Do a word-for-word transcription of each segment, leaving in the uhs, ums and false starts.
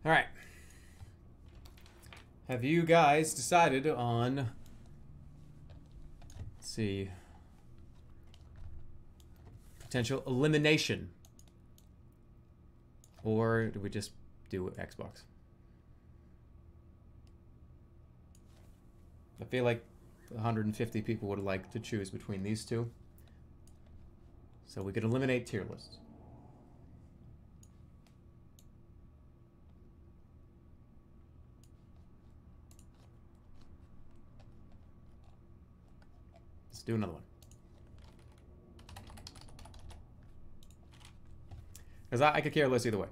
All right. Have you guys decided on, let's see, potential elimination? Or do we just do Xbox? I feel like one hundred fifty people would like to choose between these two. So we could eliminate tier lists. Let's do another one. Because I, I could care less either way.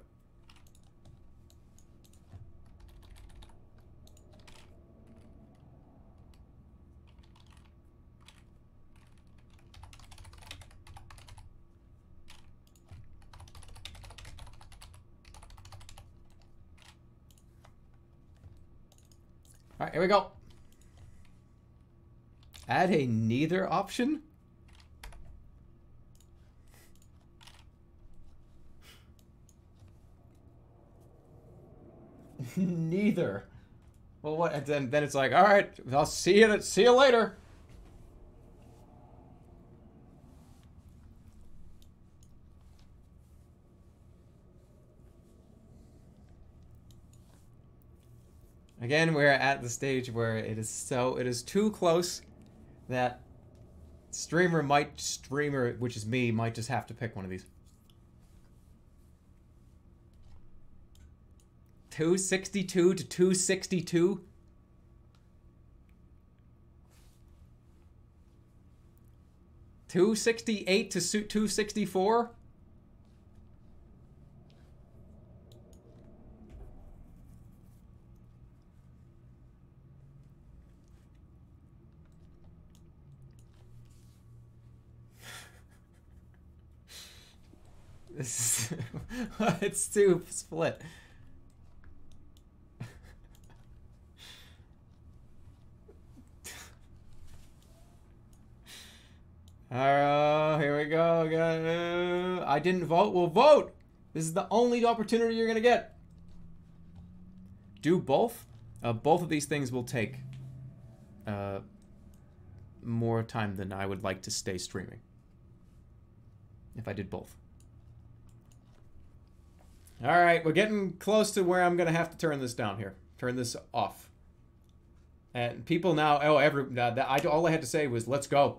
All right, here we go. Add a neither option? Neither. Well, what? And then, then it's like, all right, I'll see you. See you later. Again, we're at the stage where it is so it is too close that streamer might streamer, which is me, might just have to pick one of these. two sixty-two to two sixty-two. two sixty-eight to two sixty-four. This is it's too split. Alright, here we go. I didn't vote. Well, vote. This is the only opportunity you're gonna get. Do both. Uh, both of these things will take uh, more time than I would like to stay streaming. If I did both. Alright, we're getting close to where I'm gonna have to turn this down here. Turn this off. And people now, oh, every, uh, that, I, all I had to say was, let's go.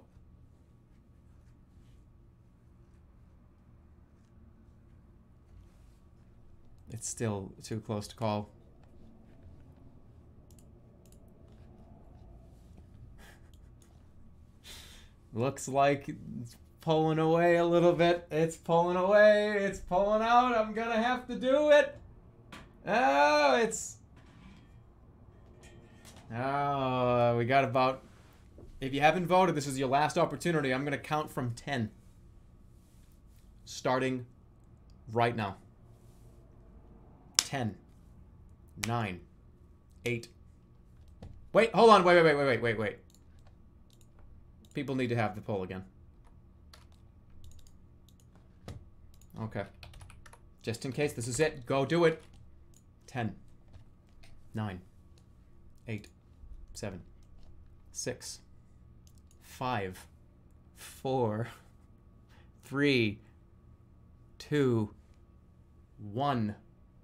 It's still too close to call. Looks like it's pulling away a little bit. It's pulling away. It's pulling out. I'm gonna have to do it. Oh, it's... Oh, we got about... If you haven't voted, this is your last opportunity. I'm gonna count from ten. Starting right now. ten. nine. eight. Wait, hold on. Wait, wait, wait, wait, wait, wait, wait. People need to have the poll again. Okay. Just in case, this is it. Go do it. ten. nine. eight. seven. six. five. four. three. two. one.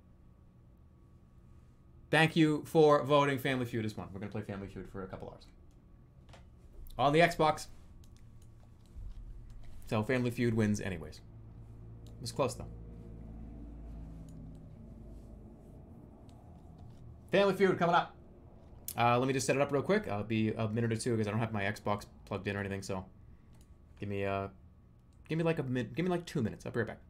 Thank you for voting. Family Feud is one. We're going to play Family Feud for a couple hours. On the Xbox. So Family Feud wins anyways. It was close though. Family Feud coming up. Uh, let me just set it up real quick. I'll be a minute or two because I don't have my Xbox plugged in or anything. So give me uh, give me like a mid, give me like two minutes. I'll be right back.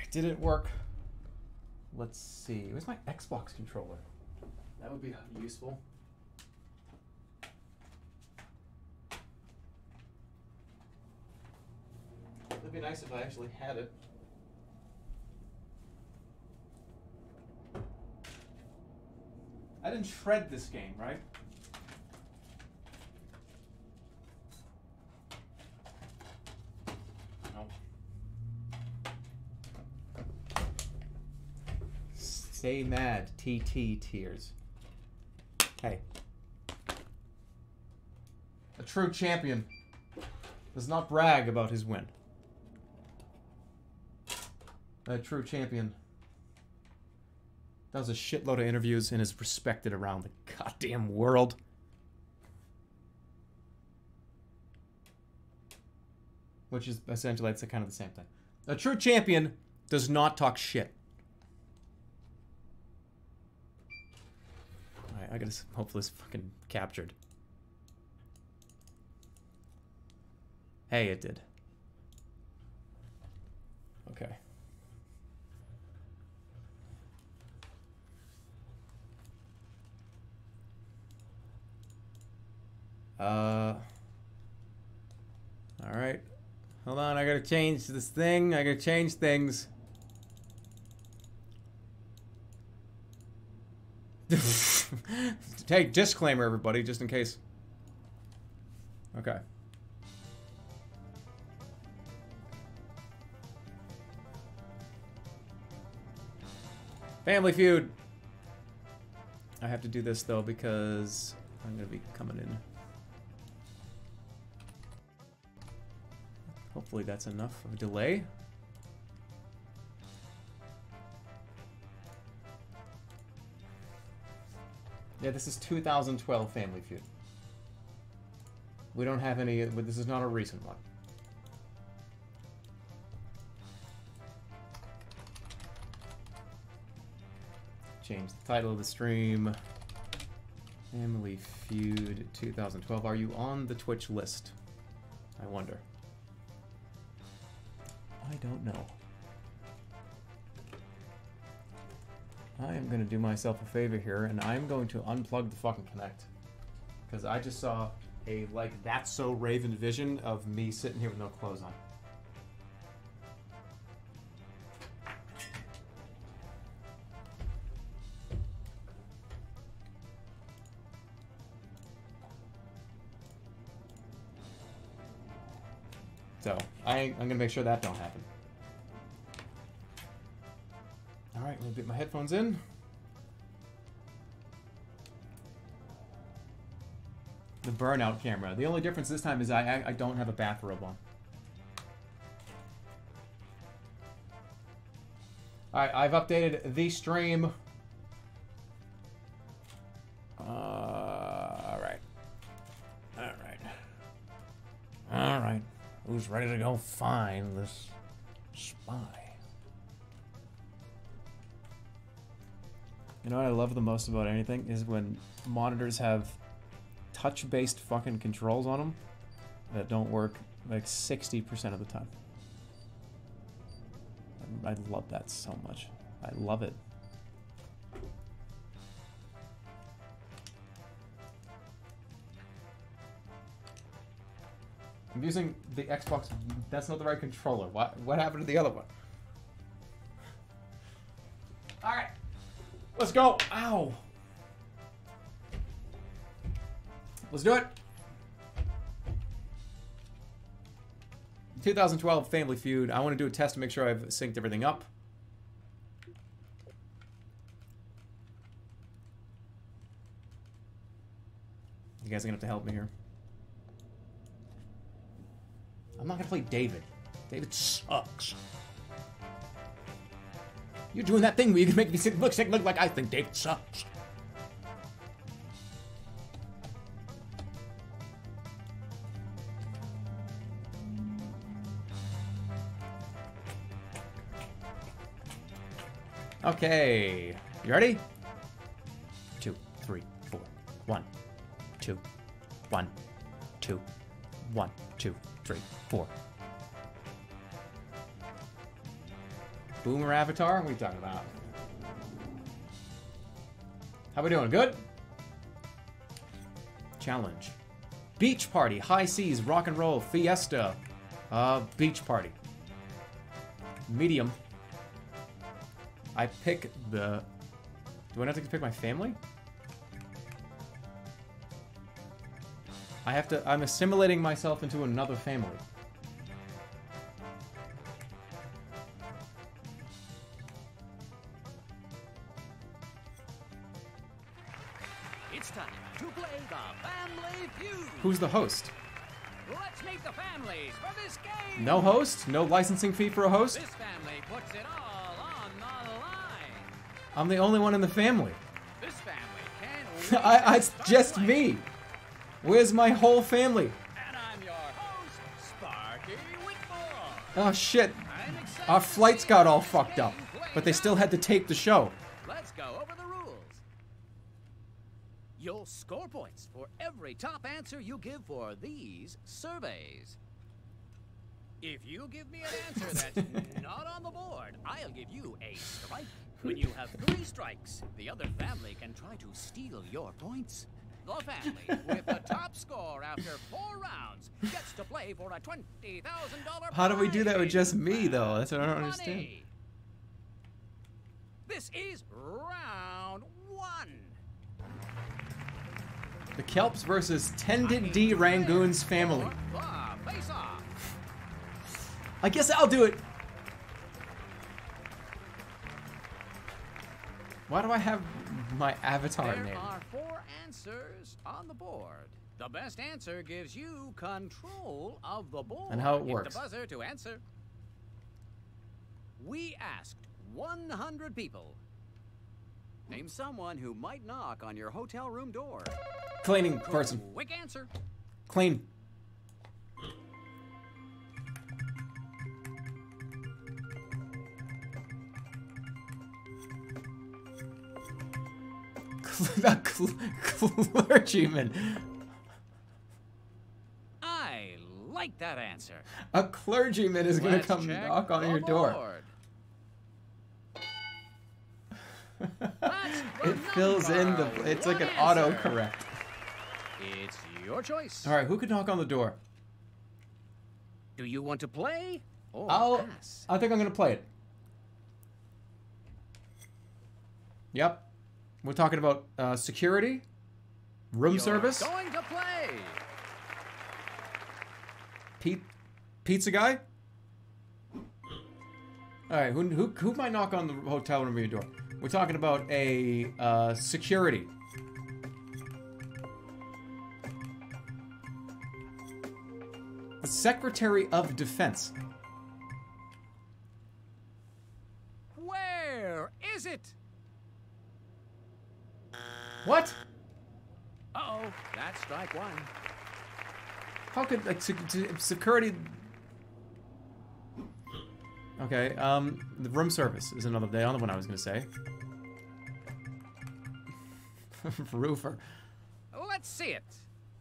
Did it work? Let's see. Where's my Xbox controller? That would be useful. It'd be nice if I actually had it. I didn't shred this game, right? No. Stay mad, T T tears. Hey. A true champion does not brag about his win. A true champion does a shitload of interviews and is respected around the goddamn world. Which is essentially, it's kind of the same thing. A true champion does not talk shit. Alright, I gotta hope this fucking captured. Hey, it did. Okay. Uh, all right. Hold on, I gotta change this thing. I gotta change things. Take disclaimer, everybody, just in case. Okay. Family Feud. I have to do this though because I'm gonna be coming in. Hopefully that's enough of a delay. Yeah, this is two thousand twelve Family Feud. We don't have any, but this is not a recent one. Change the title of the stream. Family Feud two thousand twelve. Are you on the Twitch list? I wonder. I don't know. I am going to do myself a favor here, and I'm going to unplug the fucking Connect. Because I just saw a, like, That's So Raven vision of me sitting here with no clothes on. So, I, I'm going to make sure that don't happen. Alright, I'm going to get my headphones in. The burnout camera. The only difference this time is I, I, I don't have a bathrobe on. Alright, I've updated the stream. Uh, alright. Alright. Alright. Who's ready to go find this spy? You know what I love the most about anything is when monitors have touch-based fucking controls on them that don't work like sixty percent of the time. I love that so much. I love it. I'm using the Xbox. That's not the right controller. What what happened to the other one? All right, let's go. Ow. Let's do it. twenty twelve Family Feud. I want to do a test to make sure I've synced everything up. You guys are gonna have to help me here. I'm not gonna play David. David sucks. You're doing that thing where you can make me look, look like I think David sucks. Okay, you ready? Two, three, four. One, two, one, two, one, two, three, four. Boomer avatar? What are you talking about? How we doing? Good? Challenge. Beach party. High seas. Rock and roll. Fiesta. Uh, beach party. Medium. I pick the... Do I not have to pick my family? I have to... I'm assimilating myself into another family. It's time to play the Family Feud. Who's the host? Let's meet the families for this game. No host? No licensing fee for a host? This family puts it all on the line. I'm the only one in the family. This family can I, I, it's just me. Where's my whole family? And I'm your host, Sparky Whitmore. Oh shit. I'm excited Our to flights see got all this fucked game up. played But they still had to tape the show. Let's go over the rules. You'll score points for every top answer you give for these surveys. If you give me an answer that's not on the board, I'll give you a strike. When you have three strikes, the other family can try to steal your points. The family with the top score after four rounds gets to play for a twenty thousand dollar prize. How do we do that with just me, though? That's what I don't understand. Money. This is round one. The Kelps versus Tended D. Rangoon's family. The face-off. I guess I'll do it. Why do I have my avatar There name? are four answers on the board. The best answer gives you control of the board. And how it Hit works. the buzzer to answer. We asked one hundred people. Name someone who might knock on your hotel room door. Cleaning person. Quick answer. Clean. A clergyman. I like that answer. A clergyman is going to Let's come check knock on the your door. board. That's the It fills in the... number It's like an one answer. autocorrect. It's your choice. All right, who could knock on the door? Do you want to play or I'll... pass? I think I'm going to play it. Yep. We're talking about uh, security, room You're service, going to play. Pete, pizza guy. All right, who, who who might knock on the hotel room door? We're talking about a uh, security. The Secretary of Defense. Where is it? What? Uh-oh, that's strike one. How could like sec security? Okay, um, the room service is another the other one I was gonna say. Roofer. Let's see it.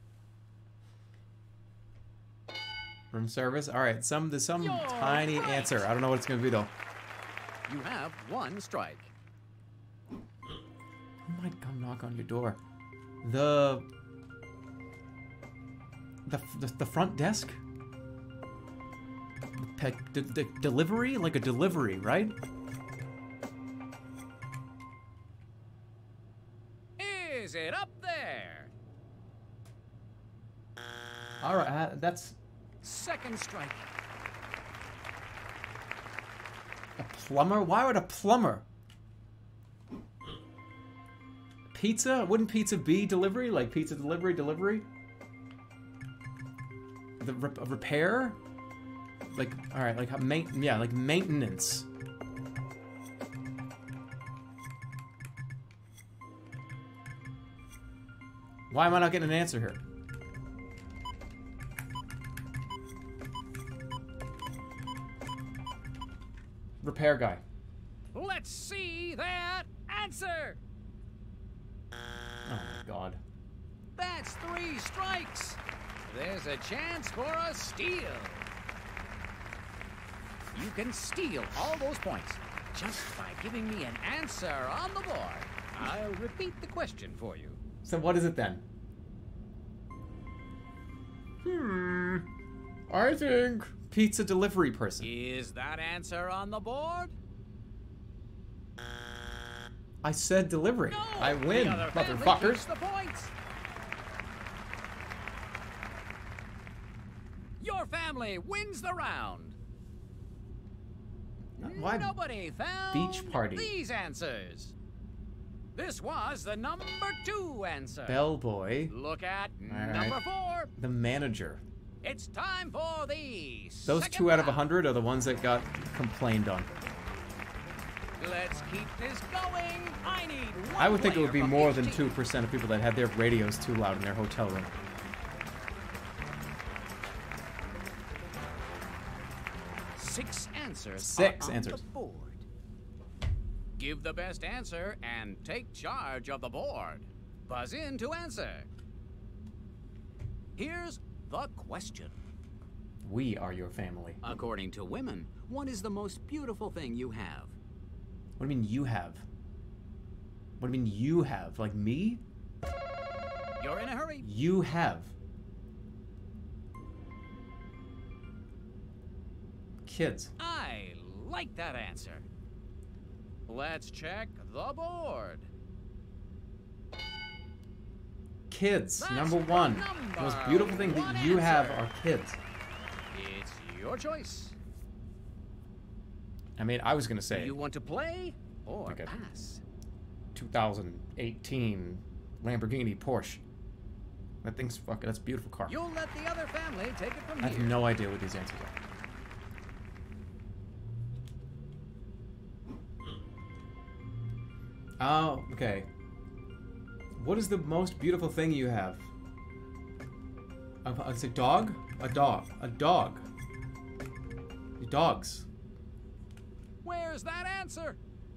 Room service. All right, some there's some You're tiny right. answer. I don't know what it's gonna be though. You have one strike. Who might come knock on your door? The the the, the front desk. The, pe the, the delivery, like a delivery, right? Is it up there? All right, uh, that's Second strike. a plumber. Why would a plumber? Pizza? Wouldn't pizza be delivery? Like pizza delivery, delivery? The re repair? Like, all right, like ma yeah, like maintenance. Why am I not getting an answer here? Repair guy. Let's see that answer. Oh my god. That's three strikes. There's a chance for a steal. you can steal all those points just by giving me an answer on the board. I'll repeat the question for you. So what is it then? Hmm. I think pizza delivery person. Is that answer on the board? I said delivery. No, I win, the other family motherfuckers. keeps the points. Your family wins the round. Why Nobody found beach party? these answers. This was the number two answer. Bellboy. Look at All number right. four. The manager. It's time for the Those second two out of a round. hundred are the ones that got complained on. Let's keep this going. I need one I would think it player would be from more each than team. two percent of people that had their radios too loud in their hotel room. Six answers Six are on answers. the board. Give the best answer and take charge of the board. Buzz in to answer. Here's the question. We are your family. According to women, what is the most beautiful thing you have? What do you mean you have? What do you mean you have? Like me? You're in a hurry. You have. Kids. I like that answer. Let's check the board. Kids. That's number one. number The most beautiful thing one that you have answer. are kids. It's your choice. I mean, I was gonna Do say you want to play or Okay. pass? two thousand eighteen Lamborghini Porsche. That thing's fucking. That's a beautiful car. You'll let the other family take it from I have here. no idea what these answers are. Oh, okay. What is the most beautiful thing you have? Uh, It's a dog? A dog. A dog. Dogs. Where's that answer?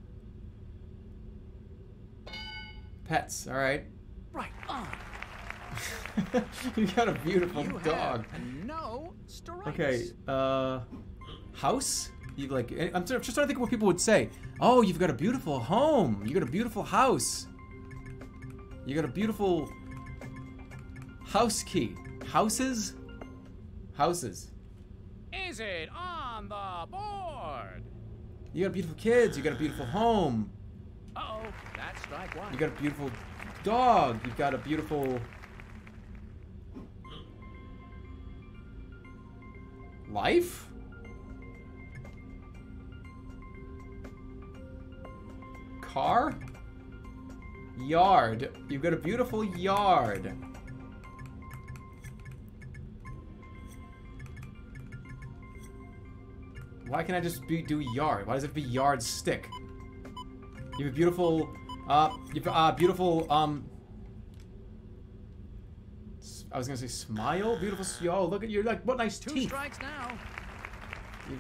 Pets, alright. Right on. You got a beautiful You dog. have no strikes. Okay, uh... House? You like... I'm just trying to think of what people would say. Oh, you've got a beautiful home. You got a beautiful house. You got a beautiful... house key. Houses? Houses. Is it on the board? You got beautiful kids. You got a beautiful home. Uh-oh, that's strike one. You got a beautiful dog. You've got a beautiful... life? Car? Yard. You've got a beautiful yard. Why can't I just be do yard? Why does it have to be yard stick? You have a beautiful, uh, you've uh, beautiful, um, s- I was gonna say smile? Beautiful, s- yo, look at your, like, what nice Two teeth. strikes now. You-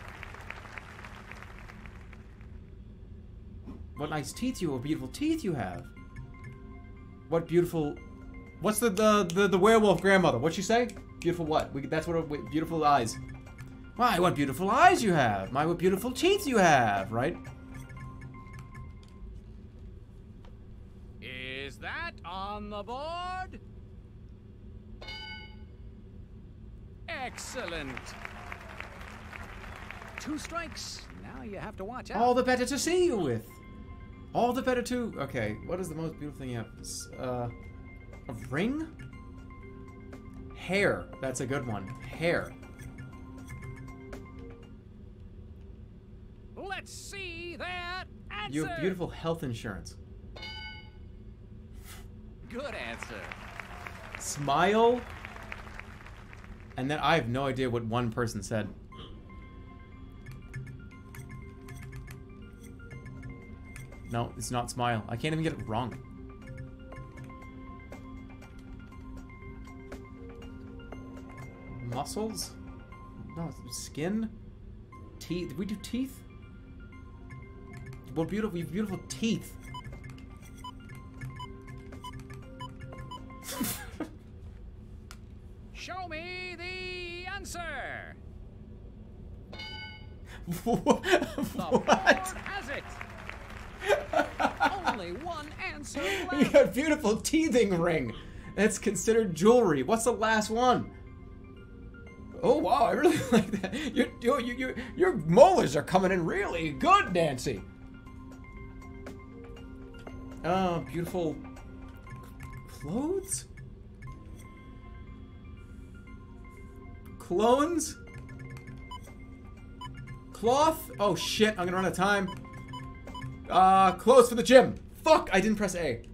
What nice teeth you, what beautiful teeth you have. What beautiful, what's the, the, the, the werewolf grandmother? What'd she say? Beautiful what? We, that's what, a, beautiful eyes. Why, what beautiful eyes you have. My, what beautiful teeth you have, right? Is that on the board? Excellent. Two strikes. Now you have to watch out. All the better to see you with. All the better to... Okay, what is the most beautiful thing you have? S- Uh, a ring? Hair. That's a good one. Hair. Let's see that answer. You have beautiful health insurance. Good answer. Smile. And then I have no idea what one person said. No, it's not smile. I can't even get it wrong. Muscles? No, it's skin? Teeth? Did we do teeth? Well, beautiful, you have beautiful teeth. Show me the answer. What? The board has it. Only one answer You left. got beautiful teething ring. That's considered jewelry. What's the last one? Oh wow, I really like that. Your your your your molars are coming in really good, Nancy. Oh, beautiful clothes? Clones? Cloth? Oh shit, I'm gonna run out of time. Uh, clothes for the gym. Fuck, I didn't press A.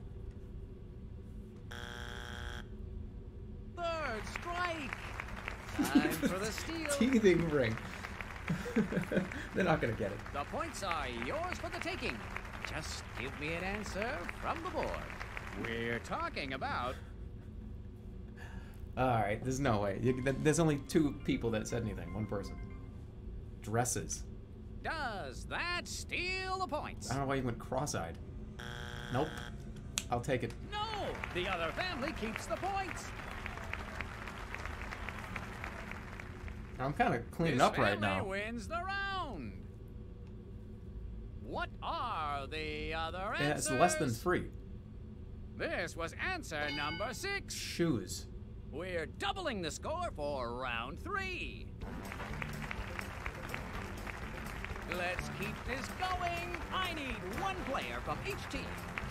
Third strike. Time for the steal. Teething ring. They're not gonna get it. The points are yours for the taking. Just give me an answer from the board. We're talking about... Alright, there's no way. You, th- there's only two people that said anything. One person. Dresses. Does that steal the points? I don't know why you went cross-eyed. Nope. I'll take it. No! The other family keeps the points. I'm kind of cleaning This up right family now. wins the round. What are the other answers? Yeah, it's less than three. This was answer number six. Shoes. We're doubling the score for round three. Let's keep this going. I need one player from each team.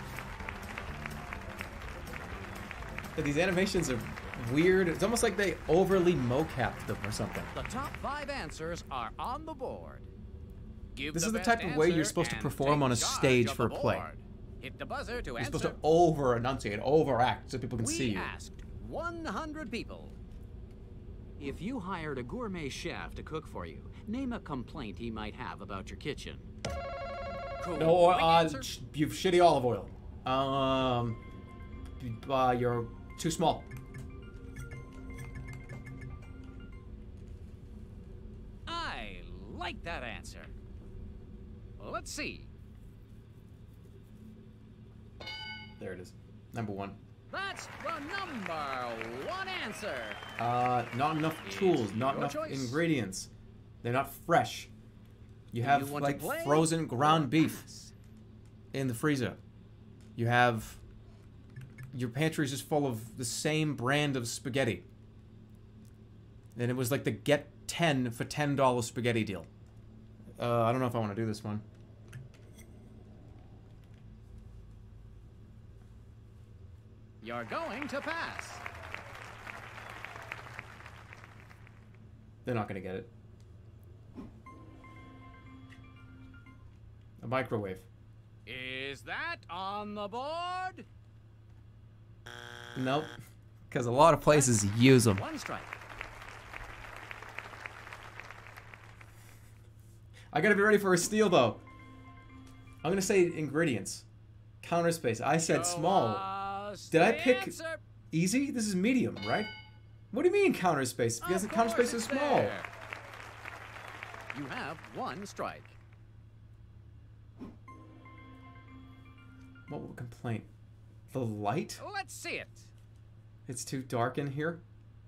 But these animations are weird. It's almost like they overly mocapped them or something. The top five answers are on the board. Give This the is the best type of way you're answer supposed to and perform take on a charge stage of for the a play. board. Hit the buzzer to You're answer. supposed to over-enunciate, overact, so people can we see you. asked one hundred people. If you hired a gourmet chef to cook for you, name a complaint he might have about your kitchen. Cool. No, Quick uh, answer. sh- you've shitty olive oil. Um, uh, you're too small. I like that answer. Let's see. There it is. Number one. That's the number one answer. Uh, not enough It's tools, not your enough choice. ingredients. They're not fresh. You Do have you want to like play frozen ground or beef pass? in the freezer. You have your pantry's just full of the same brand of spaghetti. And it was like the get ten for ten dollar spaghetti deal. Uh, I don't know if I want to do this one. You're going to pass. They're not gonna get it. A microwave. Is that on the board? Nope. Because a lot of places use them. One strike. I gotta be ready for a steal though. I'm gonna say ingredients. Counter space. I said Show small. us Did I the pick answer. easy? This is medium, right? What do you mean counter space? Because Of the counter course space is it's small. there. You have one strike. What was the complaint? The light? Let's see it. It's too dark in here?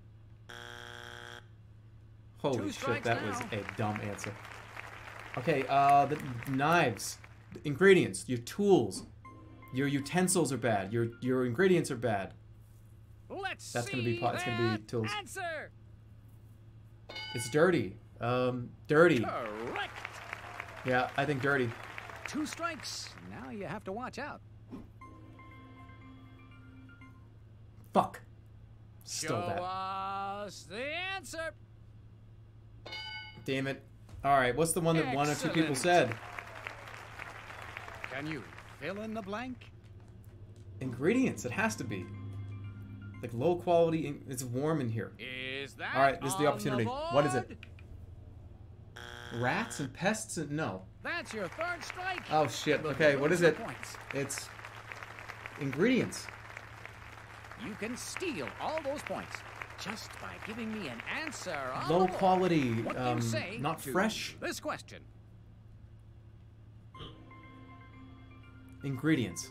Holy Two shit, strikes that was now. a dumb answer. Okay, uh, the knives. Ingredients. Your tools. Your utensils are bad. Your your ingredients are bad. Let's That's see gonna be pot- it's gonna be that tools. answer. It's dirty. Um, dirty. Correct. Yeah, I think dirty. Two strikes. Now you have to watch out. Fuck. Still Show that. us the answer. Damn it. Alright, what's the one that one or two people Excellent. said? Can you fill in the blank? Ingredients, it has to be. Like low quality, in- it's warm in here. Is that Alright, this is the on opportunity. The What is it? board? Rats and pests and no. That's your third strike. Oh shit, Look okay, at what is those it? points. It's ingredients. You can steal all those points just by giving me an answer on Low the board. quality, What do um, you say not to fresh. This question. Ingredients.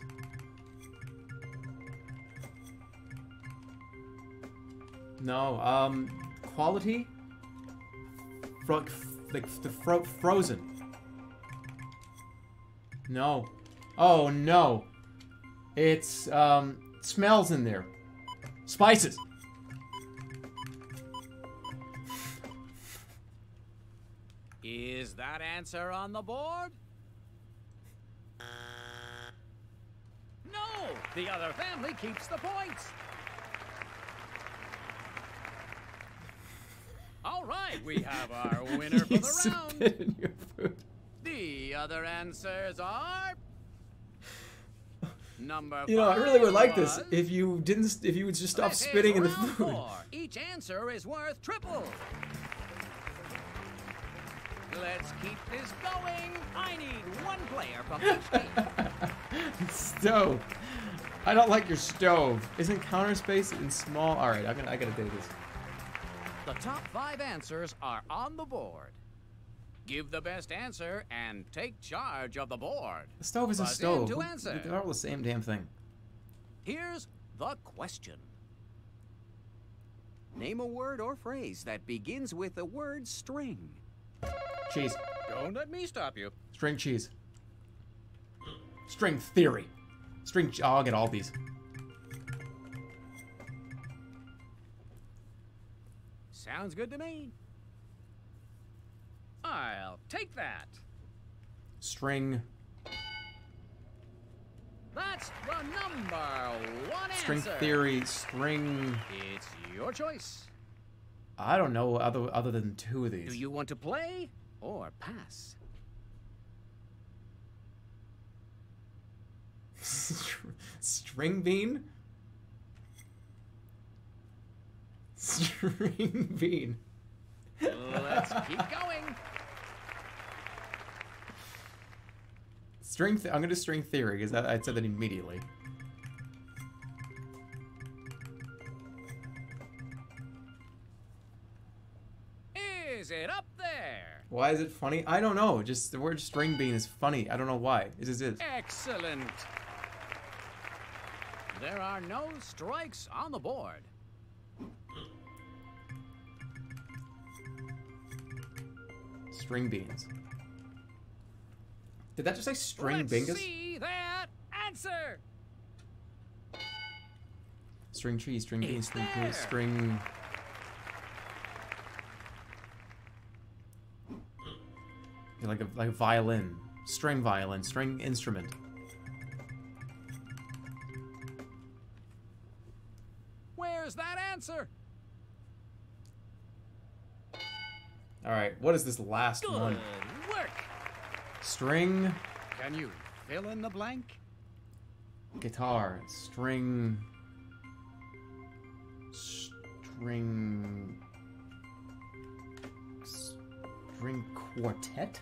No, um, quality? Fr- like the fro frozen. No. Oh no. It's um smells in there. Spices. Is that answer on the board? No! The other family keeps the points. All right, we have our winner for the round. Spit in your food. The other answers are number. You know, I really would like was... this if you didn't. If you would just stop This spitting in the is round food. four. Each answer is worth triple. Let's keep this going. I need one player from each team. Stove. I don't like your stove. Isn't counter space in small? All right, I'm gonna. I gotta do this. The top five answers are on the board. Give the best answer and take charge of the board. The stove is a Buzz in stove. to answer. They're all the same damn thing. Here's the question. Name a word or phrase that begins with the word string. Cheese. Don't let me stop you. String cheese. String theory. String. Oh, I'll get all these. Sounds good to me. I'll take that. String. That's the number one String answer. theory. String. It's your choice. I don't know other other than two of these. Do you want to play or pass? String bean? String bean. Let's keep going. String. Th I'm gonna do string theory because I said that immediately. Is it up there? Why is it funny? I don't know. Just the word string bean is funny. I don't know why. It just is. Excellent. There are no strikes on the board. String beans. Did that just say string Let's bingus? see that answer. String cheese, string beans, It's string there. cheese, string. You're like a like a violin, string violin, string instrument. Where's that answer? All right, what is this last Good one? work. String, Can you fill in the blank? guitar, string, string, string quartet?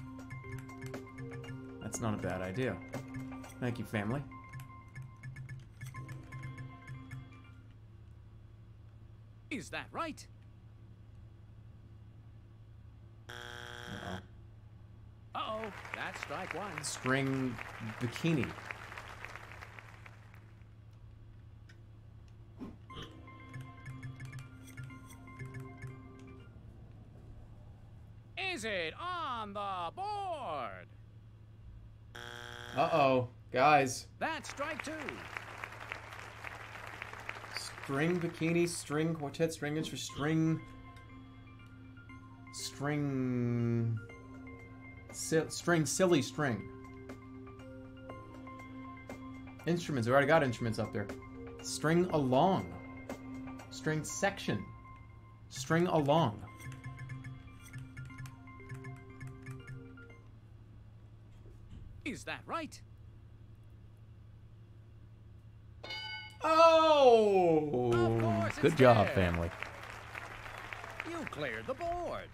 That's not a bad idea. Thank you, family. Is that right? Uh-oh. Uh-oh, that's strike one. String bikini. Is it on the board? Uh-oh, guys. That's strike two. String bikini, string quartet, string instrument, string... String... Si string, silly string. Instruments, we already got instruments up there. String along. String section. String along. Is that right? Oh! Of course it's Good job, there. family. You cleared the board.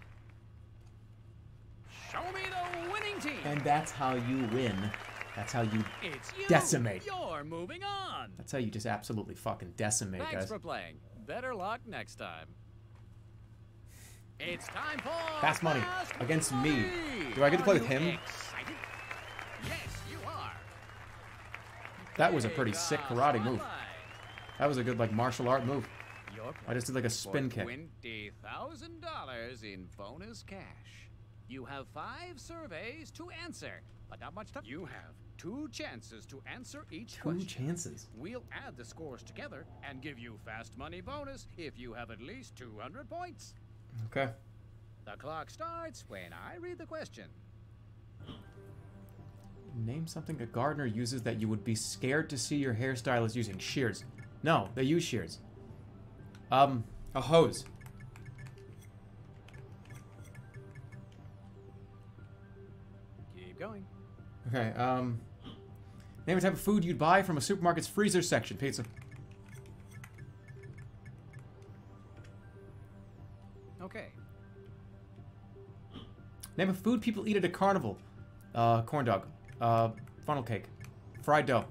Show me the winning team. And that's how you win. That's how you It's you. decimate. You're moving on. That's how you just absolutely fucking decimate, Thanks guys. for playing. Better luck next time. It's time for Fast money Fast against me. Money. Do I get to play Are with you him? excited? Yes, you are. That was a pretty Take sick the karate move. spotlight. That was a good, like, martial art move. You're I just did, like, a spin kick. Twenty thousand dollars in bonus cash. You have five surveys to answer, but not much time. You have two chances to answer each Two question. chances. We'll add the scores together and give you fast money bonus if you have at least two hundred points. Okay. The clock starts when I read the question. Name something a gardener uses that you would be scared to see your hairstylist using. Shears. No, they use shears. Um, a hose. Keep going. Okay, um... name a type of food you'd buy from a supermarket's freezer section. Pizza. Okay. Name a food people eat at a carnival. Uh, corn dog. Uh, funnel cake. Fried dough.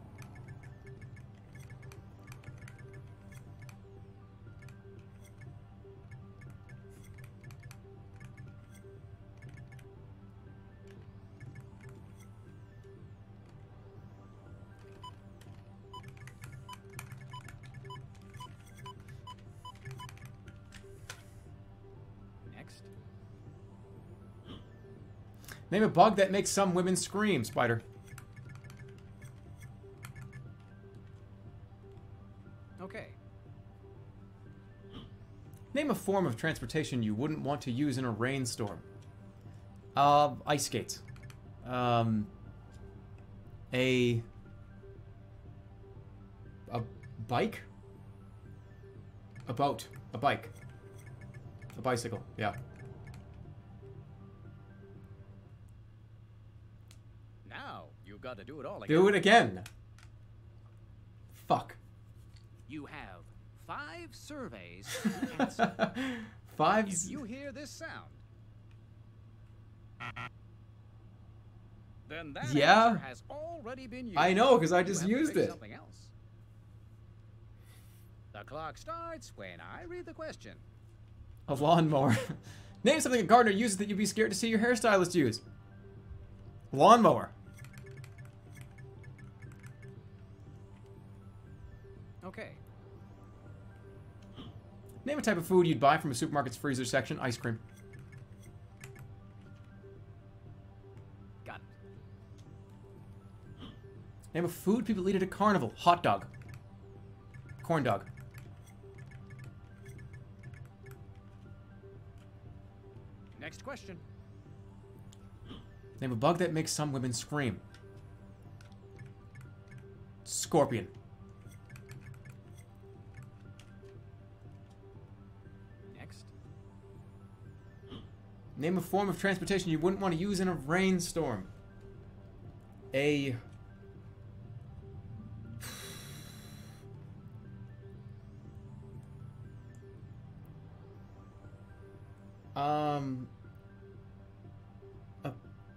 Next. Name a bug that makes some women scream. Spider. Okay. Name a form of transportation you wouldn't want to use in a rainstorm. Uh, ice skates. Um, a... A bike? A boat. A bike. A bicycle. Yeah. Now you've got to do it all again. Do it again. Fuck. You have five surveys to answer. Five. If you hear this sound, then that Yeah. answer has already been used. I know, because I You just have to used pick it. Something else. The clock starts when I read the question. A lawnmower. Name something a gardener uses that you'd be scared to see your hairstylist use. Lawnmower. Okay. Name a type of food you'd buy from a supermarket's freezer section. Ice cream. Got it. Name a food people eat at a carnival. Hot dog. Corn dog. Next question. Name a bug that makes some women scream. Scorpion. Next. Name a form of transportation you wouldn't want to use in a rainstorm. A... Um... A...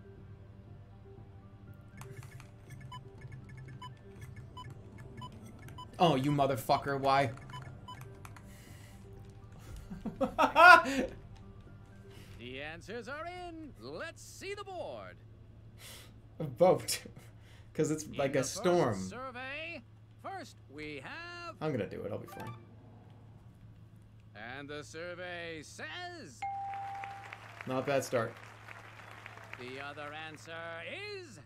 Oh, you motherfucker, why? The answers are in. Let's see the board. A boat. Because it's like In a the first storm. survey, first we have, I'm gonna do it, I'll be fine. and the survey says Not a bad start. the other answer is,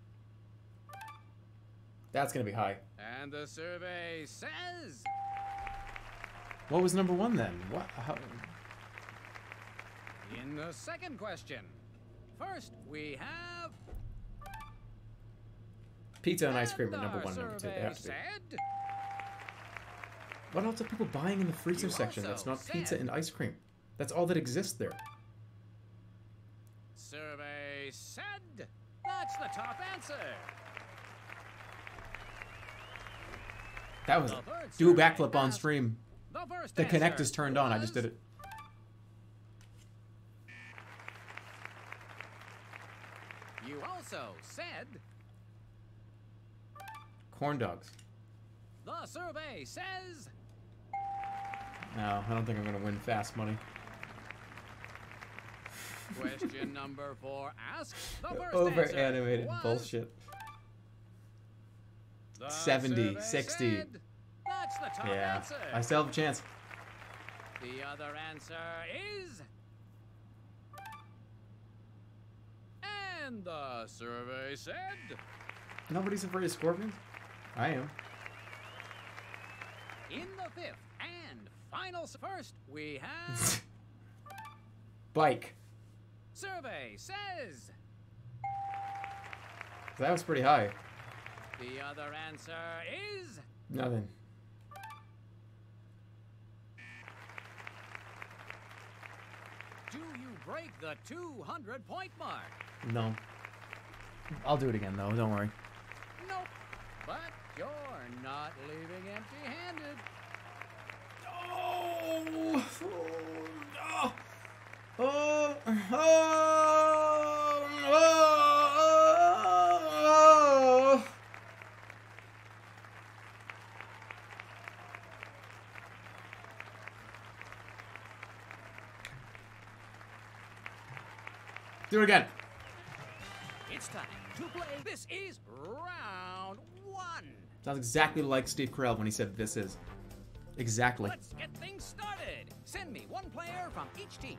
That's gonna be high. and the survey says What was number one then? What? How? in the second question. First we have, Pizza and ice cream are and number our one, number two. They survey have to be. said, What else are people buying in the freezer You section also that's not pizza said- and ice cream? That's all that exists there. survey said, that's the top answer. That was The a third do a survey backflip on asked, stream. The first The answer Kinect is turned on. I just was- did it. You also said, Corn dogs. the survey says, No, I don't think I'm gonna win fast money. question number four asks, the first Over answer animated was, bullshit. the seventy, survey sixty. said, that's the top Yeah, answer. I still have a chance. The other answer is, And the survey said... Nobody's afraid of scorpions? I am. In the fifth and final s- first, we have... Bike. Survey says... That was pretty high. The other answer is... Nothing. Do you break the two hundred point mark? No. I'll do it again, though. Don't worry. Nope. But you're not leaving empty-handed. Oh! Oh! Oh! Oh! Oh! Do it again. It's time to play. This is round one. Sounds exactly like Steve Carell when he said this is. Exactly. Let's get things started. Send me one player from each team.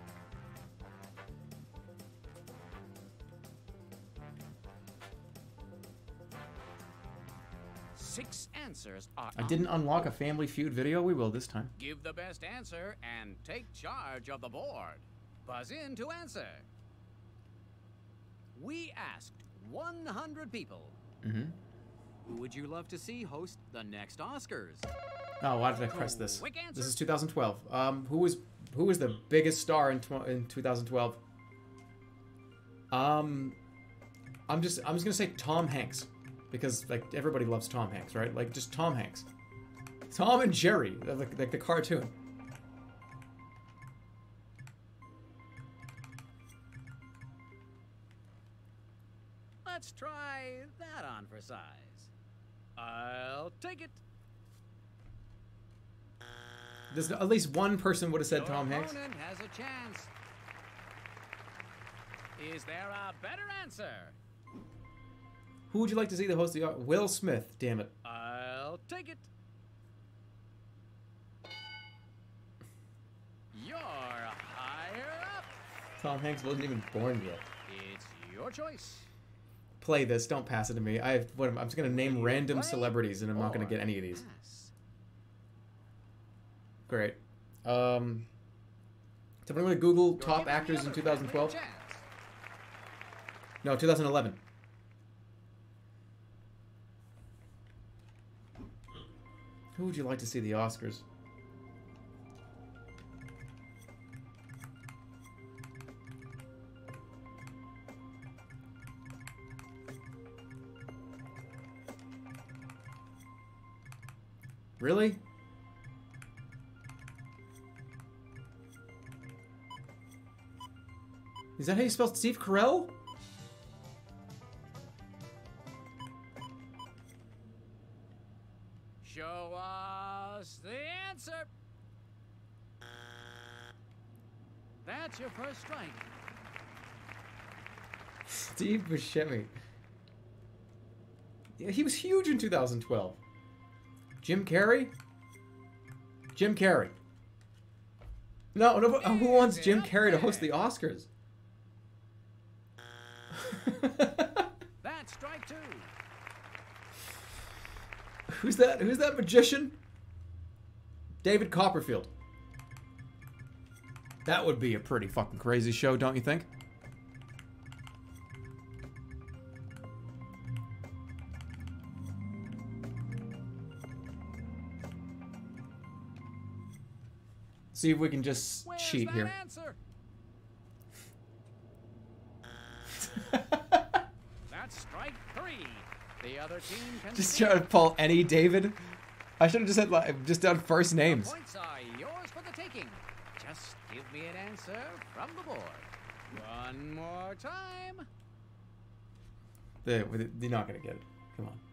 Six answers are I on didn't the unlock a board. Family Feud video. We will this time. Give the best answer and take charge of the board. Buzz in to answer. We asked one hundred people. Mm-hmm. Who would you love to see host the next Oscars? Oh, why did I press this? Quick answer. This is two thousand twelve. Um, who was who was the biggest star in tw in two thousand twelve? Um, I'm just I'm just gonna say Tom Hanks, because like everybody loves Tom Hanks, right? Like just Tom Hanks, Tom and Jerry, like, like the cartoon. Let's try that on for size. I'll take it. There's at least one person would have said Your Tom Hanks. opponent has a chance. Is there a better answer? Who would you like to see the host of the Will Smith? Damn it. I'll take it. You're higher up. Tom Hanks wasn't even born yet. It's your choice. Play this. Don't pass it to me. I have, what, I'm just gonna name You random play celebrities, and I'm not gonna or get any of these. pass. Great. Um, so I'm gonna Google You're top giving the actors in other two thousand twelve. family a chance. No, two thousand eleven. Who would you like to see the Oscars? Really? Is that how you spell Steve Carell? Show us the answer. That's your first strike. Steve Buscemi. Yeah, he was huge in two thousand twelve. Jim Carrey? Jim Carrey. No, no, but who wants Jim Carrey to host the Oscars? That's strike two. Who's that? Who's that magician? David Copperfield. That would be a pretty fucking crazy show, don't you think? See if we can just Where's cheat that here. answer? That's strike three. The other team can Just skip. try to pull any David. I should have just said like just done first The names. points are yours for the taking. Just give me an answer from the board. One more time. They, they're not gonna get it. Come on.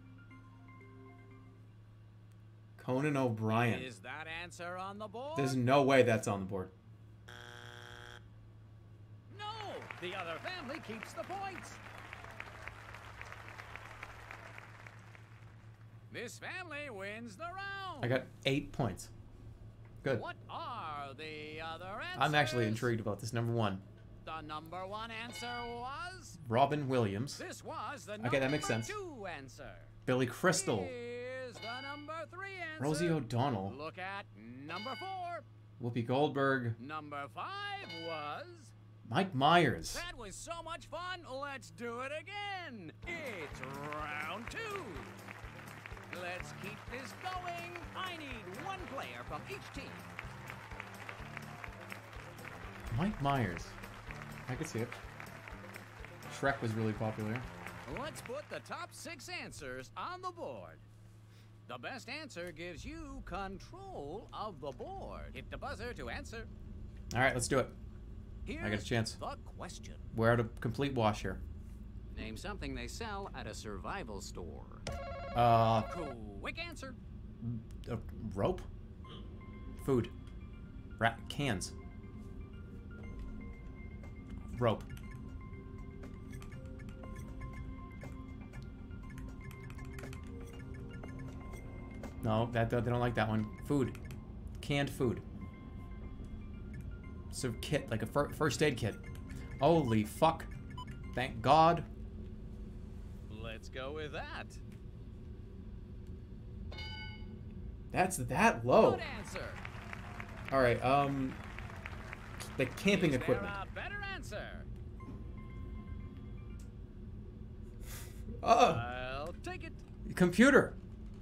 Conan O'Brien. Is that answer on the board? There's no way that's on the board. No! The other family keeps the points. This family wins the round. I got eight points. Good. What are the other answers? I'm actually intrigued about this. Number one. The The number one answer was... Robin Williams. This was the Okay, that makes sense. two answer. Billy Crystal. Here's the number three answer. Rosie O'Donnell. Look at number four. Whoopi Goldberg. Number five was... Mike Myers. That was so much fun. Let's do it again. It's round two. Let's keep this going. I need one player from each team. Mike Myers. I could see it. Shrek was really popular. Let's put the top six answers on the board. The best answer gives you control of the board. Hit the buzzer to answer. All right, let's do it. Here's I got a chance. the question. We're at a complete wash here. Name something they sell at a survival store. Uh, Quick answer. a rope? Food. Rat cans. Rope. No, that they don't like that one. Food. Canned food. So kit, like a fir first aid kit. Holy fuck. Thank God. Let's go with that. That's that low. Good answer. All right, um, the camping Is there equipment. a better answer? Oh, I'll take it. computer.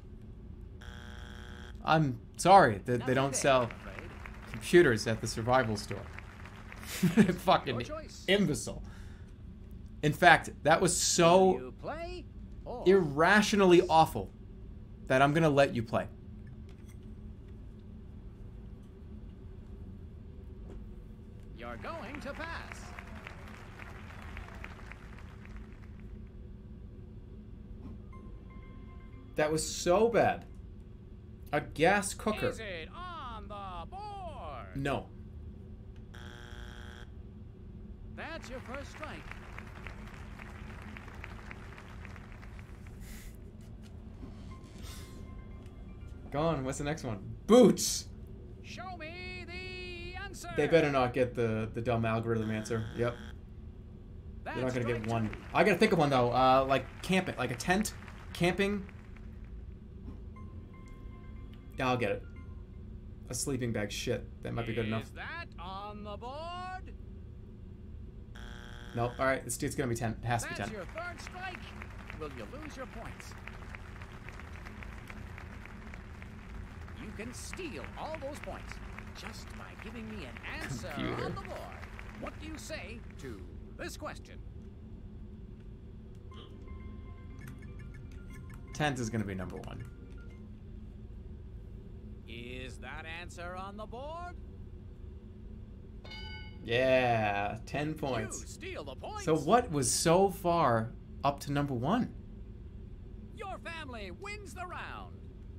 I'm sorry that they don't Nothing sell there, I'm afraid. computers at the survival store. Fucking Your choice. imbecile. In fact, that was Do so you play or irrationally awful that I'm gonna let you play. you're going to pass? That was so bad. A gas cooker. Is it on the board? No. That's your first strike. Go on, what's the next one? Boots! Show me the answer. They better not get the, the dumb algorithm answer. Yep. That's You're not gonna get strike one. two. I gotta think of one though. Uh, like camping, like a tent, camping. Yeah, I'll get it. A sleeping bag. Shit, that might be good enough. Is that on the board? Nope. All right, it's, it's gonna be ten. It has to be That's ten. your third strike. Will you lose your points? You can steal all those points just by giving me an answer Computer. on the board. What do you say to this question? Tent is gonna be number one. Is that answer on the board? Yeah, ten You points. steal the points. So what was so far up to number one? Your family wins the round.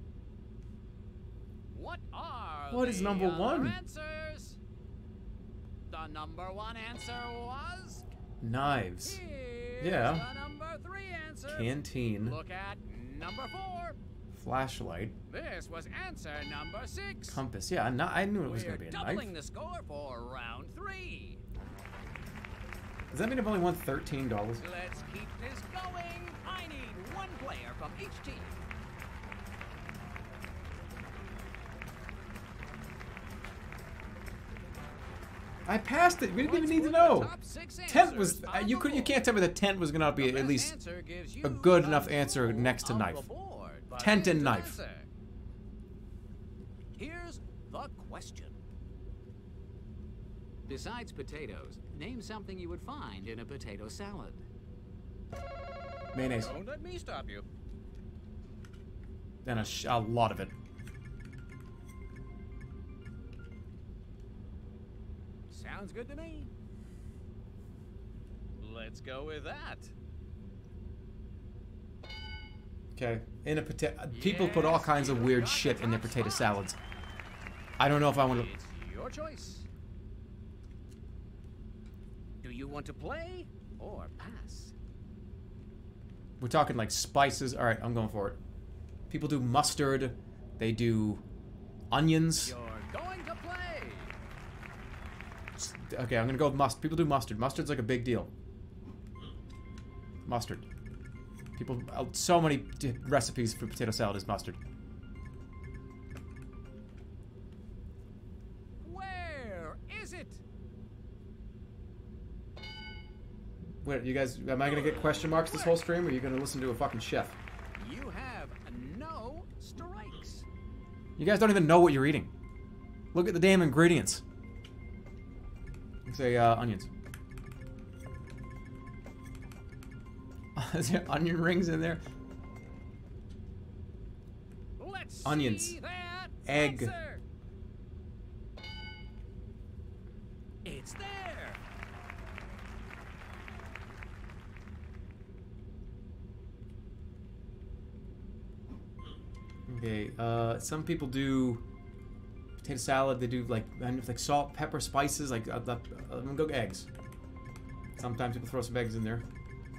What are What the is number other one? answers? The number one answer was Knives. Here's Yeah. the number three answer. Canteen. Look at number four. Flashlight. This was answer number six. Compass. Yeah, no, I knew it was We're gonna be a doubling knife. the score for round three. Does that mean I've only won thirteen dollars? Let's keep this going. I need one player from each team. I passed it. We didn't even Let's need to put the know. top six Tent was. answers Uh, on you the could. You board. can't tell me the tent was gonna be The at best least answer gives a you good enough answer control next to of knife. the board, but Tent and here's the knife. answer. Here's the question. Besides potatoes, name something you would find in a potato salad. mayonnaise Don't let me stop you. and a, sh a lot of it. Sounds good to me. Let's go with that. Okay, in a potato. People put all Yes, kinds of you weird got the shit in their top potato spot. salads. I don't know if I want to. It's your choice. Do you want to play or pass? We're talking like spices. All right, I'm going for it. People do mustard. They do onions. You're going to play. Okay, I'm gonna go with mustard. People do mustard. Mustard's like a big deal. Mustard. People, uh, so many d recipes for potato salad is mustard. Where is it? Wait, you guys, am I gonna get question marks this whole stream, or are you gonna listen to a fucking chef? You have no strikes. You guys don't even know what you're eating. Look at the damn ingredients. You say, uh, onions. Is there onion rings in there? Let's Onions. see that Egg. answer. It's there. Okay, uh, some people do potato salad. They do like like salt, pepper, spices. Like uh, uh, I'm gonna go eggs. Sometimes people throw some eggs in there.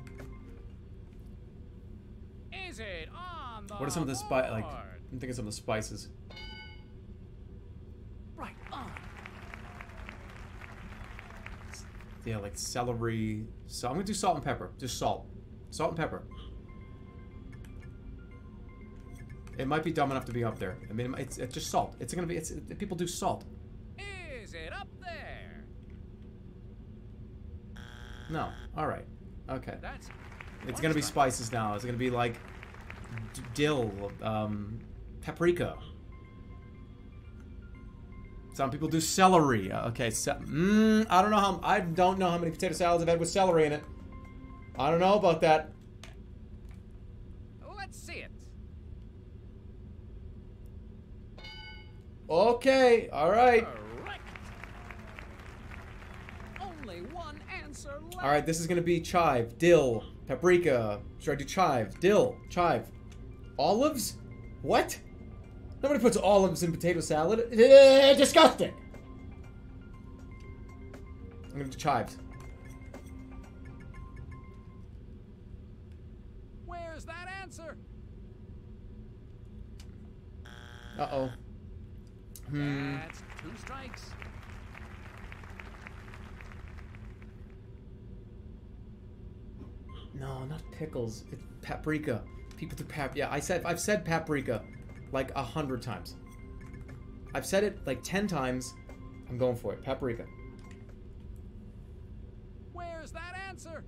Is it on the What are some of the spice? Like I'm thinking some of the spices. Right on. Yeah, like celery. So I'm gonna do salt and pepper. Just salt, salt and pepper. It might be dumb enough to be up there. I mean, it's, it's just salt. It's gonna be. It's it, people do salt. Is it up there? No. All right. Okay. That's It's gonna be spices now. It's gonna be like d dill, um, paprika. Some people do celery. Uh, Okay. So, mm, I don't know how. I don't know how many potato salads I've had with celery in it. I don't know about that. Let's see it. Okay. All right. Correct. Only one answer left. All right. This is gonna be chive, dill, paprika. Should I do chive, dill, chive, olives? What? Nobody puts olives in potato salad. Eh, disgusting. I'm gonna do chives. Where's that answer? Uh oh. Hmm. That's two strikes. No, not pickles. It's paprika. People do pap. Yeah, I said I've said paprika like a hundred times. I've said it like ten times. I'm going for it. Paprika. Where's that answer?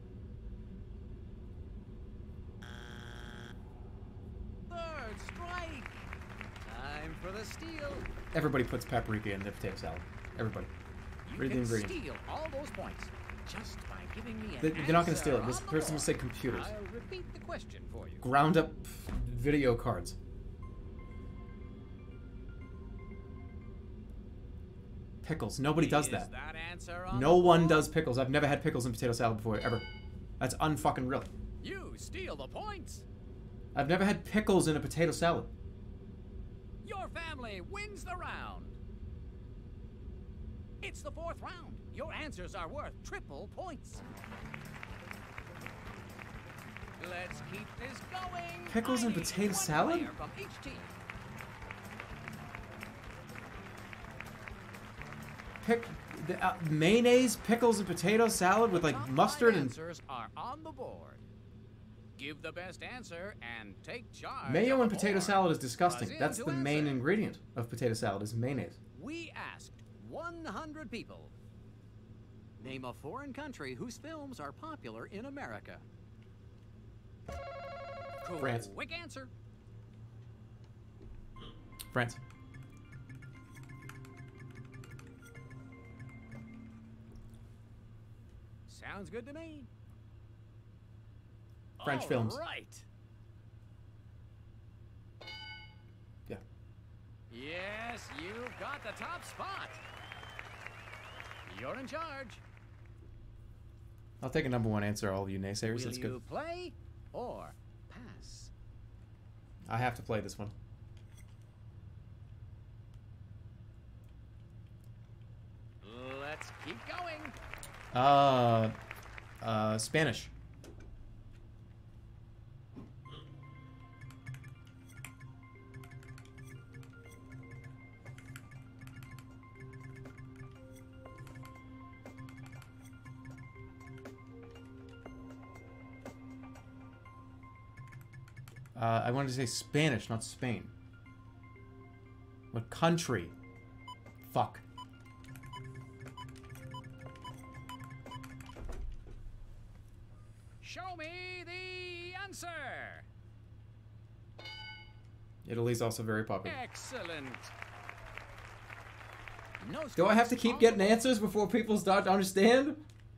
Third strike. Time for the steal. Everybody puts paprika in their potato salad. Everybody. You Read the can ingredient. steal all those points just by giving me an They, they're not going to answer steal it. This on the person will board. say computers. I'll repeat the question for you. Ground up video cards. Pickles. Nobody does Is that. that answer on No the one board? does pickles. I've never had pickles in potato salad before, ever. That's unfucking real. You steal the points. I've never had pickles in a potato salad. Your family wins the round. It's the fourth round. Your answers are worth triple points. Let's keep this going. Pickles I and need potato one salad? player from each team. Pick the, uh, mayonnaise, pickles, and potato salad with like Top mustard five and answers are on the board. Give the best answer and take charge. mayo of and the potato board. salad is disgusting. Buzz in That's to the main answer. ingredient of potato salad is mayonnaise. We asked one hundred people. Name a foreign country whose films are popular in America. France. Quick answer. France. Sounds good to me. French All films. Right. Yeah. Yes, you've got the top spot. You're in charge. I'll take a number one answer, all of you naysayers. Will That's you good. play or pass? I have to play this one. Let's keep going. Uh, uh, Spanish. Uh, I wanted to say Spanish, not Spain. What country? Fuck. Show me the answer. Italy's also very popular. Excellent. No Do I have to keep getting answers before people start to understand?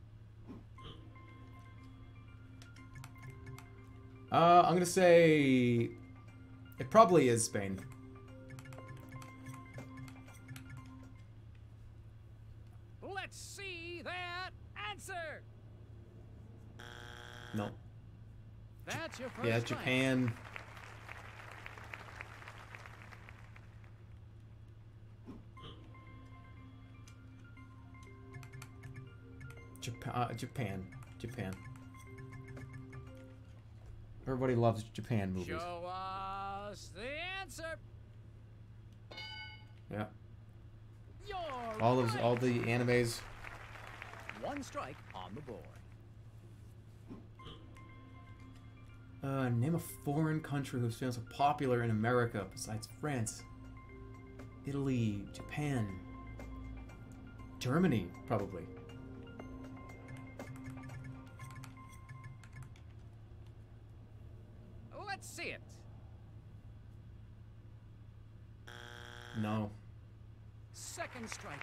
Uh, I'm gonna say... It probably is Spain. Let's see that answer. No. That's your first Yeah, strike. Japan. Japan. Uh, Japan. Japan. Everybody loves Japan movies. Show us the answer. Yeah. You're All of right. all the animes. One strike on the board. Uh, name a foreign country whose films are popular in America besides France, Italy, Japan, Germany, probably. Let's see it. No. Second strike.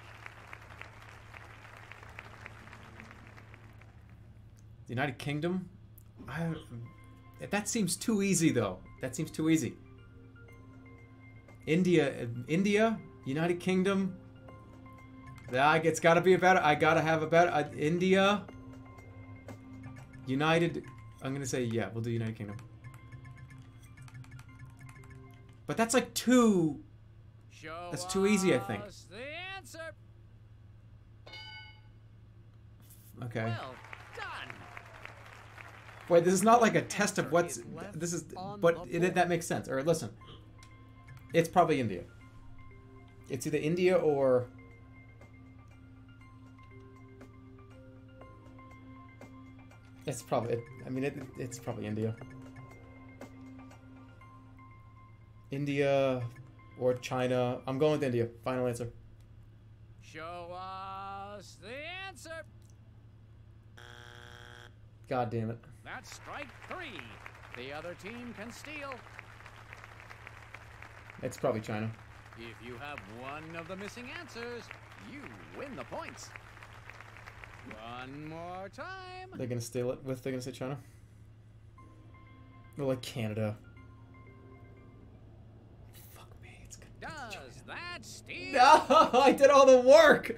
The United Kingdom? I, that seems too easy, though. That seems too easy. India, India, United Kingdom. Yeah, it's got to be a better. I gotta have a better. Uh, India, United. I'm gonna say yeah. We'll do United Kingdom. But that's like too. Show That's too easy, I think. us the answer. Okay. Well done. Wait, this is not like a test of what's. Is left This is, on but the it, board. that makes sense. All right, listen. It's probably India. It's either India or. It's probably. It, I mean, it, it's probably India. India or China. I'm going with India. Final answer. Show us the answer. God damn it. That's strike three. The other team can steal. It's probably China. If you have one of the missing answers, you win the points. One more time. They're gonna steal it with. They're gonna say China. Or like Canada. Fuck me. It's gonna be Does China. that steal? No, I did all the work.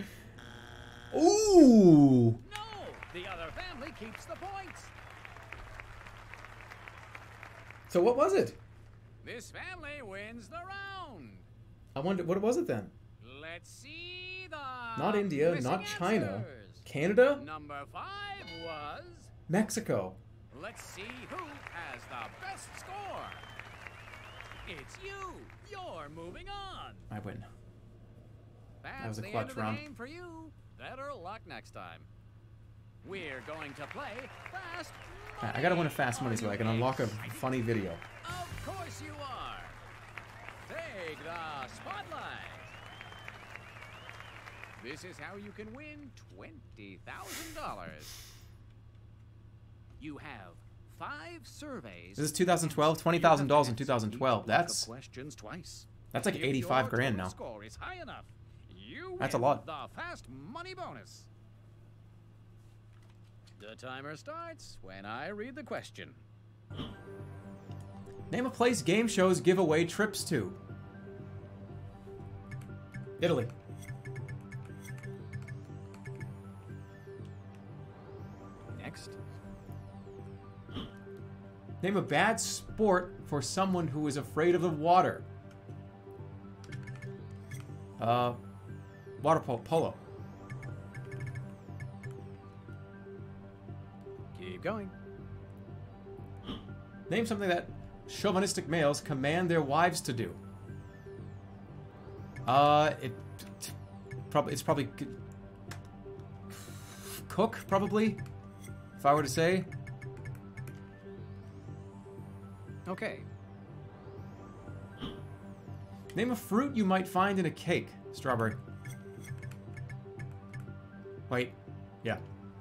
Ooh. No, the other family keeps the points. So what was it? This family wins the round. I wonder what was it then? Let's see the Not India, missing not China. answers. Canada? Number five was. Mexico. Let's see who has the best score. It's you. You're moving on. I win. That's was a the clutch end of the round. game for you. Better luck next time. We're going to play Fast Money. I gotta win a fast money Are so I you can unlock a excited? funny video. Of course you are. Take the spotlight. This is how you can win twenty thousand dollars. You have five surveys. This is two thousand twelve, twenty thousand dollars in two thousand twelve. You have That's questions twice. that's like If eighty-five your grand total now. Score is high enough. You That's a win lot. The fast money bonus. The timer starts when I read the question. Name a place game shows give away trips to. Italy. Next. Name a bad sport for someone who is afraid of the water. Uh, water polo. polo. Keep going. Name something that chauvinistic males command their wives to do. Uh, it probably it's probably c- cook probably. If I were to say. Okay. Name a fruit you might find in a cake. Strawberry. Wait. Yeah.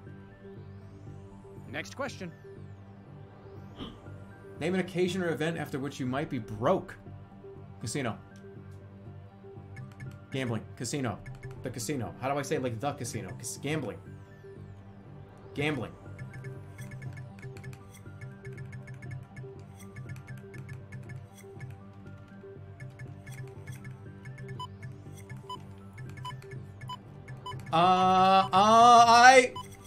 Next question. Name an occasion or event after which you might be broke. Casino. Gambling. Casino. The casino. How do I say like the casino? Cas gambling. Gambling. Uh, uh, I...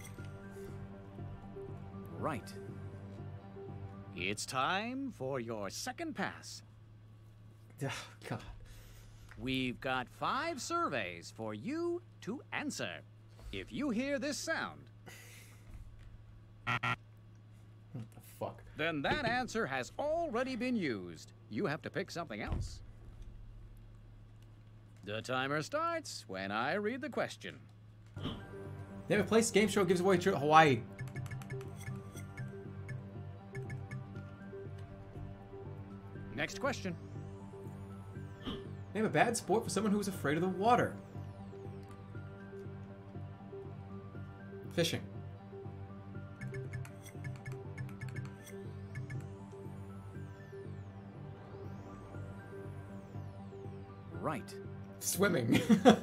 Right. It's time for your second pass. Oh, God. We've got five surveys for you to answer. If you hear this sound, what the fuck? then that answer has already been used. You have to pick something else. The timer starts when I read the question. Name a place game show gives away a trip to Hawaii. Next question. Name a bad sport for someone who is afraid of the water. Fishing. Right. Swimming.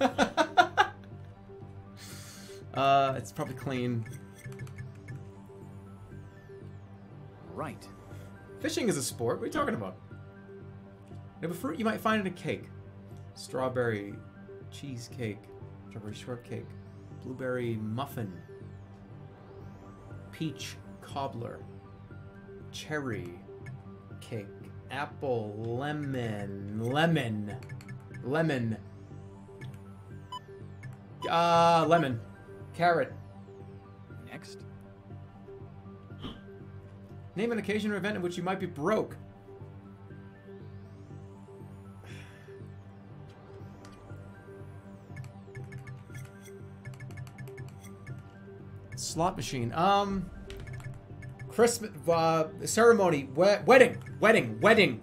uh, it's probably clean. Right. Fishing is a sport. What are you talking about? Name a fruit you might find in a cake. Strawberry cheesecake. Strawberry shortcake. Blueberry muffin. Peach cobbler. Cherry cake. Apple lemon. Lemon. Lemon. Uh, lemon. Carrot. Next. Name an occasion or event in which you might be broke. Slot machine. Um, Christmas uh, ceremony. We wedding. Wedding. Wedding.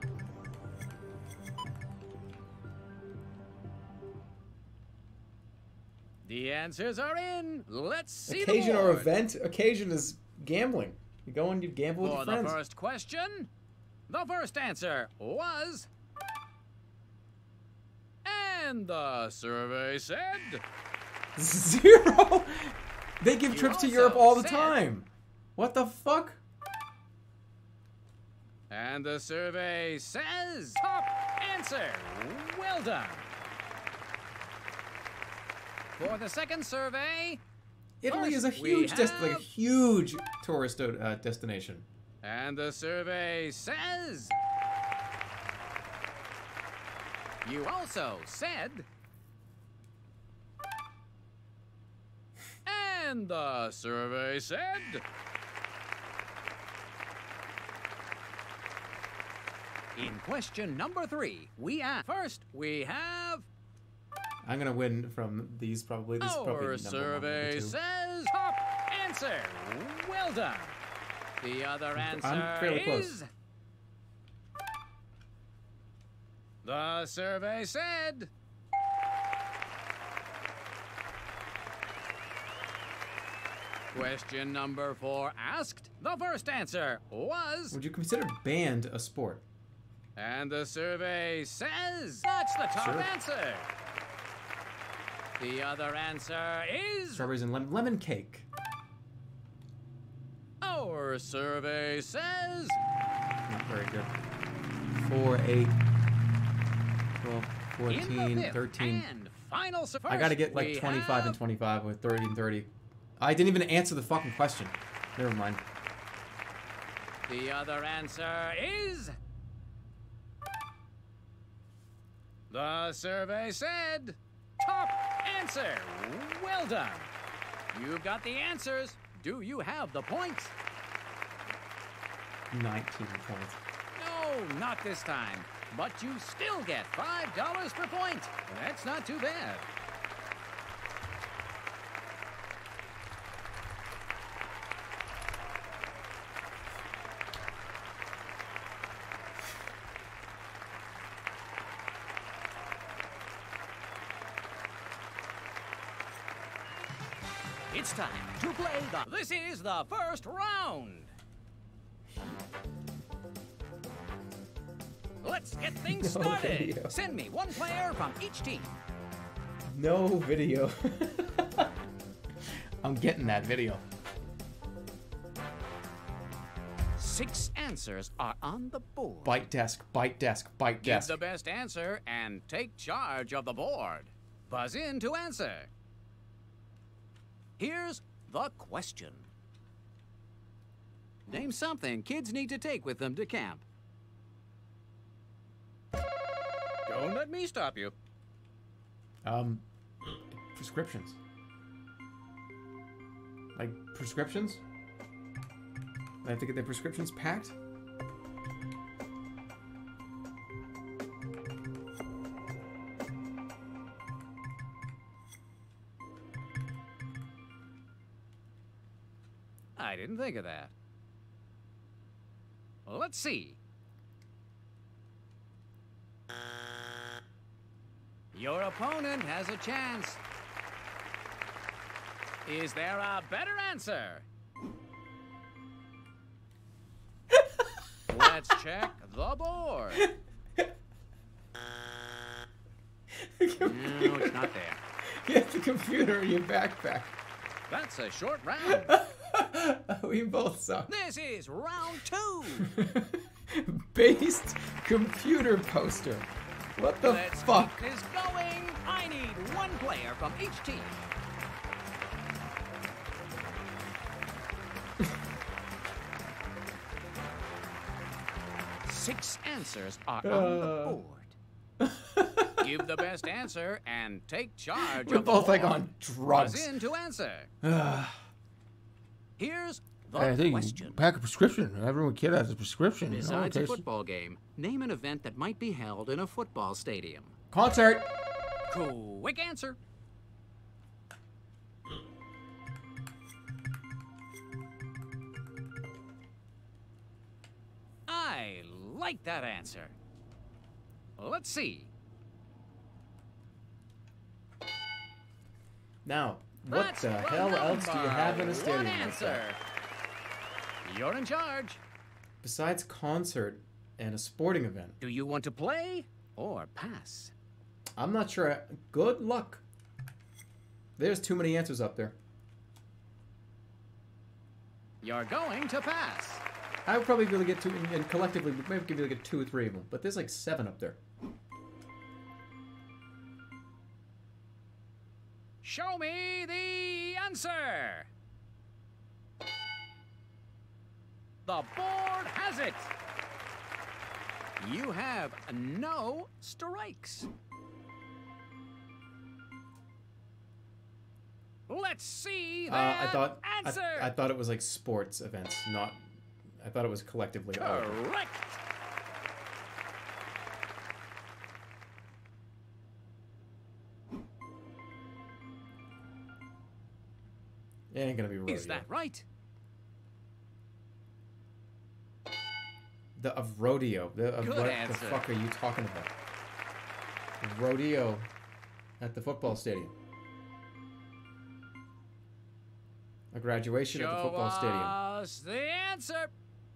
The answers are in. Let's see Occasion the or board. event. Occasion is gambling. You go and you gamble with For your the friends. first question, the first answer was... And the survey said... Zero. They give You trips to also Europe all the said- time. What the fuck? And the survey says... Top answer. Well done. For the second survey... Italy is First, a we huge, dest like a have- huge tourist uh, destination. And the survey says... You also said... And the survey said... In question number three, we have... First, we have... I'm gonna win from these probably. This is probably Our number one, survey number two. says... Top answer. Well done. The other answer I'm fairly is... close. The survey said... Question number four asked. The first answer was... Would you consider band a sport? And the survey says... That's the top Sure. answer. The other answer is... Strawberries and lemon, lemon cake. Our survey says... Not very good. Four, eight, twelve, In the fourteen, fifth thirteen. and final sur- I gotta get First, like we twenty-five and have- twenty-five with thirty and thirty. I didn't even answer the fucking question. Never mind. The other answer is... The survey said... Top answer. Well done. You've got the answers. Do you have the points? nineteen points. No, not this time. But you still get five dollars per point. That's not too bad. It's time to play the... This is the first round. Let's get things No started. video. Send me one player from each team. No video. I'm getting that video. Six answers are on the board. Bite desk, bite desk, bite Give desk. the best answer and take charge of the board. Buzz in to answer. Here's the question. Name something kids need to take with them to camp. Don't let me stop you. Um, prescriptions. Like prescriptions? They have to get their prescriptions packed? I didn't think of that. Well, let's see. Your opponent has a chance. Is there a better answer? Let's check the board. No, it's not there. You have the computer in your backpack. That's a short round. We both suck. This is round two. Based computer poster. What the Let's fuck? keep this going. I need one player from each team. Six answers are on Uh. the board. Give the best answer and take charge We're of the both like board. on drugs. Buzz in to answer. Ugh. Here's the I think question. pack a prescription. Everyone kid has a prescription. you know, Besides in a case- football game, name an event that might be held in a football stadium. Concert. Quick answer. I like that answer. Let's see. Now, what That's the the hell else do you number have in a one stadium like answer. that? You're in charge. Besides concert and a sporting event? Do you want to play or pass? I'm not sure. Good luck. There's too many answers up there. You're going to pass. I would probably be able to get two, and collectively, maybe give you like a two or three of them. But there's like seven up there. Show me the answer. The board has it. You have no strikes. Let's see Uh, that I thought I, answer. I thought it was like sports events, not. I thought it was collectively. all of them. Correct. It ain't gonna be rodeo. Is that right? The of rodeo. The, of Good what answer. the fuck are you talking about? Rodeo at the football stadium. A graduation at the football stadium. Us the answer.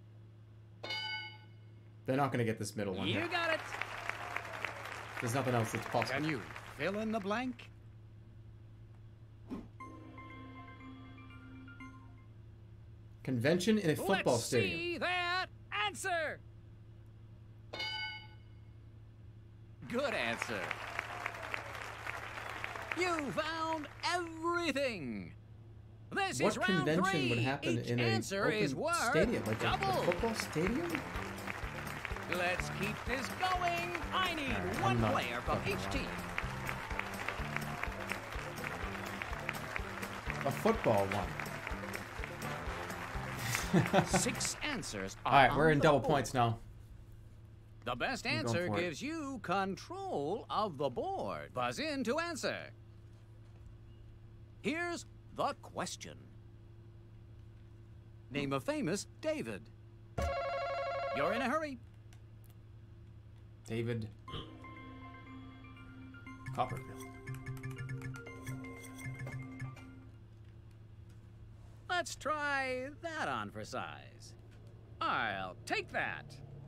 They're not gonna get this middle one. You here. got it. There's nothing else that's possible. Can you fill in the blank? Convention in a football Let's stadium. see that answer. Good answer. You found everything. This What is round convention three. would happen Each in a answer open is worth stadium, like a, a double. football stadium? Let's keep this going. I need Alright, I'm one not player from fucking each around. team. A football one. Six answers are All right, on we're in the double board. points now. The best I'm going answer for it. gives you control of the board. Buzz in to answer. Here's the question. Name a famous David. You're in a hurry. David Copperfield. Let's try that on for size. I'll take that.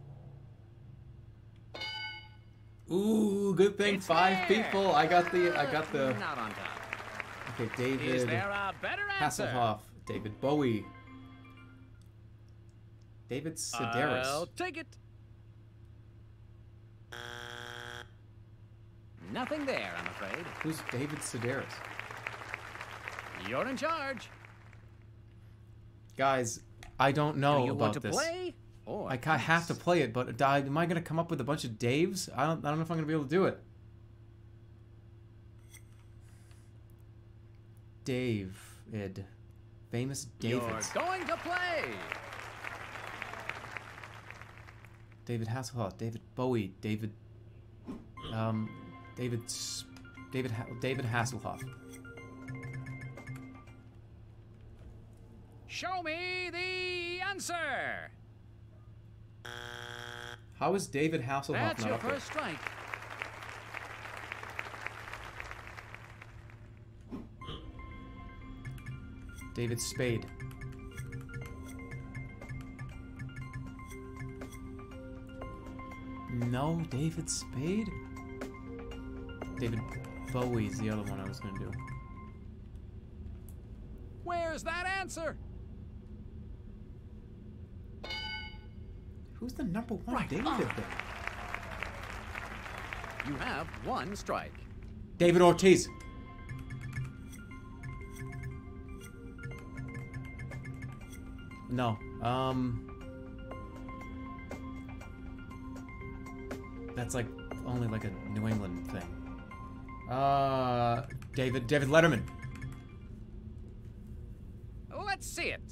Ooh, good thing It's five there. people. I got the. I got the. Not on top. Okay, David Is there a better answer? Hasselhoff, David Bowie, David Sedaris. I'll take it. Nothing there, I'm afraid. Who's David Sedaris? You're in charge. Guys, I don't know Do you about want to this. play? Or I ca- have to play it, but I, am I gonna come up with a bunch of Daves? I don't. I don't know if I'm gonna be able to do it. David, famous Davids. You're going to play. David Hasselhoff, David Bowie, David, um, David, S- David, ha- David Hasselhoff. Show me the answer. How is David Hasselhoff That's not your up there? first strike. David Spade. No, David Spade? David Bowie's the other one I was gonna do. Where's that answer? Who's the number one Right David on. then? You have one strike. David Ortiz. No. Um. That's like only like a New England thing. Uh, David David Letterman. Let's see it.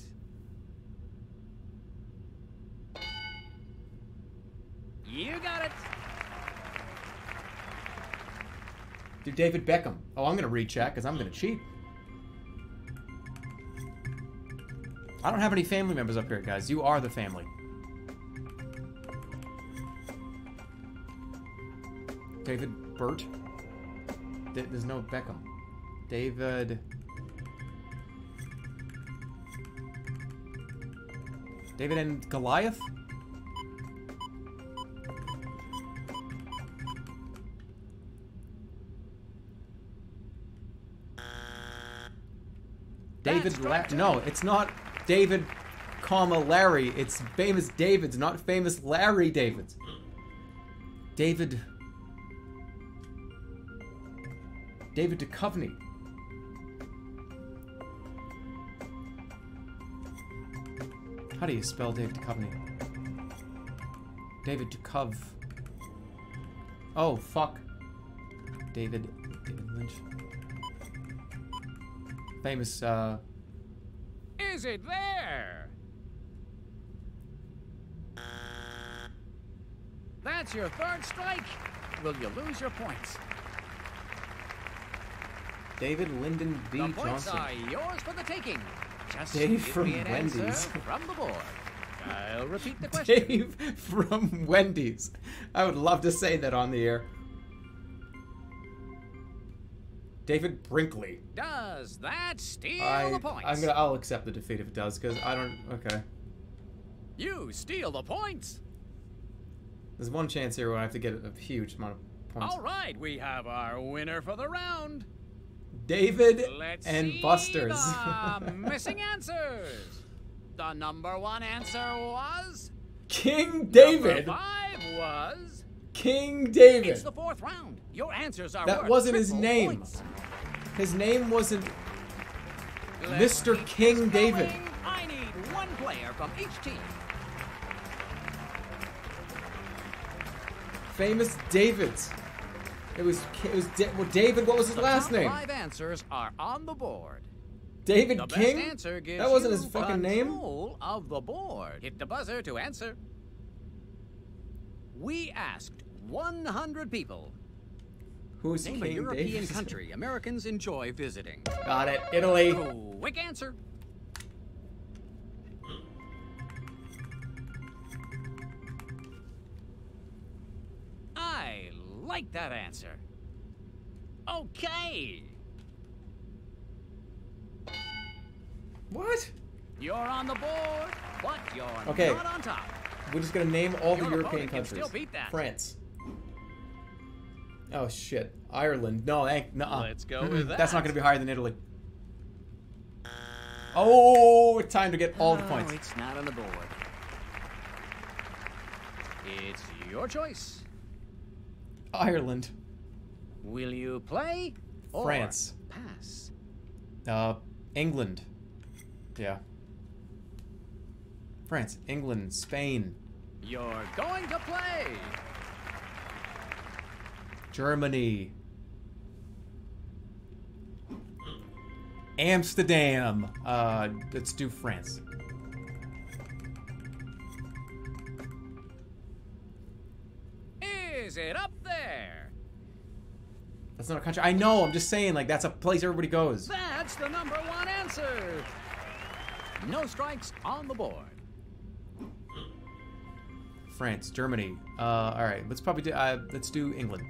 You got it. Do David Beckham. Oh, I'm gonna recheck because I'm gonna cheat. I don't have any family members up here, guys. You are the family. David Burt. Th- There's no Beckham. David. David and Goliath? David La- No, it's not David, comma Larry. It's famous Davids, not famous Larry Davids. David. David Duchovny. How do you spell David Duchovny? David Ducov. Oh, fuck. David. David Lynch. Famous, uh. Is it there? That's your third strike. Will you lose your points? David Lyndon B. The points Johnson. are yours for the taking. Just Dave give from me an Wendy's. answer from the board. I'll repeat the question. Dave from Wendy's. I would love to say that on the air. David Brinkley. Does that steal I, the points? I'm gonna. I'll accept the defeat if it does, because I don't. Okay. You steal the points. There's one chance here where I have to get a huge amount of points. All right, we have our winner for the round. David Let's and see Buster's. the missing answers. The number one answer was King David. Number five was King David. It's the fourth round. Your answers are That worth wasn't his triple name. points. His name wasn't Let's Mister keep King this David. going. I need one player from each team. Famous Davids. It was. It was. Da- well, David. What was his The last top name? Five answers are on the board. David The King. best answer gives That wasn't you his fucking name. control of the board. Hit the buzzer to answer. We asked one hundred people. Who's Name King a European David? country Americans enjoy visiting. Got it. Italy. Quick answer. I like that answer. Okay. What? You're on the board, but you're Okay. not on top. We're just gonna name all the Your European opponent can countries. still beat that. France. Oh shit. Ireland. No, that, nuh-uh. Let's go Mm-mm. with that. That's not gonna be higher than Italy. Oh, it's time to get all the Oh, points. it's not on the board. It's your choice. Ireland. Will you play or France. pass? Uh, England. Yeah. France, England, Spain, You're going to play. Germany, Amsterdam. Uh, let's do France. Is it up there? That's not a country. I know. I'm just saying, like, that's a place everybody goes. That's the number one answer. No strikes on the board. France, Germany. Uh, all right. Let's probably do. Uh, let's do England.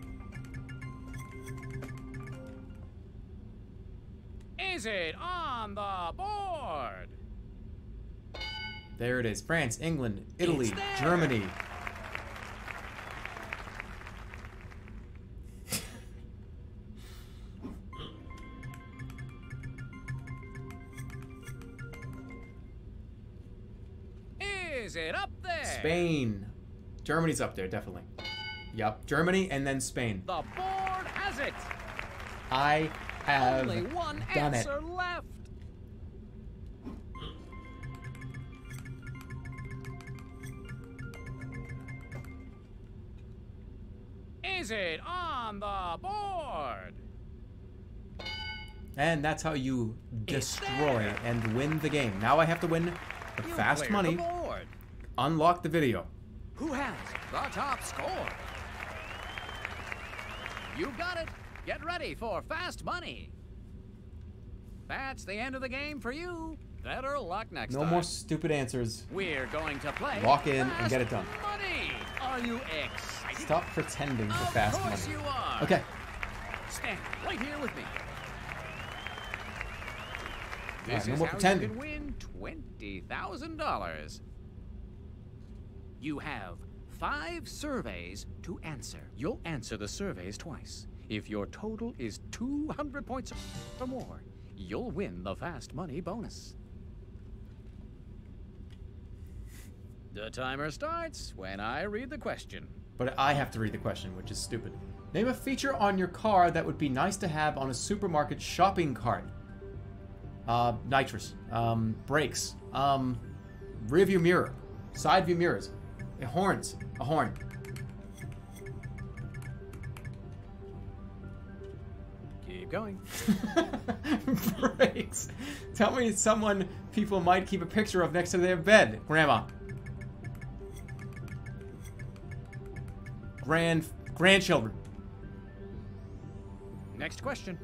Is it on the board? There it is. France, England, Italy, It's there. Germany. Is it up there? Spain. Germany's up there, definitely. Yup. Germany and then Spain. The board has it. I have Only one done it. answer left. Is it on the board? And that's how you It's destroy there. and win the game. Now I have to win the You fast cleared money, the board. unlock the video. Who has the top score? You got it. Get ready for fast money. That's the end of the game for you. Better luck next No time. more stupid answers. We're going to play. Walk in and Fast get it done. Money. Are you excited? Stop pretending for Of fast course money. you are. Okay. Stand right here with me. All This right, no is more how pretending. you can win twenty thousand dollars. You have five surveys to answer. You'll answer the surveys twice. If your total is two hundred points or more, you'll win the fast money bonus. The timer starts when I read the question. But I have to read the question, which is stupid. Name a feature on your car that would be nice to have on a supermarket shopping cart. Uh, nitrous. Um, brakes. Um, rear view mirror. Side view mirrors. Uh, horns. A horn. Keep going. Brakes. Tell me someone people might keep a picture of next to their bed. Grandma. Grand grandchildren. Next question.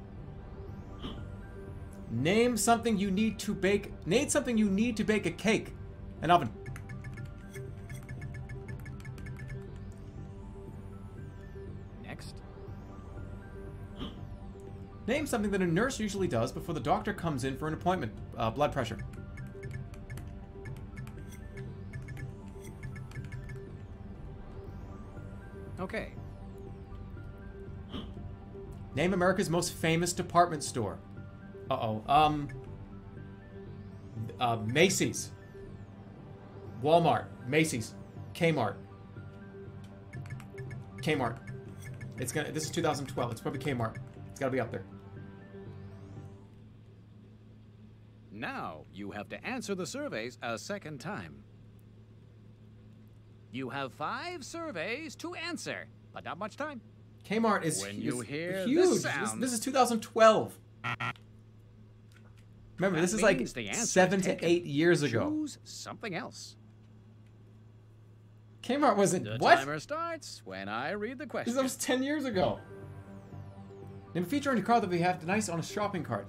Name something you need to bake. Name something you need to bake a cake. An oven. Next. Name something that a nurse usually does before the doctor comes in for an appointment. Uh, blood pressure. Okay. Name America's most famous department store. Uh-oh. Um. Uh, Macy's. Walmart. Macy's. Kmart. Kmart. It's gonna. This is two thousand twelve. It's probably Kmart. It's gotta be up there. Now you have to answer the surveys a second time. You have five surveys to answer, but not much time. Kmart is, When is you hear huge. this This, sound- this is two thousand twelve. Remember, That this is like means the answer is seven to taken. eight years ago. Choose something else. Kmart wasn't The what? timer starts when I read the This question. was ten years ago. Name a feature on your car that we have nice on a shopping cart.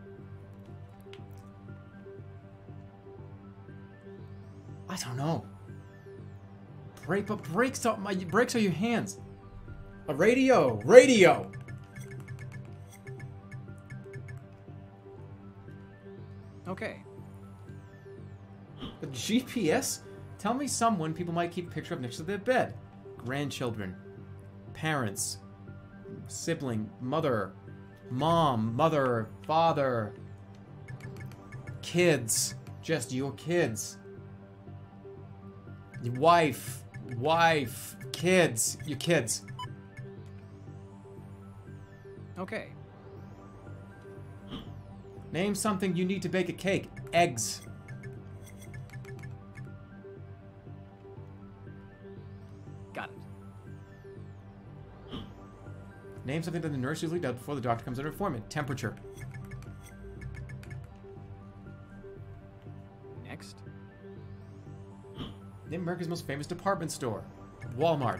I don't know. Brake, but brakes are my brakes are your hands. A radio, radio. Okay. A G P S? Tell me someone people might keep a picture of next to their bed. Grandchildren. Parents. Sibling. Mother. Mom. Mother. Father. Kids. Just your kids. Your wife. Wife. Kids. Your kids. Okay. Name something you need to bake a cake. Eggs. Got it. Name something that the nurse usually does before the doctor comes in to perform it. Temperature. Next. Name America's most famous department store. Walmart.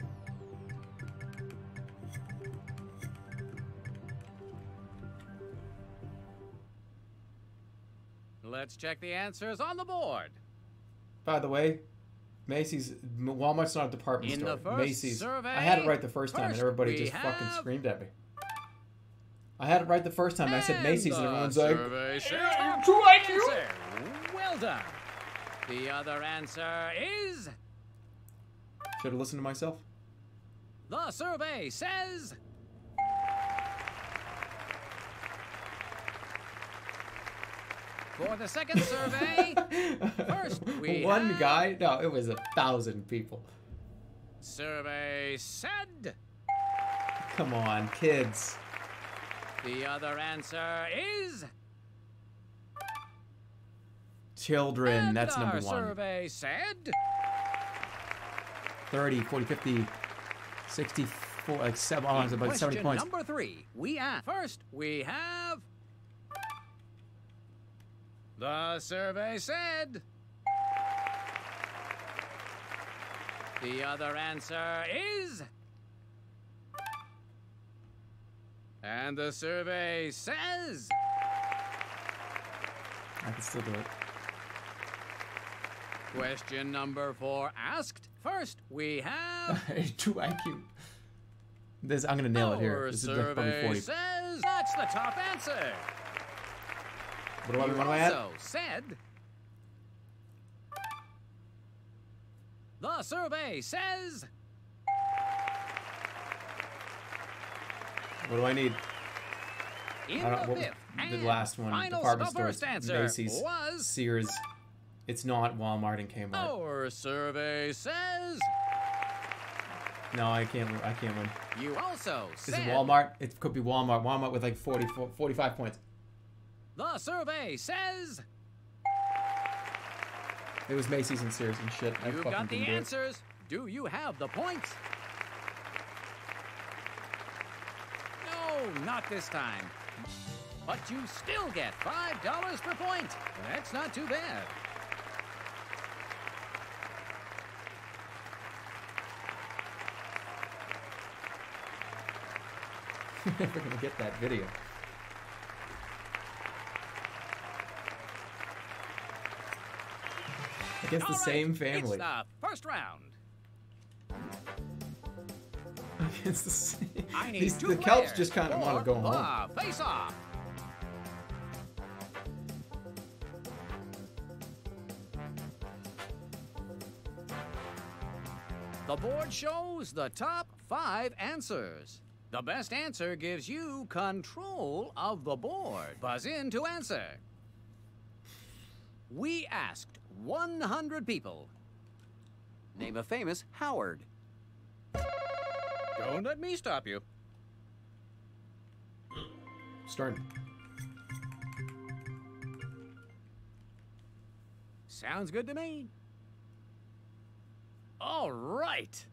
Let's check the answers on the board. By the way, Macy's, Walmart's not a department In store. the first Macy's. survey, I had it right the first time, and first everybody we just fucking have- screamed at me. I had it right the first time, and I said Macy's, and the everyone's like, survey says "Yeah, too like you." answer. Well done. The other answer is... Should have listened to myself. The survey says... For the second survey, first we One have... guy? No, it was a thousand people. Survey said... Come on, kids. The other answer is... Children, And that's number our one. survey said... thirty, forty, fifty, sixty-four, like seven, oh, it's about seventy Question points. number three. We have... First, we have... The survey said... The other answer is... And the survey says... I can still do it. Question number four asked. First, we have... Two I Q. This, I'm gonna nail it here. Our This is like probably survey forty. says that's the top answer. What do I, You what am I at? also said... The survey says... What do I need? In I don't- the what- fifth the and last one, final, department the stores, first answer Macy's, was... Sears. It's not Walmart and Kmart. Our survey says... No, I can't. I can't win. You also Is said... it Walmart? It could be Walmart. Walmart with like forty, forty-five points. The survey says... It was Macy's and Sears and shit. I You've fucking got the didn't do it. answers. Do you have the points? No, not this time. But you still get five dollars per point. That's not too bad. We're never gonna get that video. Against the All right, same family. It's the first round. Against the same. I need These, two the Celts players just kind of want to for go home. the face-off. The board shows the top five answers. The best answer gives you control of the board. Buzz in to answer. We asked one hundred people. Name a famous Howard. Don't let me stop you. Start. Sounds good to me. All right.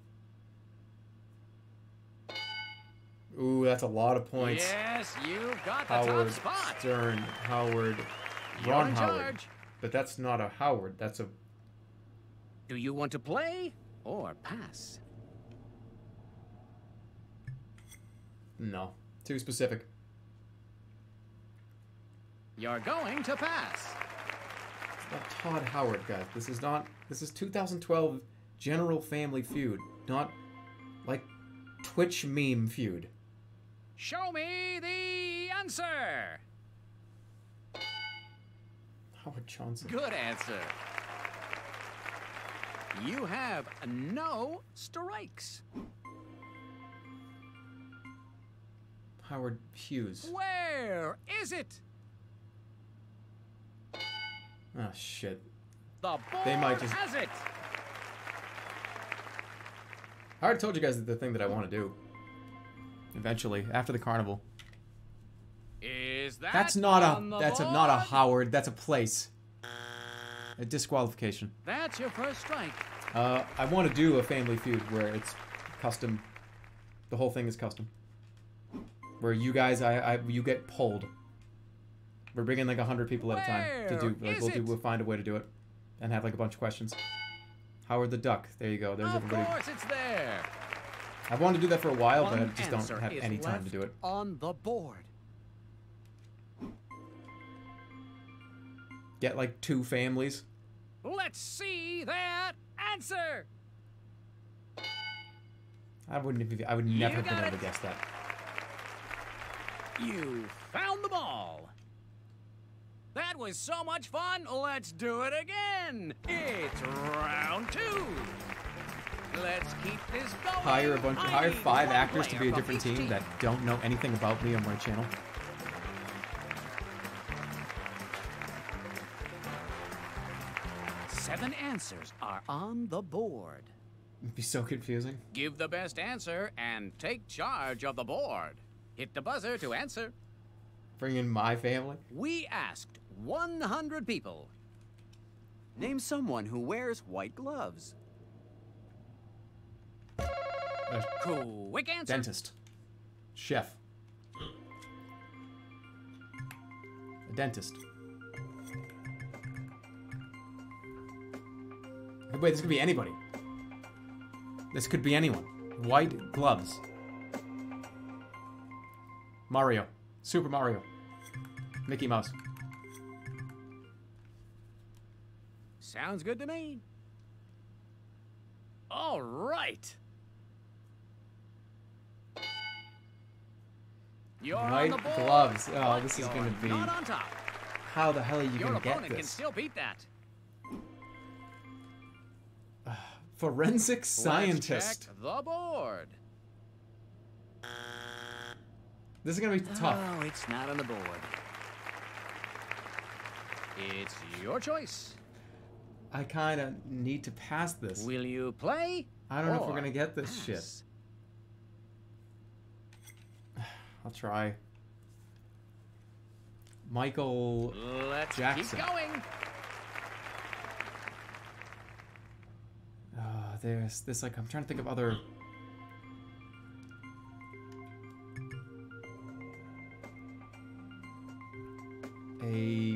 Ooh, that's a lot of points. Yes, you've got the Howard, top spot. Stern, Howard, You're Ron in Howard. charge. But that's not a Howard. That's a. Do you want to play or pass? No. Too specific. You're going to pass. It's not Todd Howard, guys. This is not. This is two thousand twelve General Family Feud, not like Twitch meme feud. Show me the answer. Howard Johnson. Good answer. You have no strikes. Howard Hughes. Where is it? Oh, shit. The board They might just- has it. I already told you guys the thing that I want to do. Eventually, after the carnival. Is that That's not on a the that's a board? not a Howard, that's a place. A disqualification. That's your first strike. Uh, I want to do a Family Feud where it's custom. The whole thing is custom. Where you guys, I, I you get pulled. We're bringing like a hundred people at a time to do. Where Like is we'll do. it? We'll find a way to do it, and have like a bunch of questions. Howard the Duck. There you go. There's Of everybody. course it's there. I've wanted to do that for a while, but I One just answer don't have is any time to left do it. on the board. Get like two families. Let's see that answer. I wouldn't. Have, I would You never have been got able it. to guess that. You found the ball. That was so much fun. Let's do it again. It's round two. Let's keep this going. Hire a bunch. I Hire need five one actors to be a player different from each team that don't know anything about me on my channel. Seven answers are on the board. It'd be so confusing. Give the best answer and take charge of the board. Hit the buzzer to answer. Bring in my family. We asked one hundred people. Name someone who wears white gloves. A Quick answer. dentist. Chef. A dentist. Wait, this could be anybody. This could be anyone. White gloves. Mario. Super Mario. Mickey Mouse. Sounds good to me. All right. You're on White the board, gloves. Oh, but this is you're gonna be- not on top. How the hell are you Your gonna get opponent can this? still beat that. Forensic Let's scientist. check the board. This is gonna be tough. Oh, it's not on the board. It's your choice. I kind of need to pass this. Will you play? I don't know if we're or gonna get this shit. pass? I'll try. Michael Let's Jackson. keep going. Uh, there's this like I'm trying to think of other. A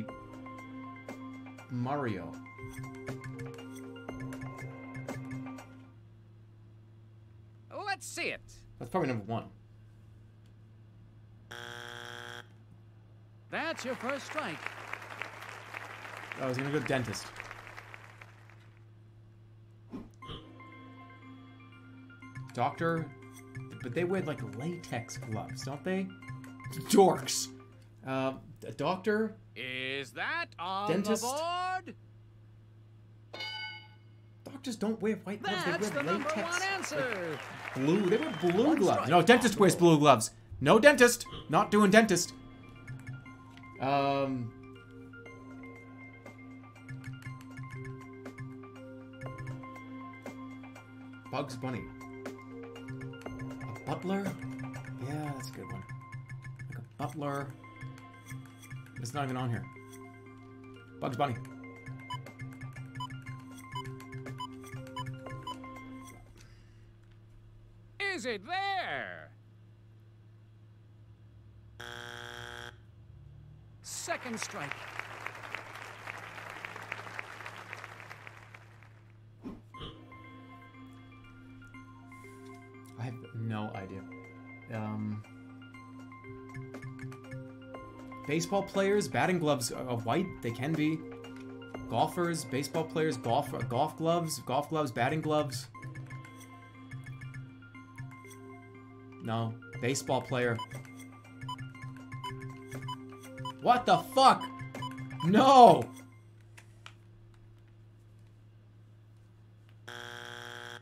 Mario. Let's see it. That's probably number one. That's your first strike. I was gonna go dentist. Doctor, but they wear like latex gloves, don't they? Dorks. Uh, a doctor. Is that on Dentist? the board? Doctors don't wear white gloves. That's they the wear number latex. one answer. Blue. They wear blue One gloves. strike No, on dentist the wears board. blue gloves. No dentist. Not doing dentist. Um. Bugs Bunny. A butler? Yeah, that's a good one. Like a butler. It's not even on here. Bugs Bunny. Is it there? Second strike. I have no idea. Um, baseball players, batting gloves are white. They can be. Golfers, baseball players, golf golf gloves, golf gloves, batting gloves. No, baseball player. What the fuck? No!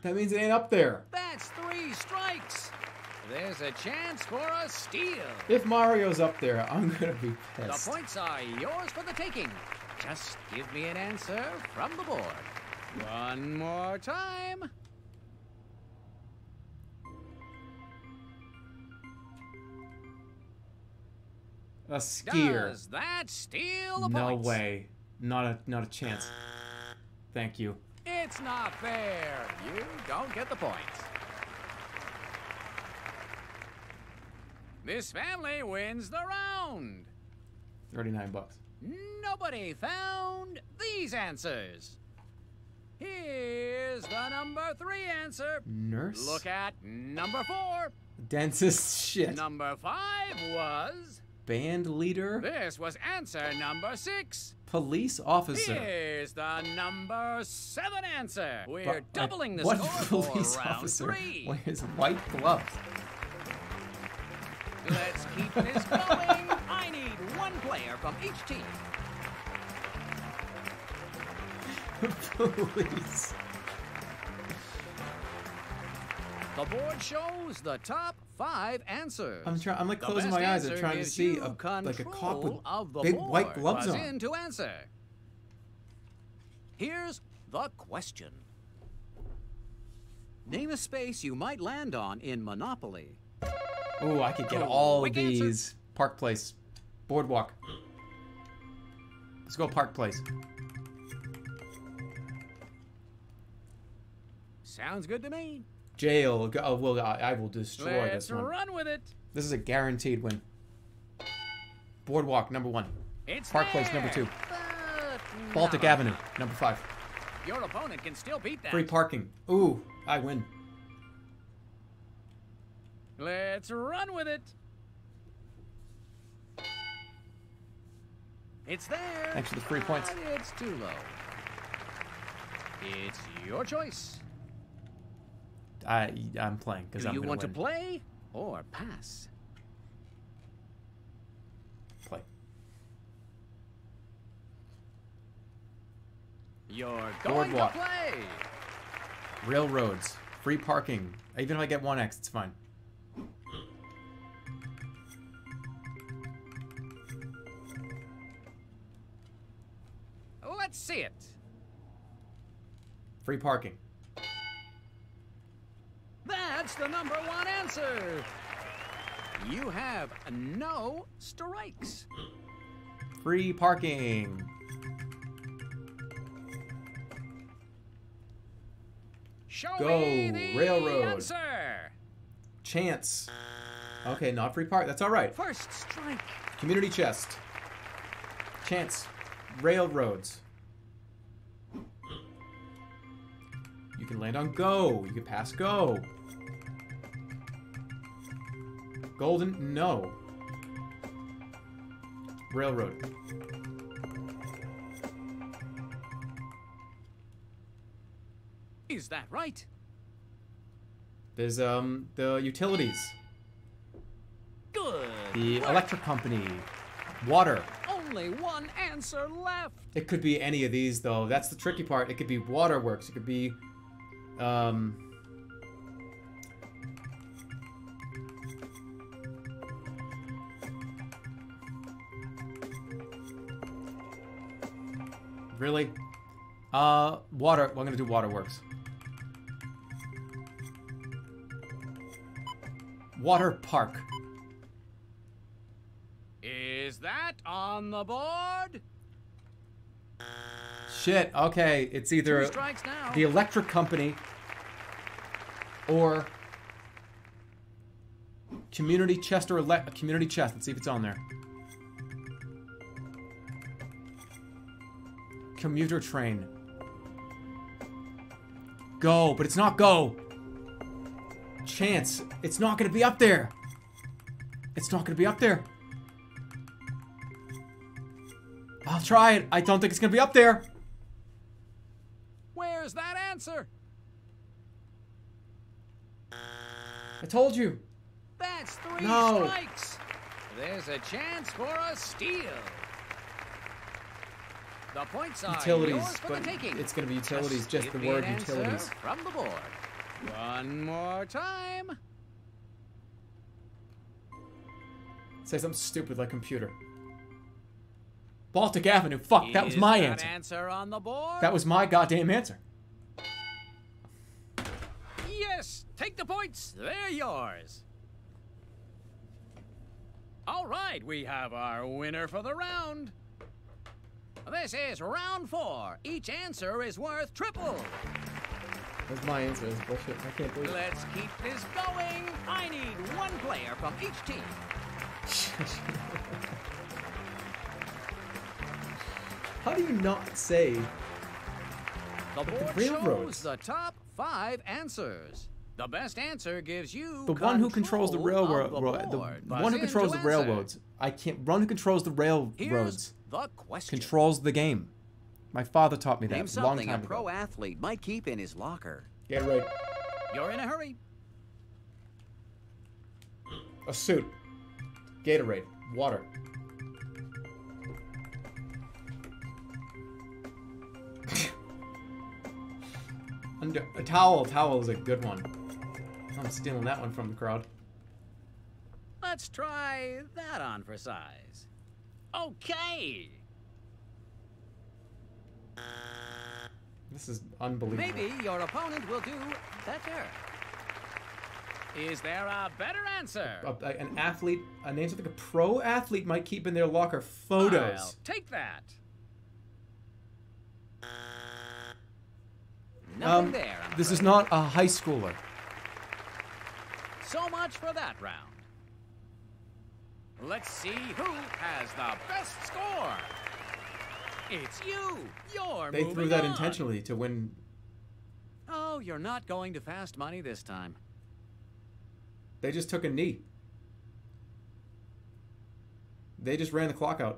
That means it ain't up there. That's three strikes. There's a chance for a steal. If Mario's up there, I'm gonna be pissed. The points are yours for the taking. Just give me an answer from the board. One more time. A skier. Does that steal the No points? way. Not a not a chance. Thank you. It's not fair. You don't get the points. This family wins the round. Thirty-nine bucks. Nobody found these answers. Here's the number three answer. Nurse. Look at number four. Dentist. Shit. Number five was... Band leader. This was answer number six. Police officer. Here's the number seven answer. We're But, uh, doubling the what score police for round officer three. wears white gloves? Let's keep this going. I need one player from each team. Police. The board shows the top five answers. I'm trying. I'm like The closing best my eyes and answer trying to gives see you a, like a cop with control of the big board. white gloves Buzz on. in to answer. Here's the question. Name a space you might land on in Monopoly. Ooh, I could get Oh, all quick these. answer. Park Place, Boardwalk. Let's go Park Place. Sounds good to me. Jail. Go, oh, well, I, I will destroy Let's this one. run with it. This is a guaranteed win. Boardwalk, number one. It's Park Place, there, number two. but Baltic no. Avenue, number five. Your opponent can still beat that. Free parking. Ooh, I win. Let's run with it. It's there. Thanks for the free points. But it's too low. It's your choice. I I'm playing because Do I'm you gonna want win. to play or pass? Play. You're going Boardwalk. to play. Railroads. Free parking. Even if I get one X, it's fine. Let's see it. Free parking. That's the number one answer. You have no strikes. Free parking. Show Go, me the railroad. answer. Chance. Okay, not free park. That's all right. First strike. Community chest. Chance. Railroads. You can land on go. You can pass go. Golden, no. Railroad. Is that right? There's um the utilities. Good. The work. electric company. Water. Only one answer left. It could be any of these though. That's the tricky part. It could be waterworks. It could be um Really? Uh water. Well, I'm gonna do waterworks. Water park. Is that on the board? Shit. Okay, it's either Two strikes now. the electric company or community chest or ele community chest. Let's see if it's on there. Commuter train. Go, but it's not go. Chance. It's not gonna be up there. It's not gonna be up there. I'll try it. I don't think it's gonna be up there. Where's that answer? I told you. That's three No. strikes. There's a chance for a steal. The points are Utilities, yours for but the taking. it's gonna be utilities, just give the me word an answer utilities. from the board. One more time. Say something stupid like computer. Baltic Avenue. Fuck, that was Is my that answer. answer on the board? That was my goddamn answer. Yes, take the points. They're yours. All right, we have our winner for the round. This is round four. Each answer is worth triple. That's my answer. That's bullshit. I can't believe it. Let's keep this going. I need one player from each team. How do you not say The board railroads. shows the top five answers. The best answer gives you the one who controls the control of railroad? the The, board. one Buzz who in controls to the answer. railroads. I can't. One who controls the railroads Here's the question. controls the game. My father taught me that Name a long something time a pro ago. athlete might keep in his locker. Get it right. You're in a hurry. A suit. Gatorade. Water. Under, a towel. Towel is a good one. I'm stealing that one from the crowd. Let's try that on for size. Okay. This is unbelievable. Maybe your opponent will do better. Is there a better answer? A, a- an athlete, a name something a pro athlete might keep in their locker. Photos. I'll take that. Nothing Um, there. I'm this is afraid. not a high schooler. So much for that round. Let's see who has the best score. It's you. You're They moving threw that on. intentionally to win. Oh, you're not going to fast money this time. They just took a knee. They just ran the clock out.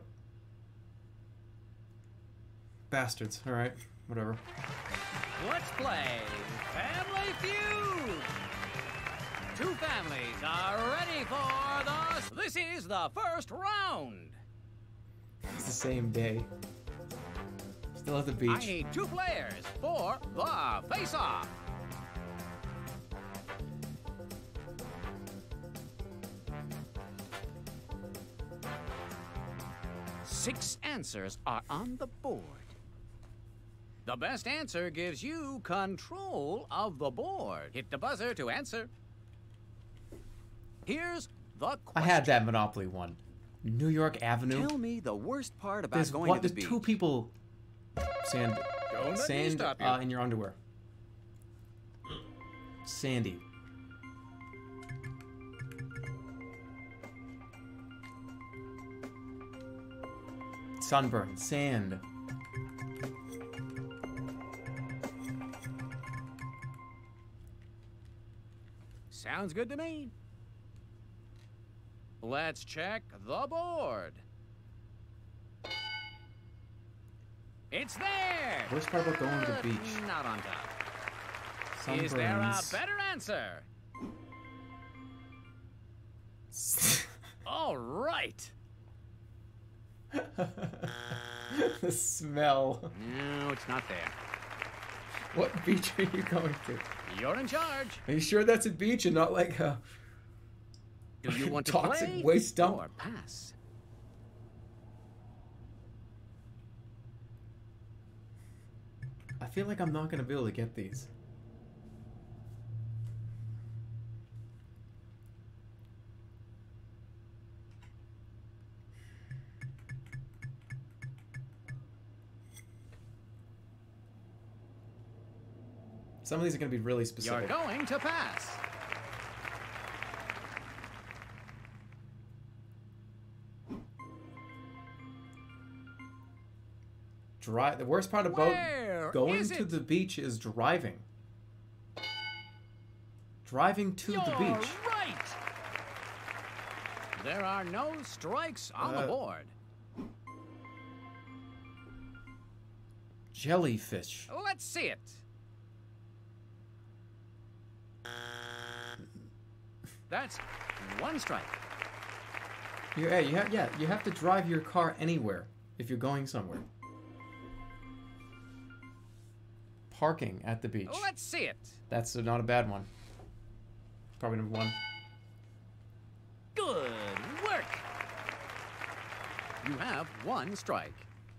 Bastards. All right, whatever. Let's play Family Feud. Two families are ready for the... This is the first round. It's the same day. Still at the I beach. need two players for the face-off. Six answers are on the board. The best answer gives you control of the board. Hit the buzzer to answer. Here's the question. I had that Monopoly one. New York Avenue. Tell me the worst part about There's going one. to the There's beach. two people. Sand. Don't let me Sand stop you. uh, in your underwear. Sandy. Sunburn. Sand. Sounds good to me. Let's check the board. It's there. Worst part about going to the but beach. Not on top. Sunburns. Is there a better answer? All right. The smell. No, it's not there. What beach are you going to? You're in charge. Are you sure that's a beach and not like a Do you want to toxic play waste dump? or pass? I feel like I'm not going to be able to get these. Some of these are going to be really You're specific. going to pass. Dri- the worst part about Where going is to it? the beach is driving. Driving to You're the beach. right. There are no strikes on Uh, the board. Jellyfish. Let's see it. That's one strike. You, yeah, you have, yeah, you have to drive your car anywhere if you're going somewhere. Parking at the beach. Let's see it. That's not a bad one. Probably number one. Good work. You have one strike.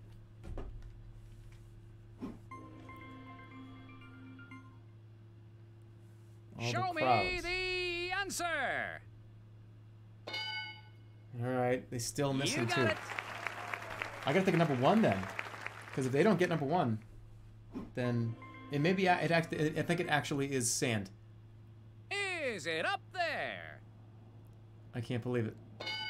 All Show the me crowds. the answer. All right, they still You missing got two. it. I gotta think of number one then, because if they don't get number one, then it may be. It act. I think it actually is sand. Is it up there? I can't believe it.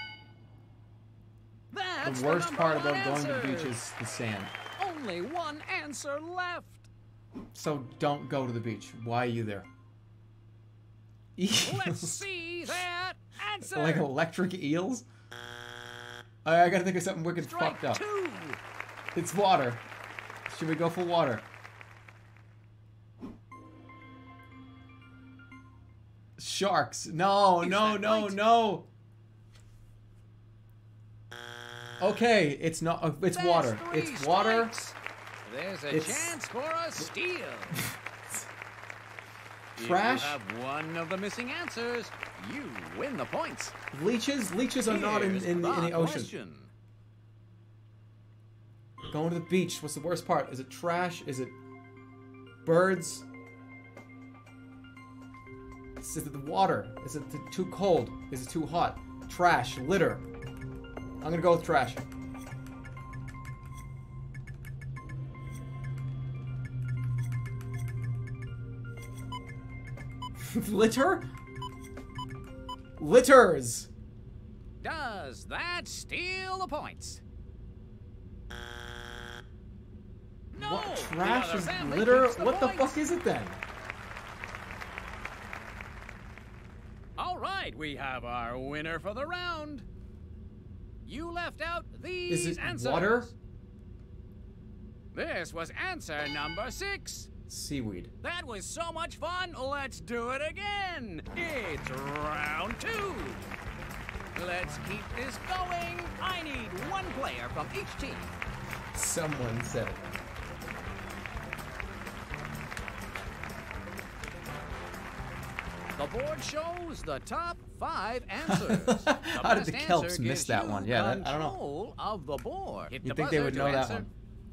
That's The worst number part one about going to the answer. beach is the sand. Only one answer left. So don't go to the beach. Why are you there? Let's Eels. see that answer. Like electric eels? I, I gotta think of something wicked Strike fucked up. two. It's water. Should we go for water? Sharks. No, Is no, that no, right? no. Okay, it's not. Uh, it's That's water. three It's water. strikes. There's a It's- chance for a steal. Trash. If you have one of the missing answers, you win the points. Leeches. Leeches are not in, Here's in, the, in the ocean. question. Going to the beach. What's the worst part? Is it trash? Is it birds? Is it the water? Is it t- too cold? Is it too hot? Trash. Litter. I'm gonna go with trash. Litter? Litters. Does that steal the points? No. What the trash other is family litter? keeps the What the points. fuck is it then? All right, we have our winner for the round. You left out these Is it answers. water? This was answer number six. Seaweed. That was so much fun. Let's do it again. It's round two. Let's keep this going. I need one player from each team. Someone said it. The board shows the top five answers. How did the best Kelps answer miss gives that you one? Yeah, that- I don't know. control of the board. Hit You'd the think they buzzer would to know that answer. one.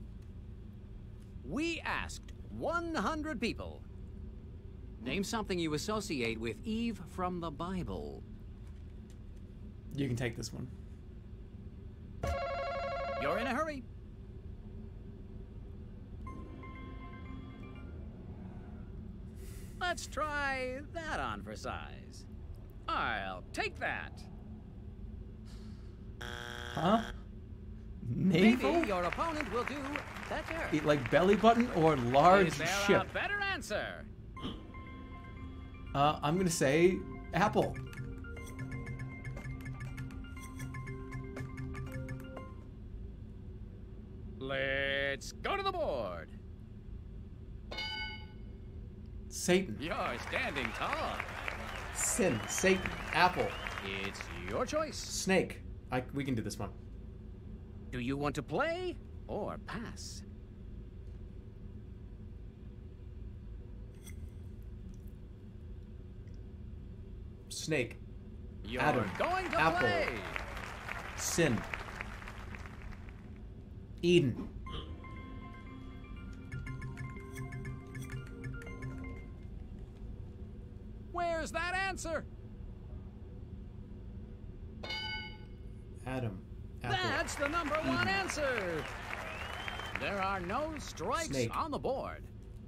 We asked one hundred people. Name something you associate with Eve from the Bible. You can take this one. You're in a hurry. Let's try that on for size. I'll take that. Huh? Navel? Maybe your opponent will do better. Eat like belly button or large Is there ship? a better answer? Uh, I'm gonna say apple. Let's go to the board. Satan. You're standing tall. Sin. Satan. Apple. It's your choice. Snake. I, we can do this one. Do you want to play or pass? Snake. You're Adam. going to Apple. play. Sin. Eden. Where's that answer? Adam. Apple. That's the number one answer. There are no strikes Snake. on the board.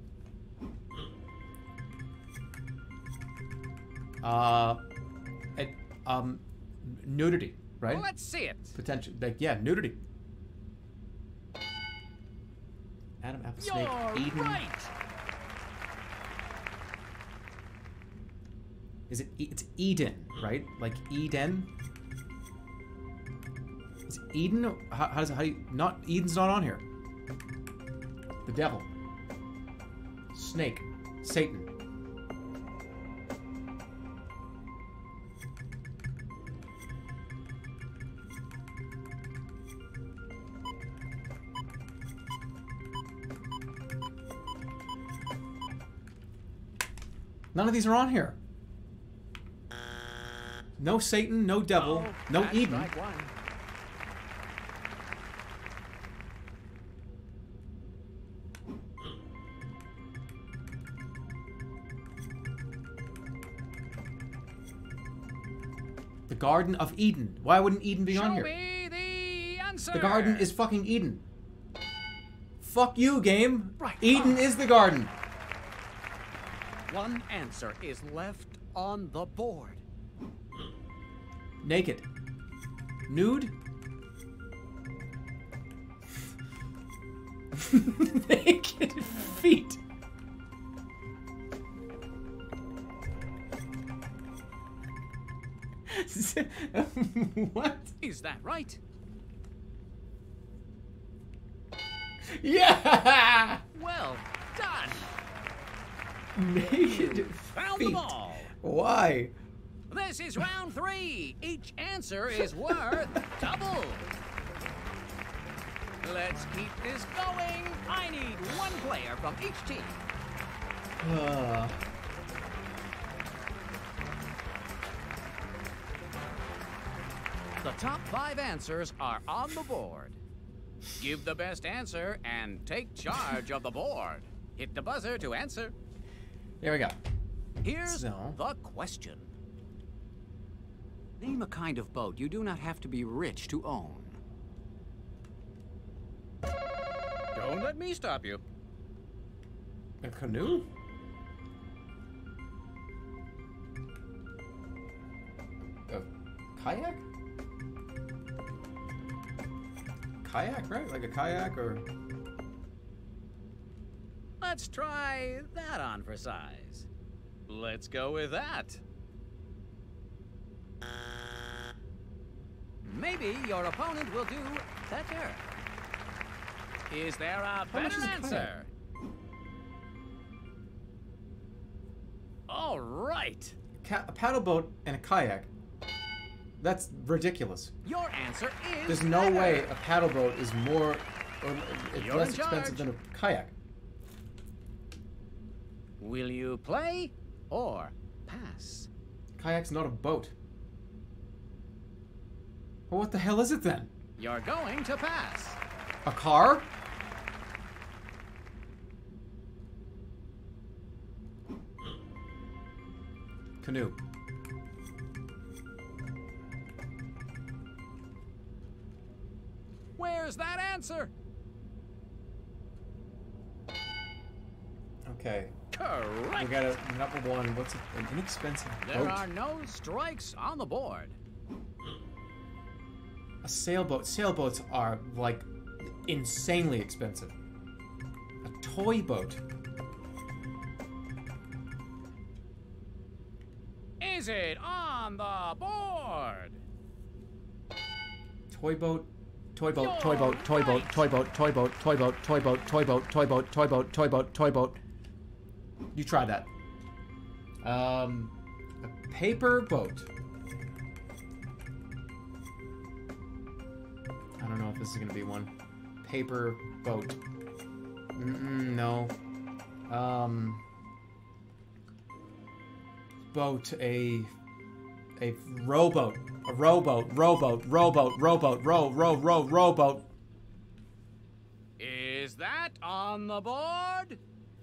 Uh, it, um, nudity, right? Let's see it. Potential, like, yeah, nudity. Adam, apple, snake, You're Eden. right. Is it? E- It's Eden, right? Like Eden. Is it Eden? How, how does it? How do you? Not Eden's not on here. The devil. Snake. Satan. None of these are on here. No Satan, no devil, Oh, no that's Eden. strike one. The Garden of Eden. Why wouldn't Eden be Show on here? me the answer. The garden is fucking Eden. Fuck you, game. Right Eden on. is the garden. One answer is left on the board. Naked. Nude. Naked feet. What? Is that right? Yeah! Well done. Naked Found feet. them all. Why? This is round three. Each answer is worth double. Let's keep this going. I need one player from each team. Uh, The top five answers are on the board. Give the best answer and take charge of the board. Hit the buzzer to answer. here we go. Here's So- the question. Name a kind of boat you do not have to be rich to own. Don't let me stop you. A canoe? A kayak? Kayak, right? Like a kayak or... Let's try that on for size. Let's go with that. Maybe your opponent will do better. Is there a much better is a answer? All right. Ca a paddle boat and a kayak. That's ridiculous. Your answer is There's no better. way a paddle boat is more or it's You're less in expensive charge. than a kayak. Will you play or pass? Kayak's not a boat. Well, what the hell is it then? You're going to pass. A car? Canoe. Where's that answer? Okay. We Correct. got a number one. What's a, an inexpensive There boat? are no strikes on the board. A sailboat. Sailboats are like insanely expensive. A toy boat. Is it on the board? Toy boat. Toy boat. Toy boat. Toy boat. Toy boat. Toy boat. Toy boat. Toy boat. Toy boat. Toy boat. Toy boat. Toy boat. Toy boat. You try that. Um, a paper boat. I don't know if this is gonna be one. Paper boat. Mm-mm, no. Um, boat. A a rowboat. A rowboat. Rowboat. Rowboat. Rowboat. Row. Row. Row. Rowboat. Is that on the board?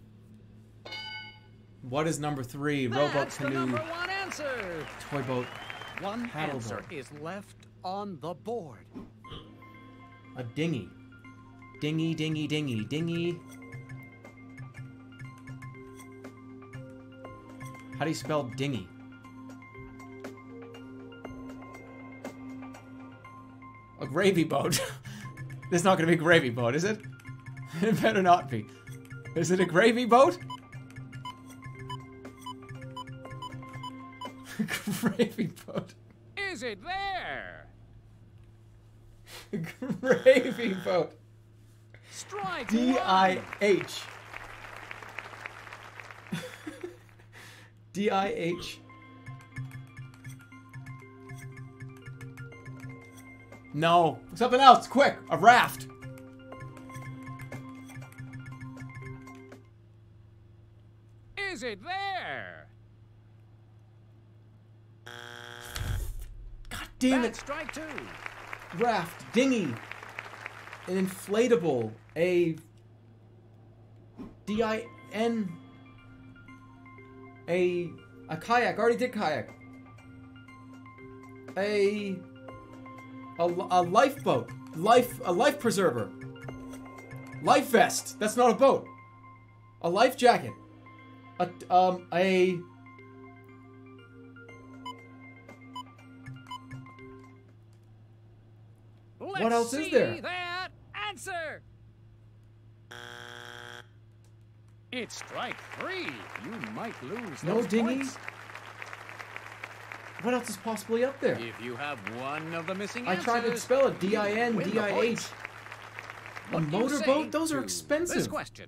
What is number three? Rowboat, That's the canoe, number one answer. toy boat. One Paddle answer boat. is left on the board. A dinghy. Dinghy, dinghy, dinghy, dinghy. How do you spell dinghy? A gravy boat. There's not going to be a gravy boat, is it? It better not be. Is it a gravy boat? Gravy boat. Is it there? Gravy boat. Strike D I one. H. D I H. No. Something else. Quick. A raft. Is it there? damn That's it. strike two. Raft, dinghy, an inflatable, a D I N, a a kayak. I already did kayak. A a, a lifeboat, life a life preserver, life vest. That's not a boat. A life jacket. A um a. Let's What else is there? see that answer. It's strike three. You might lose No those dinghy? points. What else is possibly up there? If you have one of the missing I answers, tried to spell it. D I N, win the D I H. points. A What do you say motorboat? Those are to expensive. This question.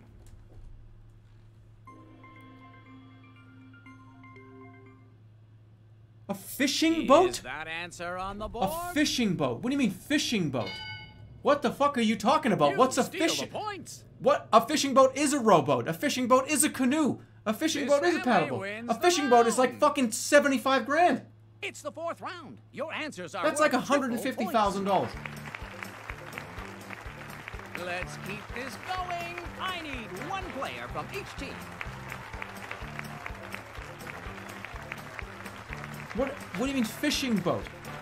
A fishing Is boat? that answer on the board? A fishing boat? What do you mean fishing boat? What the fuck are you talking about? You What's a steal fish? the points. What? A fishing boat is a rowboat. A fishing boat is a canoe. A fishing This boat is a family paddleboat. wins A the fishing boat is like round. fucking seventy-five grand. It's the fourth round. Your answers are That's like worth one hundred fifty thousand dollars. triple points. Let's keep this going. I need one player from each team. What? What do you mean fishing boat?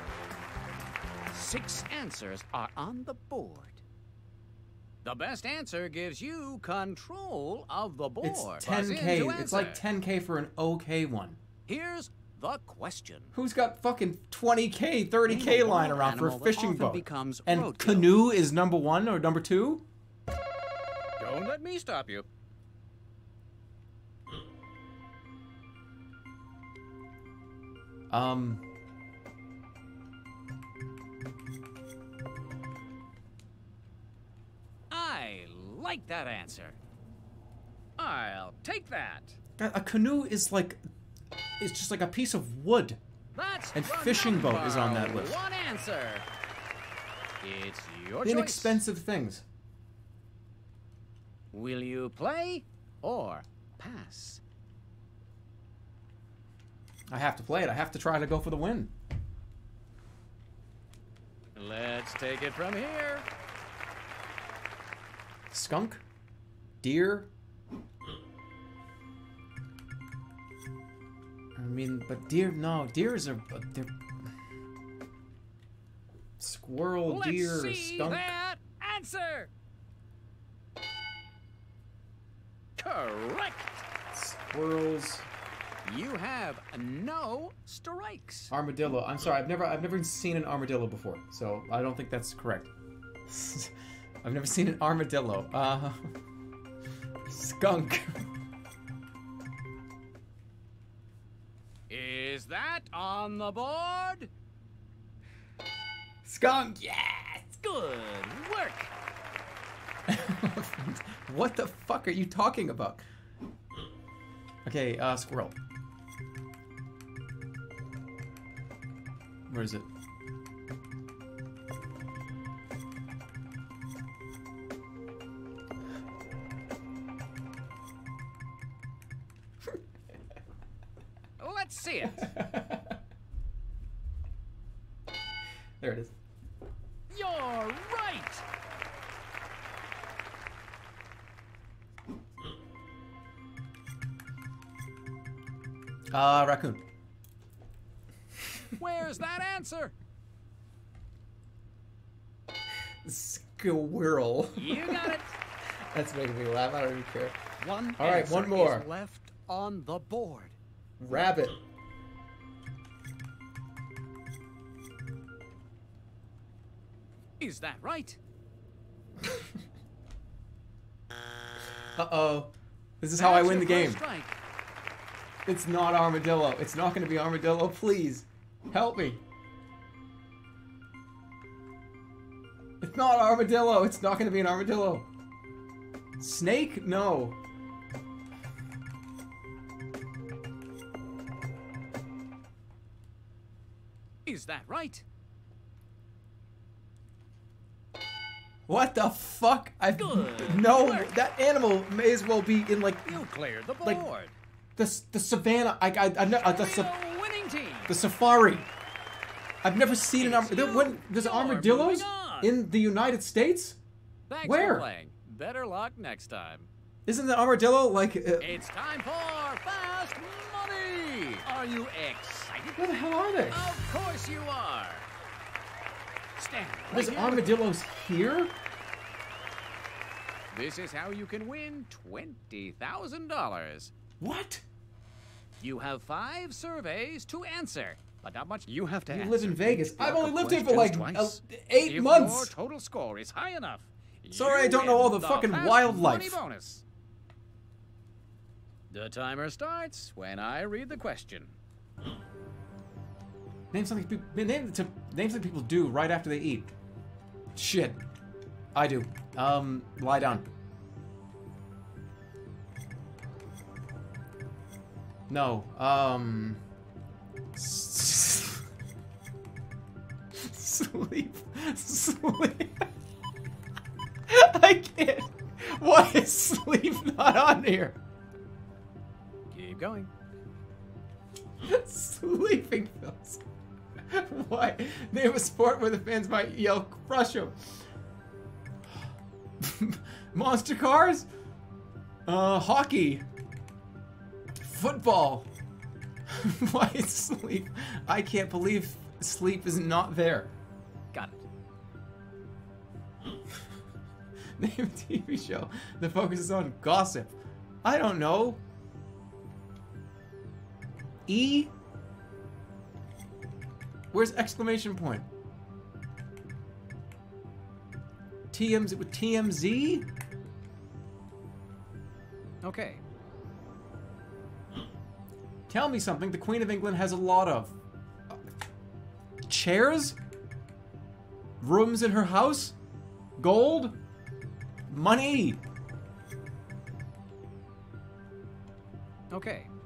Six answers are on the board. The best answer gives you control of the board. It's Buzz ten in K. to It's like answer. ten K for an okay one. Here's the question. Who's got fucking twenty K, thirty K Name a lying wild around for a animal that fishing often boat? becomes And roadkill. canoe is number one or number two? Don't let me stop you. Um. I like that answer. I'll take that. God, a canoe is like, it's just like a piece of wood. That's And the fishing boat is on that number list. One answer. It's your Inexpensive things. choice. Will you play or pass? I have to play it. I have to try to go for the win. Let's take it from here. Skunk? Deer? I mean, but deer, no. Deers are, they're... Squirrel, Let's deer, see skunk. that answer. Correct. Squirrels. You have no strikes. Armadillo. I'm sorry. I've never, I've never seen an armadillo before, so I don't think that's correct. I've never seen an armadillo. Uh, skunk. Is that on the board? Skunk. Yes. Good work. What the fuck are you talking about? Okay, uh, squirrel. Where is it? Let's see it. There it is. You're right. Uh, raccoon. Where's that answer? Squirrel. You got it. That's making me laugh. I don't even care. One All right, answer one more. is left on the board. Rabbit. Is that right? Uh-oh. This is how I That's win your the game. first strike. It's not armadillo. It's not going to be armadillo. Please. Help me. It's not armadillo. It's not going to be an armadillo. Snake? No. Is that right? What the fuck? I Good No, work. that animal may as well be in like You cleared the Like- board. the the savannah. I I, I know uh, the Trio sa- winning team. the safari. I've never seen an armadillo. When there's You're armadillos moving on. in the United States? Thanks Where? for playing. Better luck next time. Isn't the armadillo like? Uh, It's time for Fast Money. Are you excited? where the hell are they? Of course you are. Stand right There's here. armadillos here? This is how you can win twenty thousand dollars. What? You have five surveys to answer, but not much. You have to You answer live in Vegas. each I've block only of lived here for like questions uh, twice. eight If months. your total score is high enough, Sorry, you I don't know all win the fucking Fast wildlife. Money bonus. The timer starts when I read the question. Name something. People, name to name something people do right after they eat. Shit, I do. Um, lie down. No. Um. Sleep. Sleep. I can't. Why is sleep not on here? Keep going. Sleeping pills. Why? Name a sport where the fans might yell, crush him. Monster cars? Uh, hockey. Football. Why is sleep? I can't believe sleep is not there. Got it. Name a T V show that focuses on gossip. I don't know. E? Where's exclamation point? T M Z with T M Z? Okay. Tell me something the Queen of England has a lot of. Uh, chairs? Rooms in her house? Gold? Money? Okay.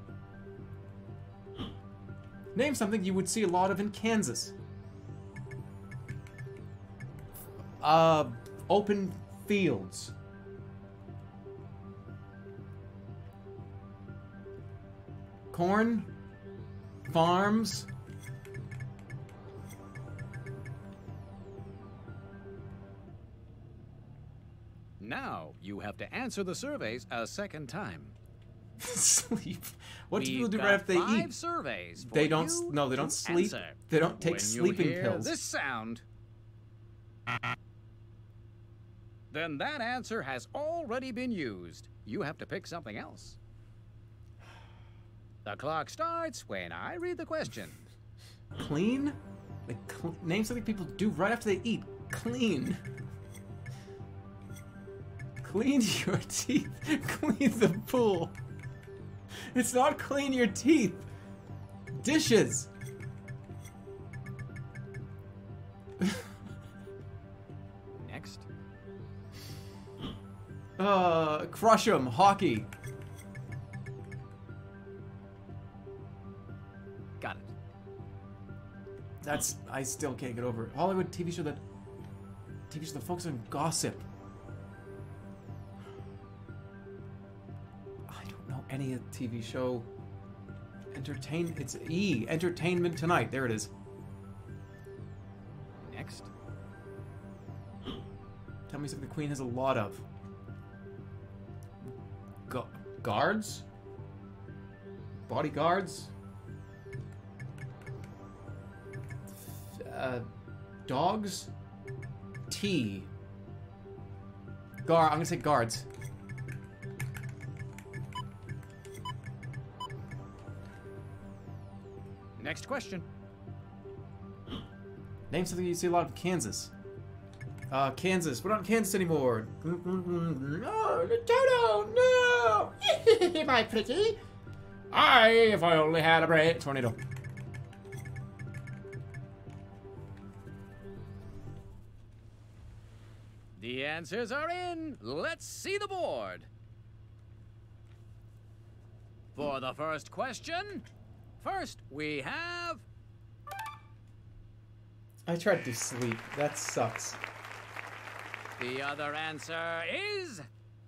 Name something you would see a lot of in Kansas. Uh, open fields. Corn? Farms? Now you have to answer the surveys a second time. Sleep. What do We've people do got right after they five eat? surveys for They don't. you No, they to don't sleep. answer. They don't take When sleeping you hear pills. this sound, then that answer has already been used. You have to pick something else. The clock starts when I read the question. Clean? Like, cl name something people do right after they eat. Clean. Clean your teeth. Clean the pool. It's not clean your teeth. Dishes. Next. Uh, crush 'em. Hockey. Got it. That's, I still can't get over it. Hollywood T V show that, T V show that focuses on gossip. I don't know any T V show. Entertain, it's E, Entertainment Tonight. There it is. Next. Tell me something the Queen has a lot of. Gu guards? Bodyguards? Uh, dogs? Tea? Guard, I'm gonna say guards. Next question. Name something you see a lot of in Kansas. Uh, Kansas. We're not in Kansas anymore. No, Toto, no! My pretty. I, if I only had a brain. Tornado. The answers are in. Let's see the board. For the first question, first we have I tried to sleep. That sucks. the other answer is.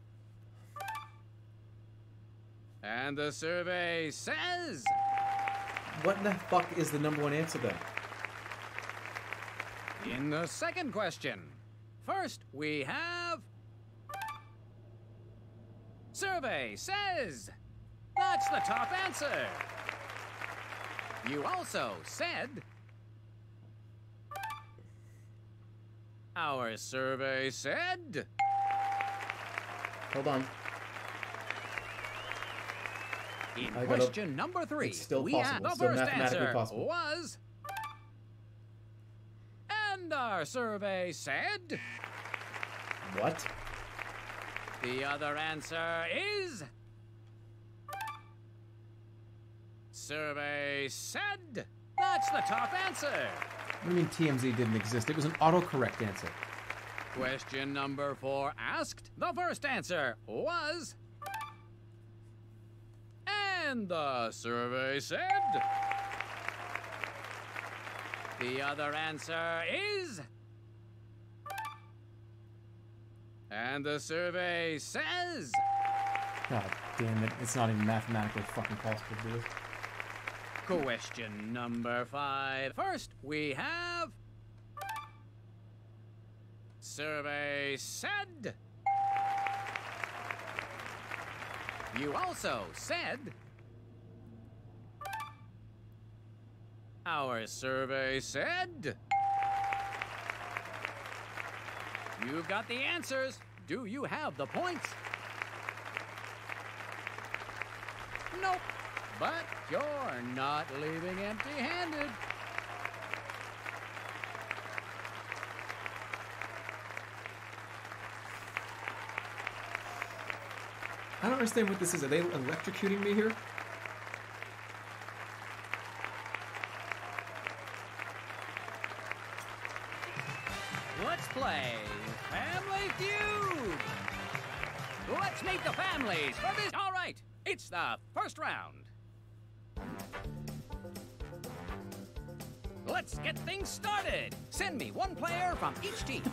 And the survey says What the fuck is the number one answer then? In the second question, first we have... Survey says... That's the top answer. You also said... Our survey said... Hold on. In I gotta- question number three, it's still we possible, had the still first mathematically answer possible. was... And our survey said... What? The other answer is... Survey said... That's the top answer. What do you mean T M Z didn't exist? It was an autocorrect answer. Question number four asked. The first answer was... And the survey said... The other answer is... And the survey says... God damn it. It's not even mathematically fucking possible to do this. Question number five. First, we have... Survey said... You also said... Our survey said... You've got the answers. Do you have the points? Nope. But you're not leaving empty-handed. I don't understand what this is. Are they electrocuting me here? Let's play Family Feud. Let's meet the families for this. All right, it's the first round. Let's get things started. Send me one player from each team.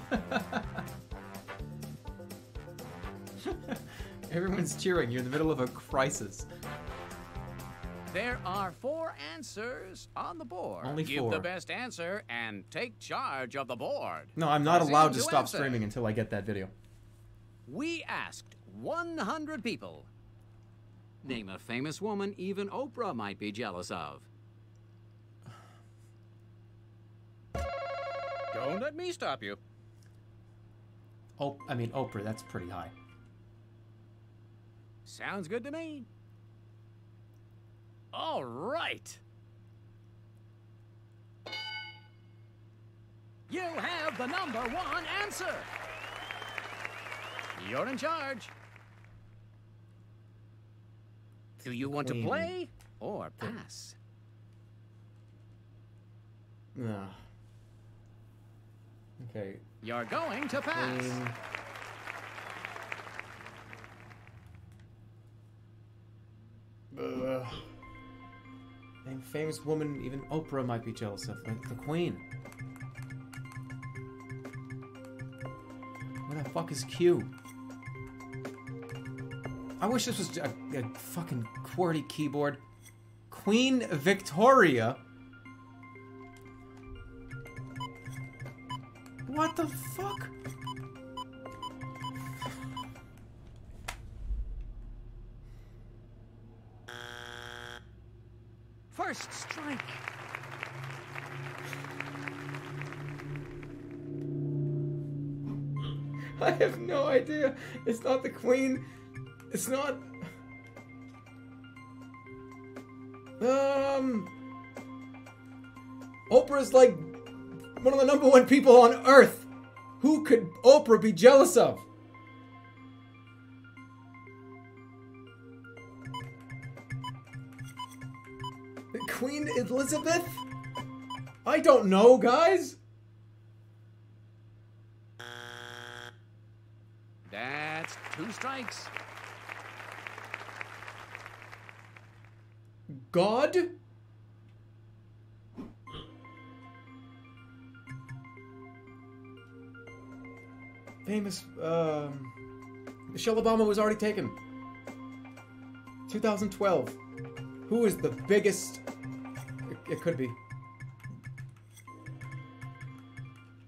Everyone's cheering. You're in the middle of a crisis. There are four answers on the board. Only Give four. the best answer and take charge of the board. No, I'm not Proceed allowed to to stop answer. streaming until I get that video. We asked one hundred people. Name a famous woman even Oprah might be jealous of. Don't let me stop you. Oh, I mean, Oprah, that's pretty high. Sounds good to me. All right. You have the number one answer. You're in charge. Do you want Queen. to play or pass? No. Okay. You're going to pass. Queen. Ugh. Name famous woman even Oprah might be jealous of. Like the Queen. Where the fuck is Q? I wish this was a, a fucking QWERTY keyboard. Queen Victoria? What the fuck? First strike. I have no idea. It's not the Queen. It's not... Um... Oprah's like one of the number one people on Earth. Who could Oprah be jealous of? Queen Elizabeth? I don't know, guys. That's two strikes. God? Famous, um... Michelle Obama was already taken. two thousand twelve. Who is the biggest... It, it could be.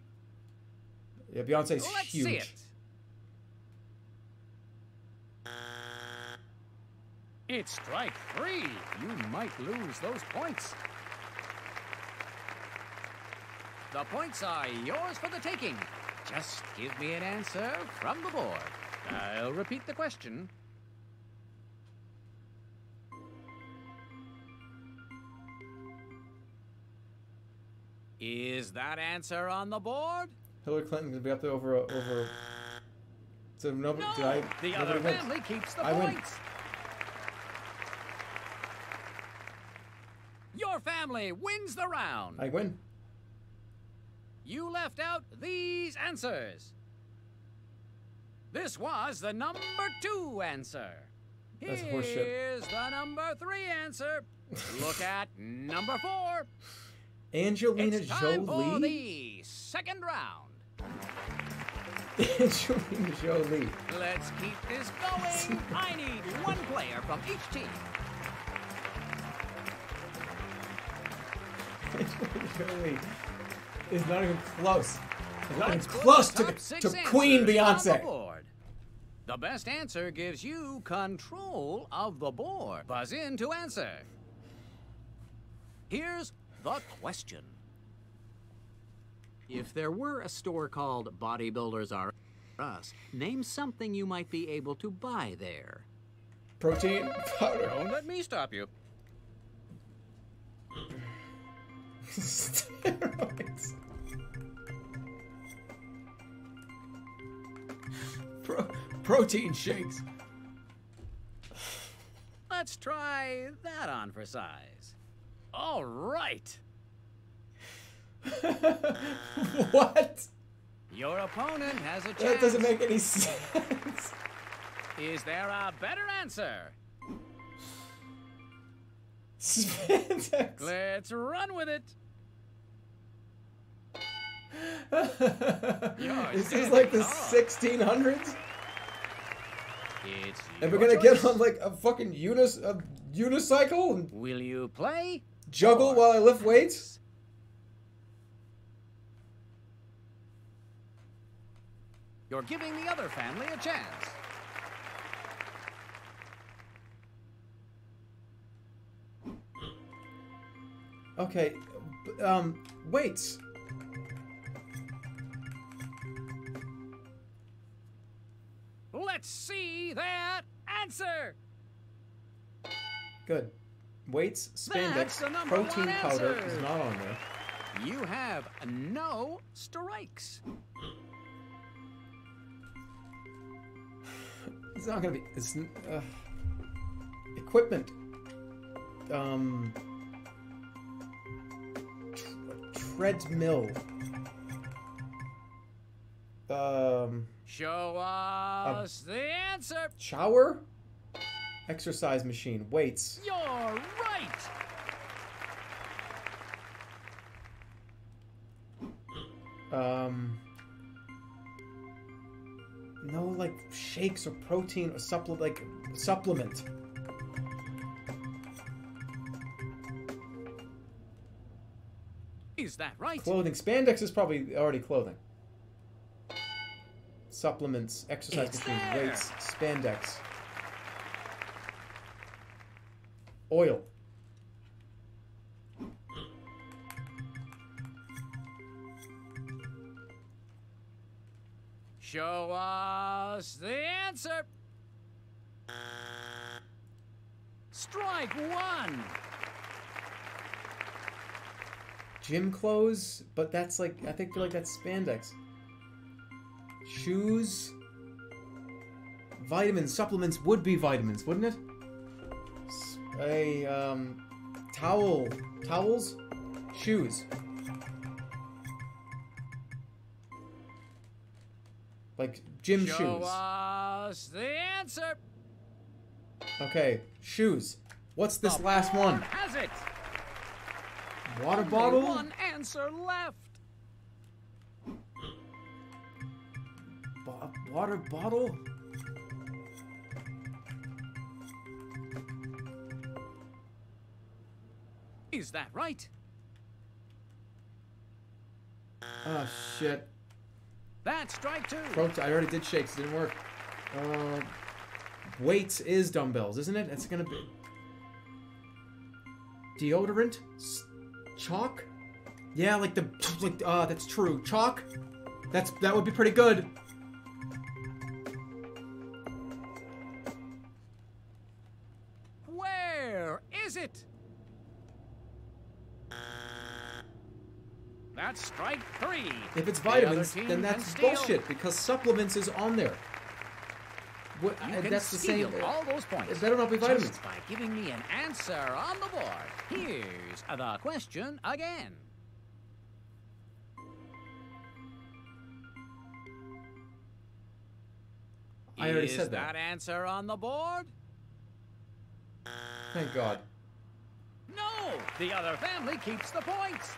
Yeah, Beyonce's Let's huge. see it. It's strike three. You might lose those points. The points are yours for the taking. Just give me an answer from the board. I'll repeat the question. Is that answer on the board? Hillary Clinton gonna be up there over over. So nobody. No, Did I? the nobody other wins. family keeps the I win. points. Your family wins the round. I win. You left out these answers. This was the number two answer. That's horseshit. Here's the number three answer. Look at number four. Angelina It's time for Jolie. the second round. Angelina Jolie. Let's keep this going. I need one player from each team. Angelina Jolie is not even close. It's not even Let's put close the to, top six to Queen answers on the Beyonce. board. The best answer gives you control of the board. Buzz in to answer. Here's the question. If there were a store called Bodybuilders R Us, name something you might be able to buy there. Protein powder. Don't let me stop you. Steroids. Pro protein shakes. Let's try that on for size. All right. What? Your opponent has a chance. That doesn't make any sense. Is there a better answer? Spandex. Let's run with it. Is this like the sixteen hundreds? It's And we're your gonna choice. get on like a fucking unis a unicycle and Will you play? juggle or while I lift weights? You're giving the other family a chance. Okay, b- um, weights. Let's see that answer. Good. Weights, That's spandex, the number protein one powder answer. is not on there. You have no strikes. It's not gonna be. It's uh, equipment. Um, tr- treadmill. Um, Show us the answer. shower. Exercise machine. Weights. You're right. Um, no, like shakes or protein or supplement, like supplement. Is that right? Clothing. Spandex is probably already clothing. Supplements, exercise It's machine, there. weights, spandex. Oil. Show us the answer. Strike one. Gym clothes, but that's like, I think feel like that's spandex. Shoes. Vitamins, supplements would be vitamins, wouldn't it? S- A, um, towel. Towels? Shoes. Like gym Show shoes. us the answer. Okay, shoes. What's this The last board one? Has it? Water Only bottle? one answer left. Bo- water bottle? Is that right? Oh shit. That's strike two. Pro I already did shakes. Didn't work. Uh, weights is dumbbells, isn't it? It's gonna be deodorant, S chalk. Yeah, like the like. Uh, that's true. Chalk. That's that would be pretty good. Where is it? That's strike three. If it's The other vitamins, team then can that's steal. bullshit because supplements is on there. What, You uh, can that's the steal same. all those points. It better not be vitamins. Just by giving me an answer on the board. Here's the question again. I already Is said that. that answer on the board? Thank God. No! The other family keeps the points.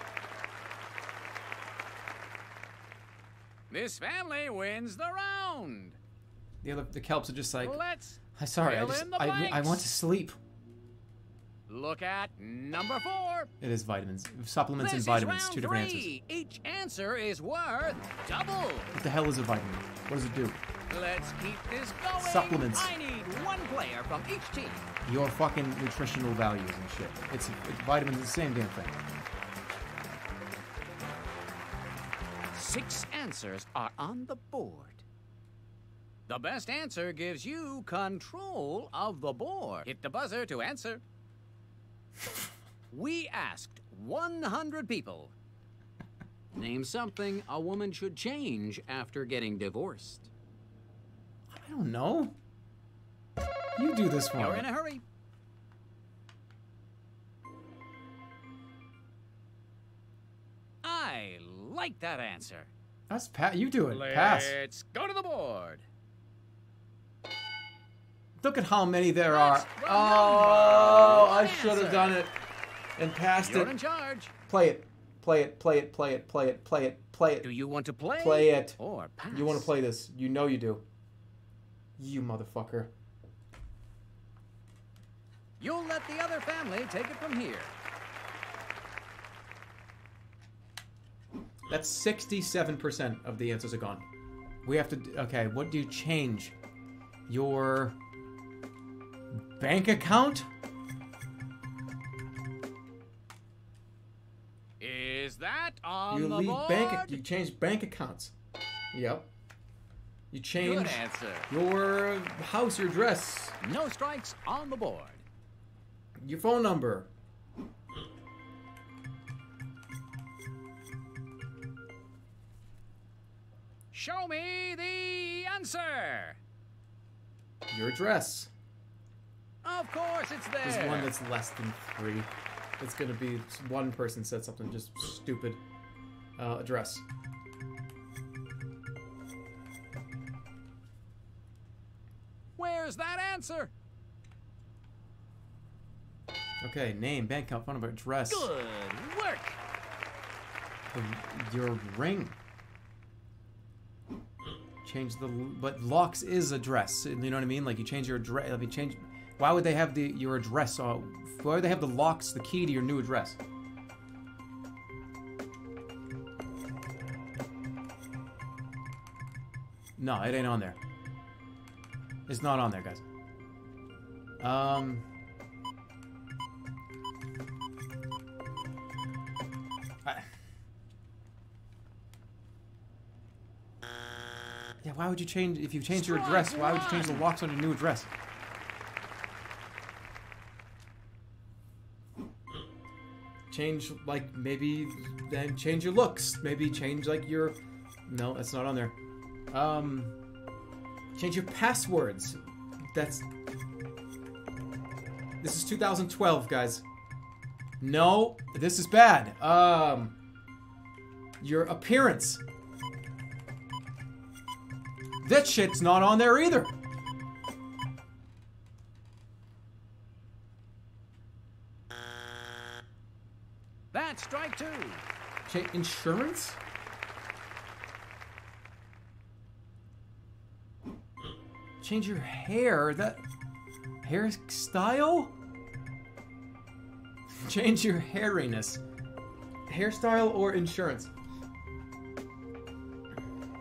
This family wins the round. The other the kelps are just like. Let's I'm sorry. I fill just in the I, I blanks. want to sleep. Look at number four. It is vitamins, supplements, This and vitamins. is round Two different three. answers. Each answer is worth double. What the hell is a vitamin? What does it do? Let's keep this going. Supplements. I need one player from each team. Your fucking nutritional values and shit. It's, it's vitamins, the same damn thing. Six answers are on the board. The best answer gives you control of the board. Hit the buzzer to answer. We asked one hundred people. Name something a woman should change after getting divorced. I don't know. You do this one. You're in a hurry. I like that answer. That's Pat. You do it. Pass. Let's go to the board. Look at how many there are. That's the Oh, number I one should have answer. done it and passed You're it. in charge. Play it. Play it. Play it. Play it. Play it. Play it. Play it. Do you want to play? Play it. Or pass? You want to play this. You know you do. You motherfucker. You'll let the other family take it from here. That's sixty-seven percent of the answers are gone. We have to... Okay, what do you change? Your... bank account? Is that on You the leave board? bank... You change bank accounts. Yep. You change Good answer. your house, your address, No strikes on the board. your phone number. Show me the answer. Your address. Of course it's there. There's one that's less than three. It's gonna be one person said something just stupid. Uh, address. Where's that answer? Okay, name, bank account, phone number, address. Good work. The- your ring. Change the... But locks is address. You know what I mean? Like, you change your address... I mean, change... Why would they have the your address? Uh, why would they have the locks, the key to your new address? No, it ain't on there. It's not on there, guys. Um... I- Yeah, why would you change... If you change your address, why would you change the locks on your new address? Change, like, maybe... Then change your looks. Maybe change, like, your... No, that's not on there. Um... Change your passwords. That's... This is two thousand twelve, guys. No, this is bad. Um... Your appearance. That shit's not on there either. That's strike two. Cha- insurance? Change your hair? That... Hairstyle? Change your hairiness. Hairstyle or insurance?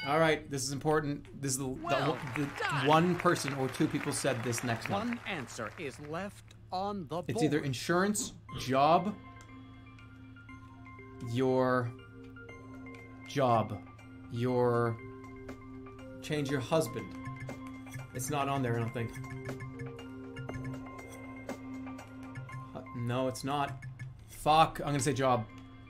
All right, this is important. This is the, Well the, the done. one person or two people said this next one. One answer is left on the board. It's either insurance, job, your job, your change your husband. It's not on there, I don't think. Uh, No, it's not. Fuck, I'm gonna say job.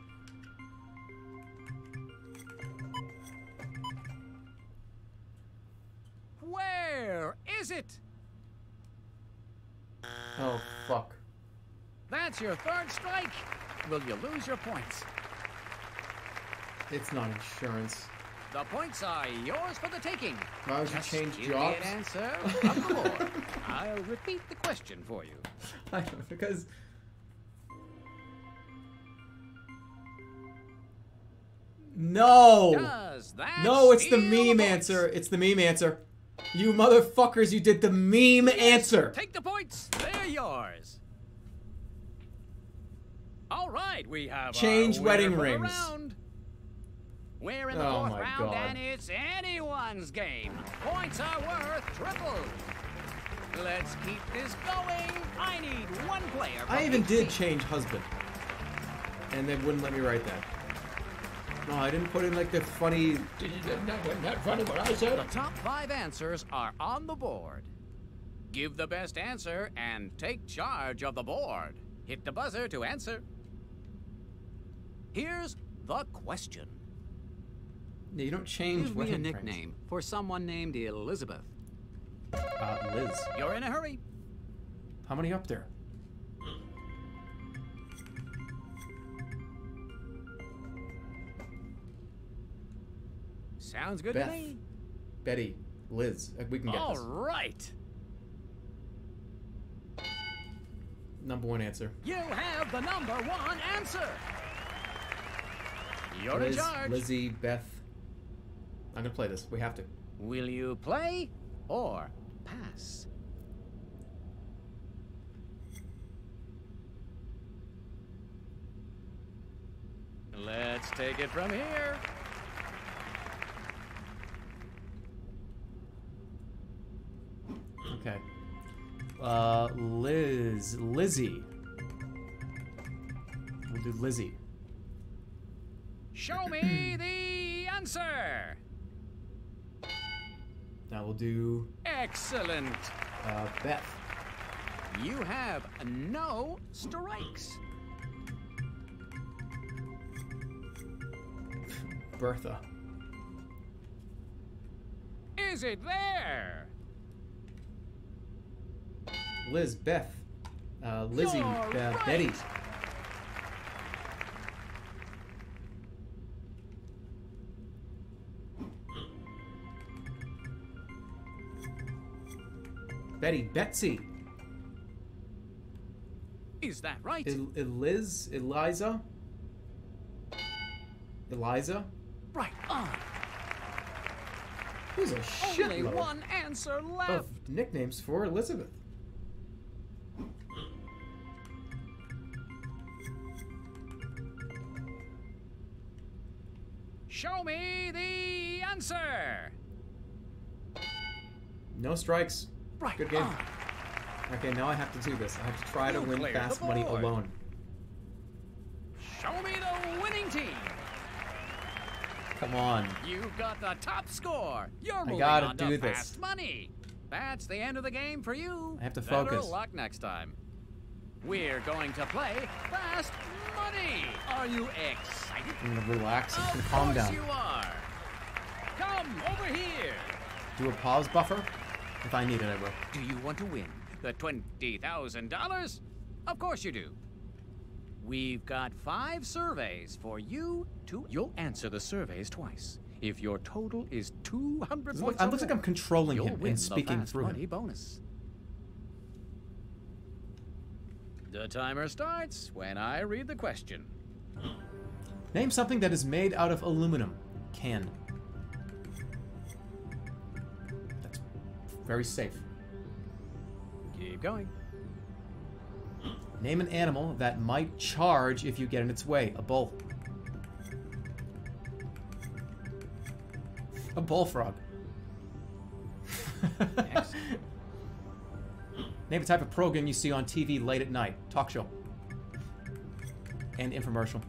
Where is it? Oh, fuck. That's your third strike. Will you lose your points? It's not insurance. The points are yours for the taking. Why would you Just change give jobs? me an answer from the board. I'll repeat the question for you. I don't know, because... No! Does that No, it's the steal meme points? answer. It's the meme answer. You motherfuckers, you did the meme answer. Take the points. They're yours. All right, we have Change our wedding winner for the rings. round. We're in the Oh fourth my round, God. and it's anyone's game. Points are worth triple. Let's keep this going. I need one player. I from even each did team. change husband. And they wouldn't let me write that. No, I didn't put in like the funny... Did you, that wasn't that funny what I The said? top five answers are on the board. Give the best answer and take charge of the board. Hit the buzzer to answer. Here's the question. Yeah, you don't change Give me a wedding rings. nickname for someone named Elizabeth. Uh, Liz. You're in a hurry. How many up there? Sounds good Beth. to me. Betty. Liz. Uh, We can get All this. right. Number one answer. You have the number one answer. You're Liz, in charge. Lizzie, Beth. I'm gonna play this. We have to. Will you play or pass? Let's take it from here. Okay. Uh, Liz. Lizzie. We'll do Lizzie. Show me the answer. Now we'll do Excellent. uh, Beth. You have no strikes. Bertha. Is it there? Liz. Beth. Uh, Lizzie. You're uh, right. Betty. Betty. Betsy. Is that right? El- Eliz. Eliza. Eliza. Right on. There's a Only shitload one answer left. of nicknames for Elizabeth. Show me the answer. No strikes. Right Good game. on. Okay, now I have to do this. I have to try to You win cleared the fast money board. alone. Show me the winning team. Come on. You've got the top score. You're moving gotta on do to this. fast money. That's the end of the game for you. I have to Better focus. luck next time. We're going to play fast money. Are you excited? I'm gonna relax and Of calm course down. you are. Come over here. Do a pause buffer. If I need it, I will. Do you want to win the twenty thousand dollars? Of course you do. We've got five surveys for you to... You'll answer the surveys twice. If your total is two hundred It points looks, or it looks like more, I'm controlling you'll him win and the speaking fast through money him. bonus. The timer starts when I read the question. Name something that is made out of aluminum. Can. That's very safe. Keep going. Name an animal that might charge if you get in its way. A bull. A bullfrog. Next. Name a type of program you see on T V late at night. Talk show. And infomercial.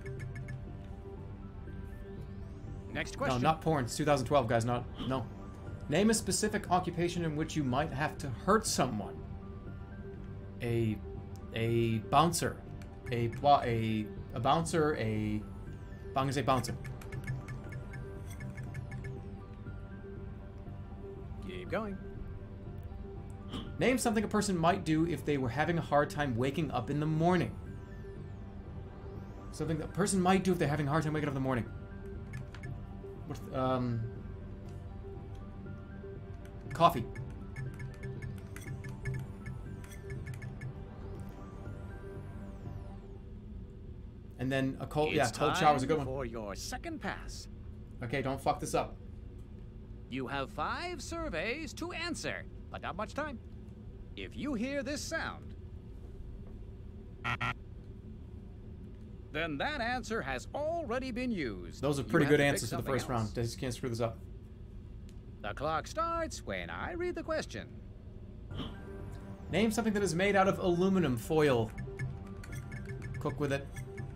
Next question. No, not porn. It's two thousand twelve, guys. Not no. Name a specific occupation in which you might have to hurt someone. A a bouncer. A a a bouncer. A I'm gonna say bouncer. Keep going. Name something a person might do if they were having a hard time waking up in the morning. Something that a person might do if they're having a hard time waking up in the morning. What's um coffee. And then a cold, It's yeah, cold shower is a good time one. for your second pass. Okay, don't fuck this up. You have five surveys to answer, but not much time. If you hear this sound, then that answer has already been used. Those are You pretty have good to pick answers for the something first round. else. Just can't screw this up. The clock starts when I read the question. Name something that is made out of aluminum foil. Cook with it.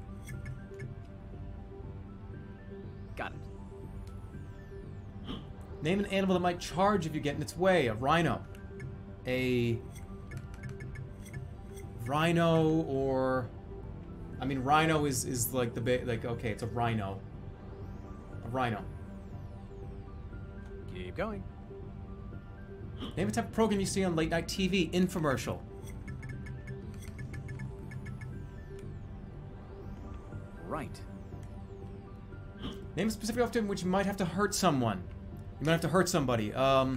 Got it. Name an animal that might charge if you get in its way. A rhino. A rhino or... I mean, rhino is, is like the big... Like, okay, it's a rhino. A rhino. Keep going. Name a type of program you see on late night T V. Infomercial. Right. Name a specific opportunity in which you might have to hurt someone. You might have to hurt somebody. Um,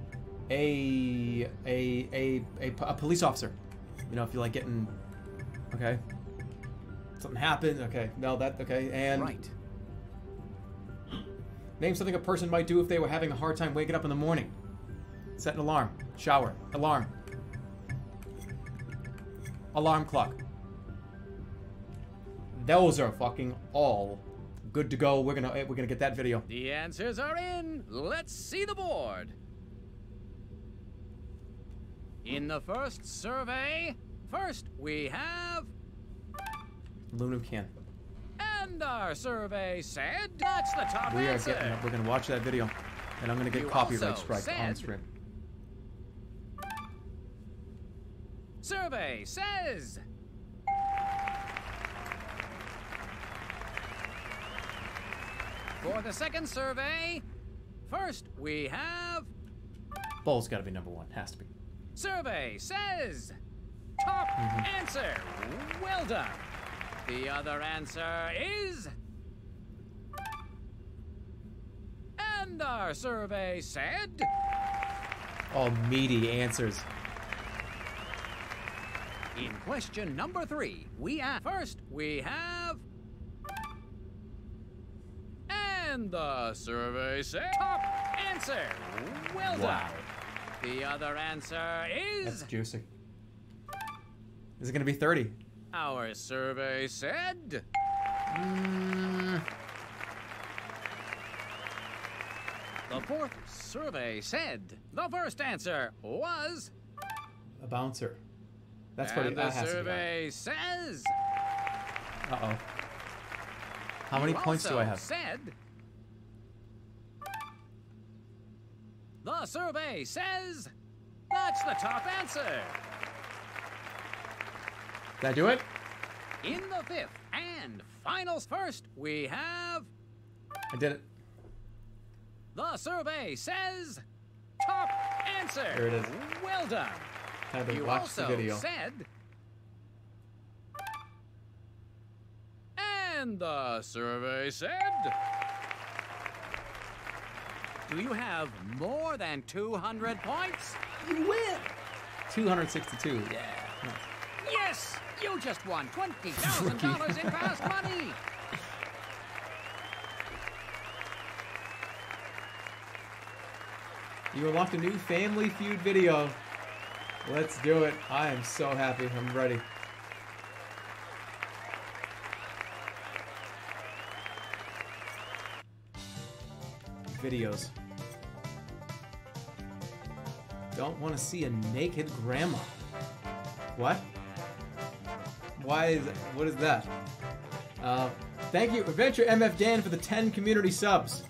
a a a a, a police officer. You know, if you like getting, okay, something happened. Okay, no, that okay, and Right. name something a person might do if they were having a hard time waking up in the morning. Set an alarm. Shower. Alarm. Alarm clock. Those are fucking all good to go. We're gonna we're gonna get that video. The answers are in. Let's see the board. In the first survey, first we have, Aluminum can. and our survey said that's the top We are answer. getting. We're gonna watch that video, and I'm gonna get You copyright also strike on said- stream. Survey says for the second survey, first we have, Bowl's got to be number one. Has to be. survey says top Mm-hmm. answer. Well done. The other answer is, and our survey said All meaty answers. in question number three, we have first we have, and the survey said top answer. Well Wow. done. The other answer That's is, juicy. Is it gonna be thirty? our survey said Mm, the fourth survey said the first answer was, a bouncer. That's and what it the that has to be. survey says Uh oh. How many you points do I also have? Said the survey says that's the top answer. Did I do it? In the fifth and finals, first we have, I did it. the survey says top answer. There it is. Well done. Had to You watch also the video. said, and the survey said, do you have more than two hundred points? You win. two hundred sixty-two. Yeah. Nice. Yes, you just won twenty thousand dollars in fast money. You unlocked a new Family Feud video. Let's do it. I am so happy. I'm ready. videos. Don't want to see a naked grandma. What? Why is it, what is that? Uh, thank you, Adventure M F Dan, for the ten community subs.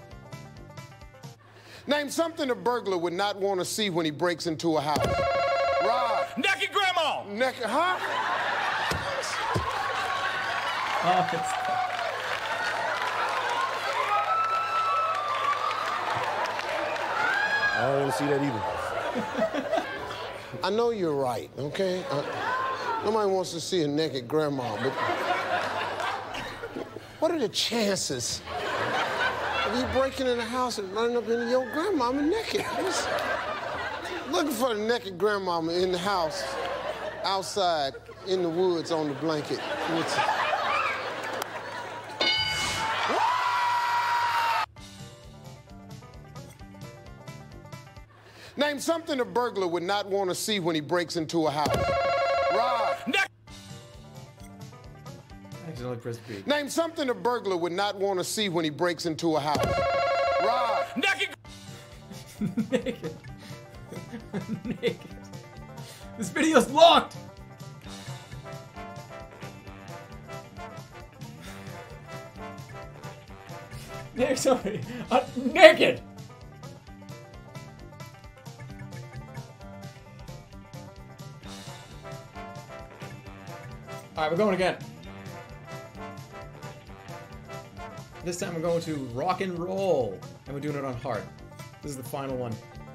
Name something a burglar would not want to see when he breaks into a house. Rob. Naked grandma! Naked, huh? Oh, it's... I don't want to see that either. I know you're right, okay? Uh, nobody wants to see a naked grandma, but what are the chances of you breaking in the house and running up into your grandmama naked? Just looking for the naked grandmama in the house, outside, in the woods, on the blanket. What's it? Name something a burglar would not want to see when he breaks into a house. Rob. Accidentally pressed B. Name something a burglar would not want to see when he breaks into a house. Rob. Naked. Naked. Naked. This video's locked! There's somebody. Uh, naked! Alright, we're going again. This time we're going to rock and roll. And we're doing it on hard. This is the final one.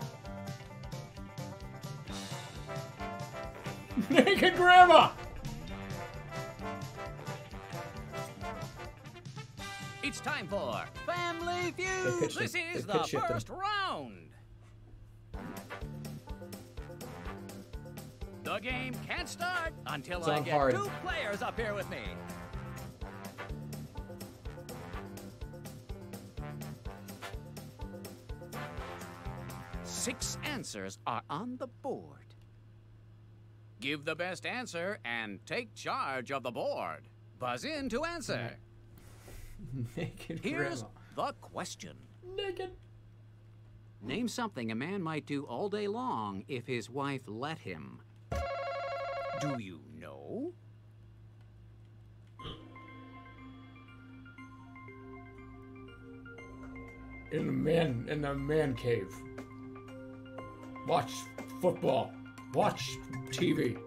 Naked grandma! It's time for Family Feud. pitched This it. is They the pitch shifted. first round. The game can't start until It's I on get hard. two players up here with me. Six answers are on the board. Give the best answer and take charge of the board. Buzz in to answer. Naked Here's grandma. the question. Naked. Name something a man might do all day long if his wife let him. Do you know? In the man, in the man cave. Watch football. Watch T V.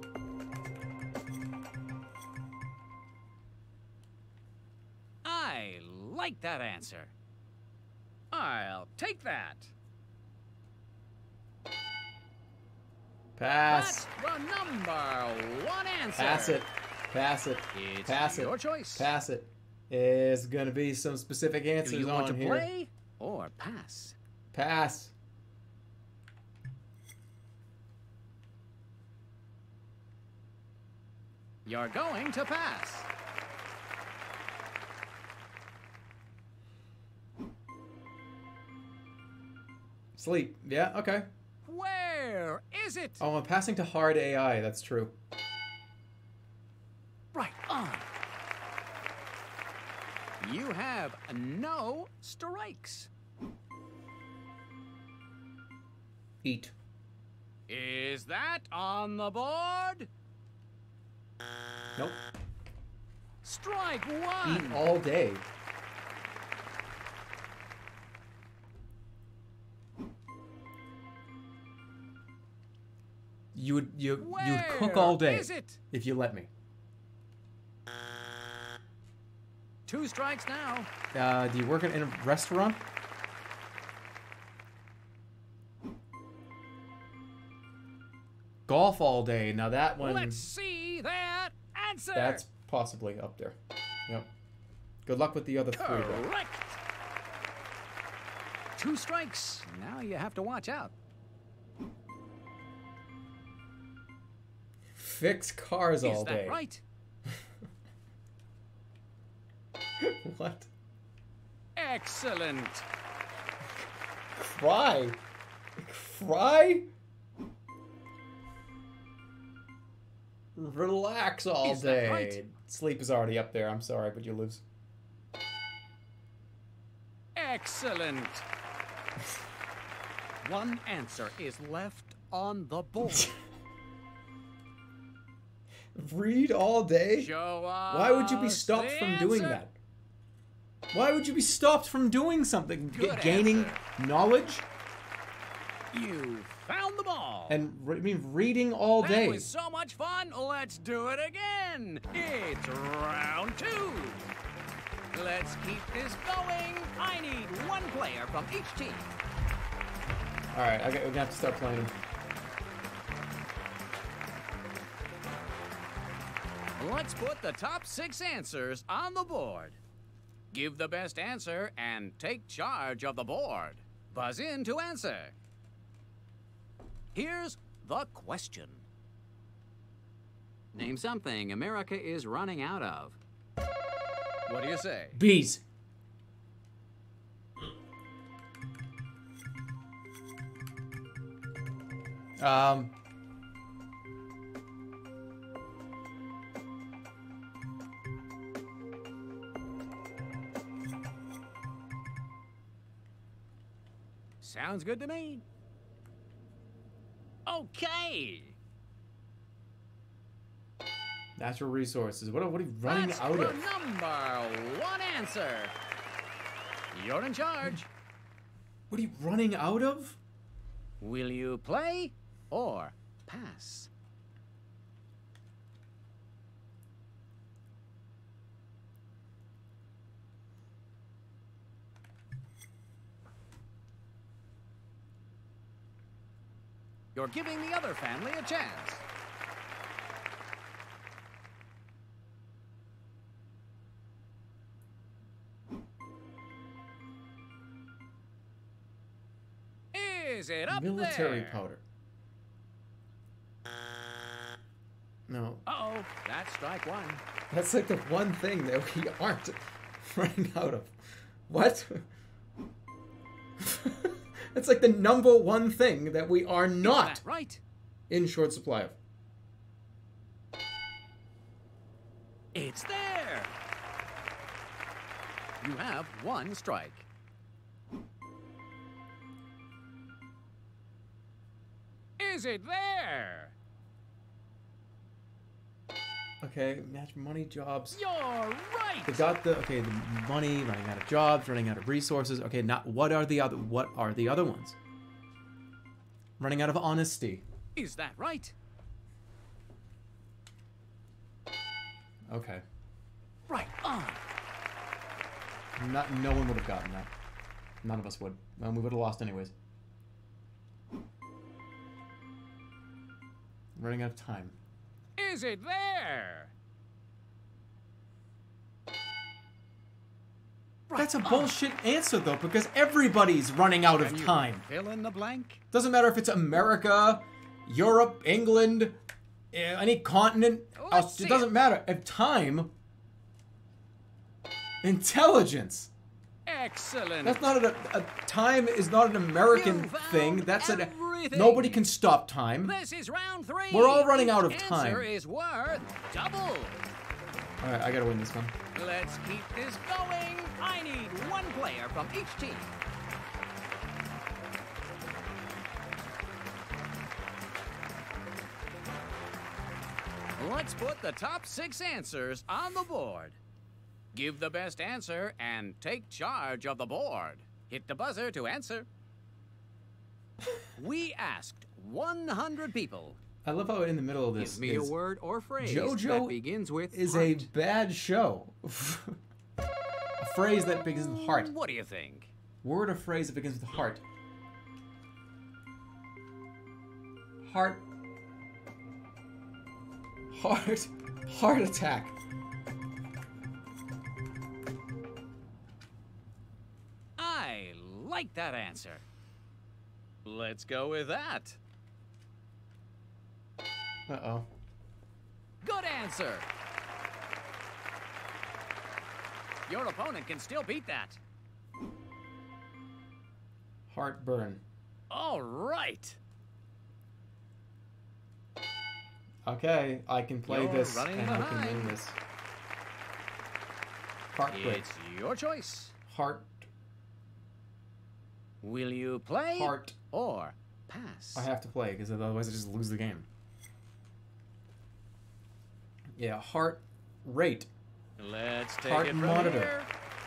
I like that answer. I'll take that. Pass. That's the number one answer. Pass it. Pass it. It's Pass it. your choice. Pass it. There's gonna be some specific answers Do you on want to here. play or pass? Pass. You're going to pass. Sleep. Yeah, okay. Where is it? Oh, I'm passing to hard A I. That's true. Right on. You have no strikes. Eat. Is that on the board? Nope. Strike one. Eat all day. You would you you would cook all day Where is it? if you let me. Two strikes now. Uh, do you work in a restaurant? Golf all day. Now that one, Let's see that answer. that's possibly up there. Yep. Good luck with the other three. though. correct. Two strikes. Now you have to watch out. Fix cars all Is that day. right? What? Excellent. Fry? Fry? Relax all Is that day. right? Sleep is already up there. I'm sorry, but you lose. Excellent. Excellent. One answer is left on the board. Read all day? Show us Why would you be stopped the from doing answer. that? Why would you be stopped from doing something? G- Good gaining answer. knowledge? You found the ball. And, re- I mean, reading all that day. was so much fun. Let's do it again. It's round two. Let's keep this going. I need one player from each team. Alright, I got, we're gonna have to start playing them. Let's put the top six answers on the board. Give the best answer and take charge of the board. Buzz in to answer. Here's the question. Name something America is running out of. What do you say? Bees. Um... Sounds good to me. Okay. Natural resources. What are, what are you running That's out the of? number one answer. You're in charge. What are you running out of? Will you play or pass? You're giving the other family a chance. Is it up Military there? powder. No. Uh-oh, that's strike one. That's like the one thing that we aren't running out of. What? That's like the number one thing that we are Is not that right? in short supply of. It's there. You have one strike. Is it there? Okay, match money, jobs. You're right. They got the okay, the money, running out of jobs, running out of resources. Okay, now what are the other what are the other ones? Running out of honesty. Is that right? Okay. Right on. Not no one would have gotten that. None of us would. Well, we would have lost anyways. Running out of time. Is it there? Right That's a on. bullshit answer though, because everybody's running out of Can you time. fill in the blank? Doesn't matter if it's America, Europe, England, eh, any continent. Let's Aus- see it doesn't it. matter. If time, intelligence. Excellent. That's not a, a time is not an American You found thing. That's a everything. nobody can stop time. This is round three. We're all running Each out of answer time. is worth double. All right, I gotta win this one. Let's keep this going. I need one player from each team. Let's put the top six answers on the board. Give the best answer and take charge of the board. Hit the buzzer to answer. We asked one hundred people. I love how in the middle of this Give me a is word or phrase JoJo that begins with is heart. a bad show. A phrase that begins with heart. What do you think? Word or phrase that begins with heart. Heart. Heart. Heart attack. I like that answer. Let's go with that. Uh-oh. Good answer. Your opponent can still beat that. Heartburn. All right. Okay, I can play You're this running and I can behind. win this. Heartbreak. It's your choice. Heart. Will you play Heart. or pass? I have to play because otherwise I just lose the game. Yeah, heart rate. Let's take Heart it from monitor. here.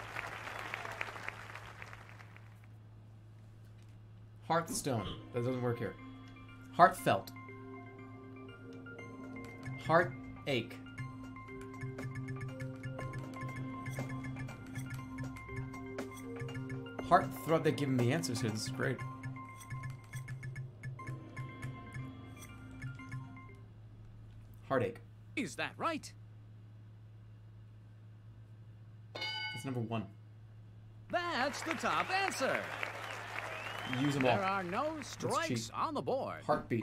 Hearthstone. That doesn't work here. Heartfelt. Heartache. Heartthrob. They're giving me answers here. This is great. Heartache. Is that right? That's number one. That's the top answer. Use them all. There are no strikes cheap. on the board. Heartbeat.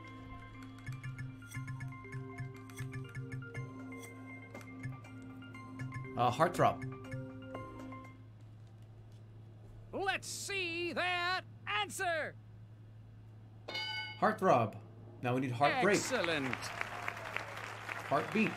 Uh, heartthrob. Let's see that answer. Heartthrob. Now we need heartbreak. Excellent. Heartbeat.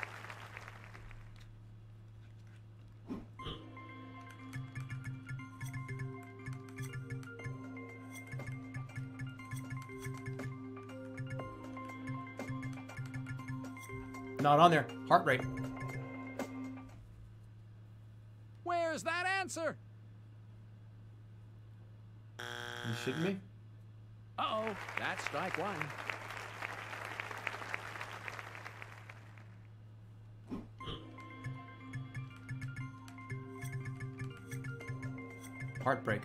Not on there. Heart rate. Where's that answer? You shitting me? Uh-oh, that's strike one. Heartbreak.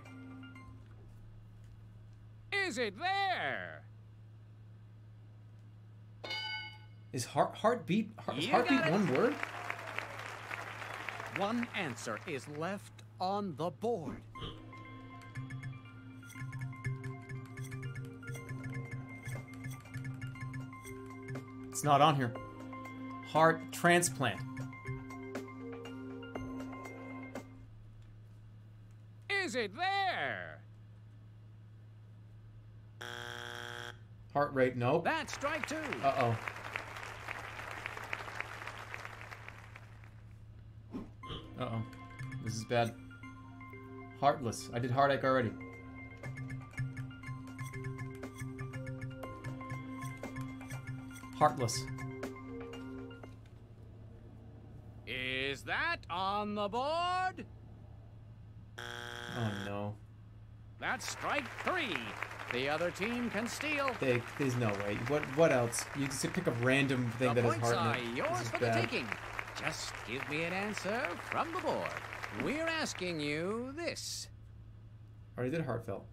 Is it there? Is heart heartbeat heart, is You heartbeat got it. one word? One answer is left on the board. It's not on here. Heart transplant. Is it there? Heart rate, nope. That's strike two. Uh-oh. Uh-oh. This is bad. Heartless. I did heartache already. Heartless. Is that on the board? Oh no. That's strike three. The other team can steal. They, there's no way. What what else? You just pick a random thing The that has points heart are in it. yours This is for the bad. taking. Just give me an answer from the board. We're asking you this. Already did heartfelt.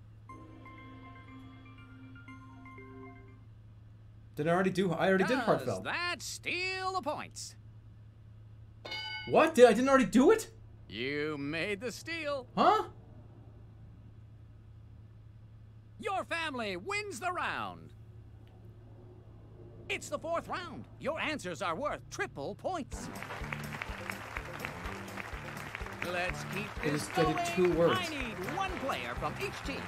Did I already do? I already did Does heartfelt. that steal the points? What? Did I didn't already do it? You made the steal. Huh? Your family wins the round. It's the fourth round. Your answers are worth triple points. Let's keep I this just- I going. did two words. I need one player from each team.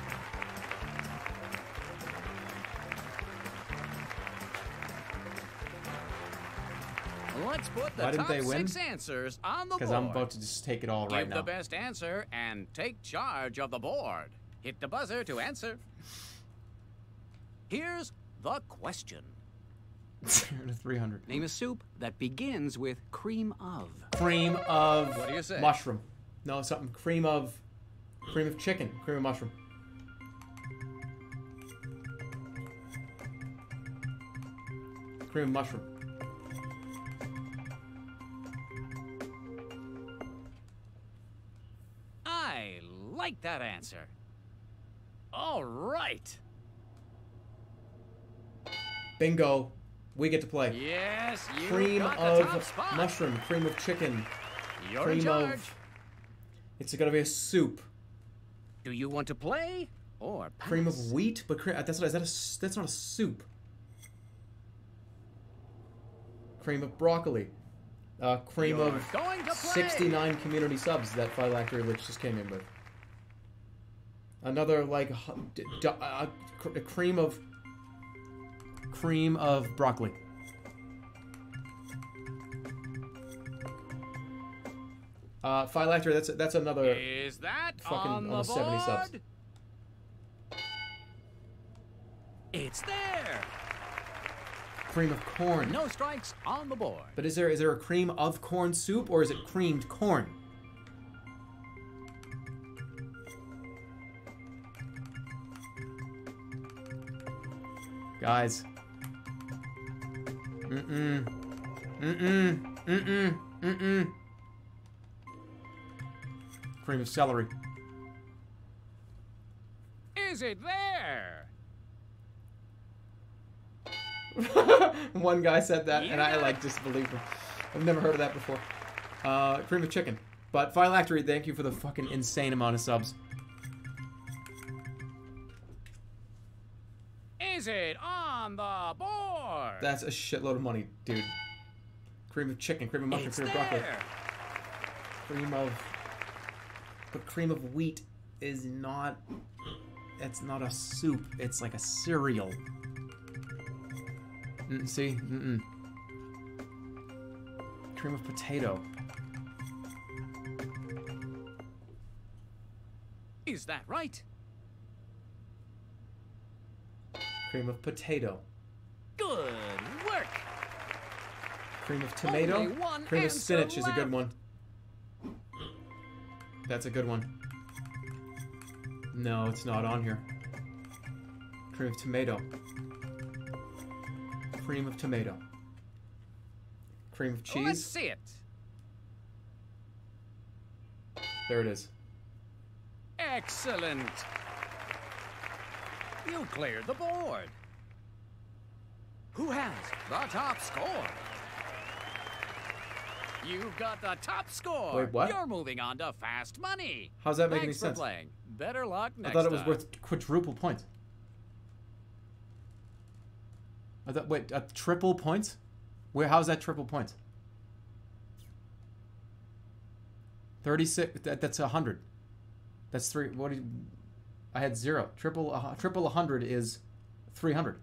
Let's put the Why didn't top they win? six answers on the board. Because I'm about to just take it all Give right the now. best answer and take charge of the board. Hit the buzzer to answer. Here's the question. three hundred. Name a soup that begins with cream of. Cream of What do you say? mushroom. No, something. Cream of cream of chicken. Cream of mushroom. Cream of mushroom. I like that answer. All right. Bingo. We get to play. Yes, you Cream got the top of spot. mushroom. Cream of chicken. You're cream in charge. of. It's gonna be a soup. Do you want to play or pass? Cream of wheat, but cre- that's not. Is that a? s- That's not a soup. Cream of broccoli. Uh, cream You're of going to play. sixty-nine community subs that Phylactery Lich just came in with. Another like hu- d- d- uh, cr- a cream of cream of broccoli. Uh, Phylactery, that's that's another Is that fucking on the almost seventy subs. board? It's there. Cream of corn. No strikes on the board. But is there is there a cream of corn soup or is it creamed corn? Guys. Mm-mm. Mm-mm. Mm-mm. Mm-mm. Cream of celery. Is it there? One guy said that, and I Yeah. like disbelieved him. I've never heard of that before. Uh, cream of chicken. But Final Actory, thank you for the fucking insane amount of subs. Is it on the board? That's a shitload of money, dude. Cream of chicken, cream of mushroom, It's cream of broccoli. there. Cream of... But cream of wheat is not... It's not a soup. It's like a cereal. Mm, see? Mm-mm. Cream of potato. Is that right? Cream of potato. Good work. Cream of tomato. Only one Cream of answer spinach is a good left. one. That's a good one. No, it's not on here. Cream of tomato. Cream of tomato. Cream of cheese. Let's see it. There it is. Excellent. You cleared the board. Who has the top score? You've got the top score. Wait, what? You're moving on to fast money. How's that make any Thanks for sense? playing. Better luck I next thought it was time. worth quadruple points. I thought, wait, uh, triple points? Where? How's that triple points? thirty-six. That, that's a hundred. That's three. What? Do you, I had zero. Triple. Uh, triple a hundred is three hundred.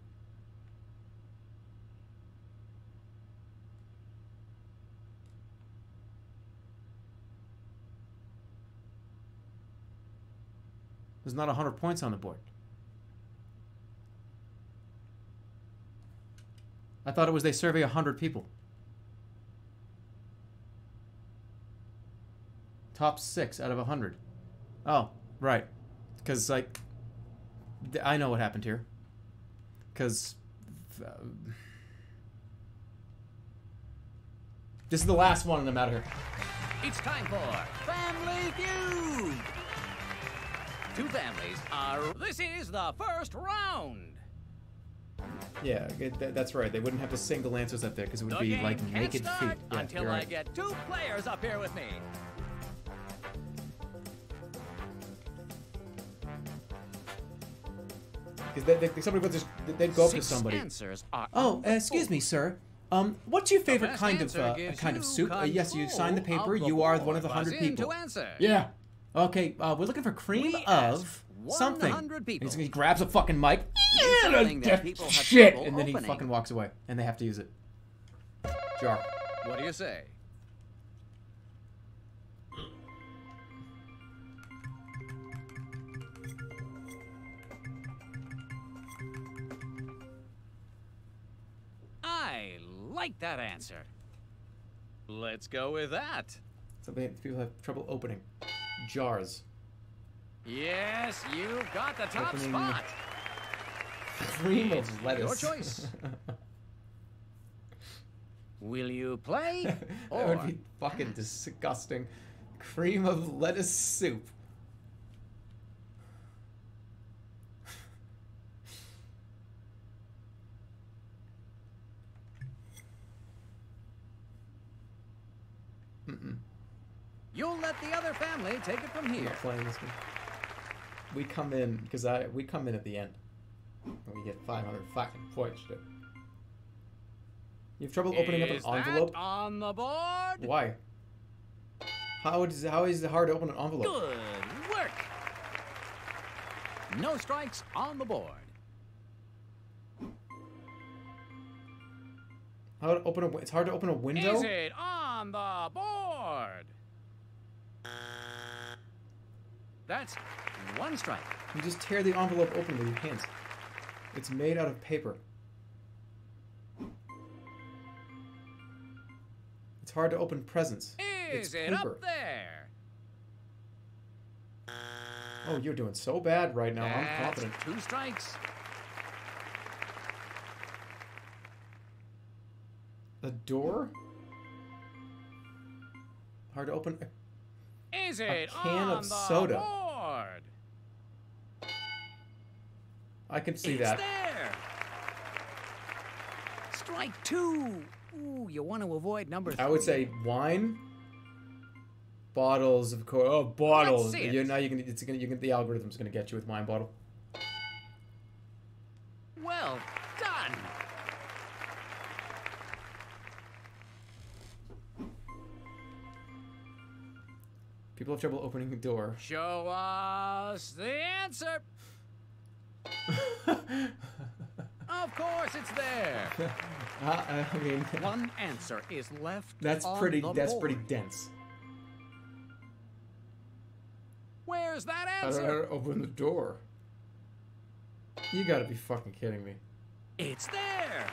There's not a hundred points on the board. I thought it was they survey a hundred people. Top six out of a hundred. Oh, right. Because like, th- I know what happened here. Because uh, this is the last one, and I'm out of here. It's time for Family Feud. Two families are... This is the first round. Yeah, it, th- that's right. They wouldn't have the single answers up there because it would The be game like can't naked start feet. Yeah, until you're I right. get two players up here with me. Because they, they, somebody would just they'd go up to Six somebody. answers are Oh, on uh, the excuse me, board. sir. Um, what's your favorite best kind of answer uh, gives kind of you soup? Uh, yes, you signed the control paper. of the You are board. one of the Buzz hundred in people. to answer. Yeah. Okay. Uh, we're looking for cream We of asked something. one hundred people. He's- He grabs a fucking mic. something that Yeah, people have shit, trouble and then he opening. fucking walks away, and they have to use it. Jar. What do you say? I like that answer. Let's go with that. Some people have trouble opening jars. Yes, you've got the top Opening spot. Cream It's of lettuce. your choice. Will you play? That Or would be fucking disgusting. Cream of lettuce soup. Mm-mm. you'll let the other family take it from I'm here. not playing this one. We come in because I we come in at the end. And we get five hundred fucking points. Dude. You have trouble opening Is up an envelope? that on the board? Why? How is how is it hard to open an envelope? Good work. No strikes on the board. How to open a? It's hard to open a window. Is it on the board? That's one strike. You just tear the envelope open with your hands. It's made out of paper. It's hard to open presents. Is It's it paper. up there? Oh, you're doing so bad right now. I'm That's confident. two strikes. A door? Hard to open. Is it can on of the soda. board? I can see It's that. there. Strike two. Ooh, you want to avoid number three. I would say wine. Bottles, of course. Oh, bottles. Let's see it. You now you can. It's gonna. You can. The algorithm's gonna get you with wine bottle. Well done. People have trouble opening the door. Show us the answer. Of course, it's there. uh, I mean, One answer is left. that's on pretty. the That's board. pretty dense. Where's that I don't know how answer? to open the door. You gotta be fucking kidding me. It's there.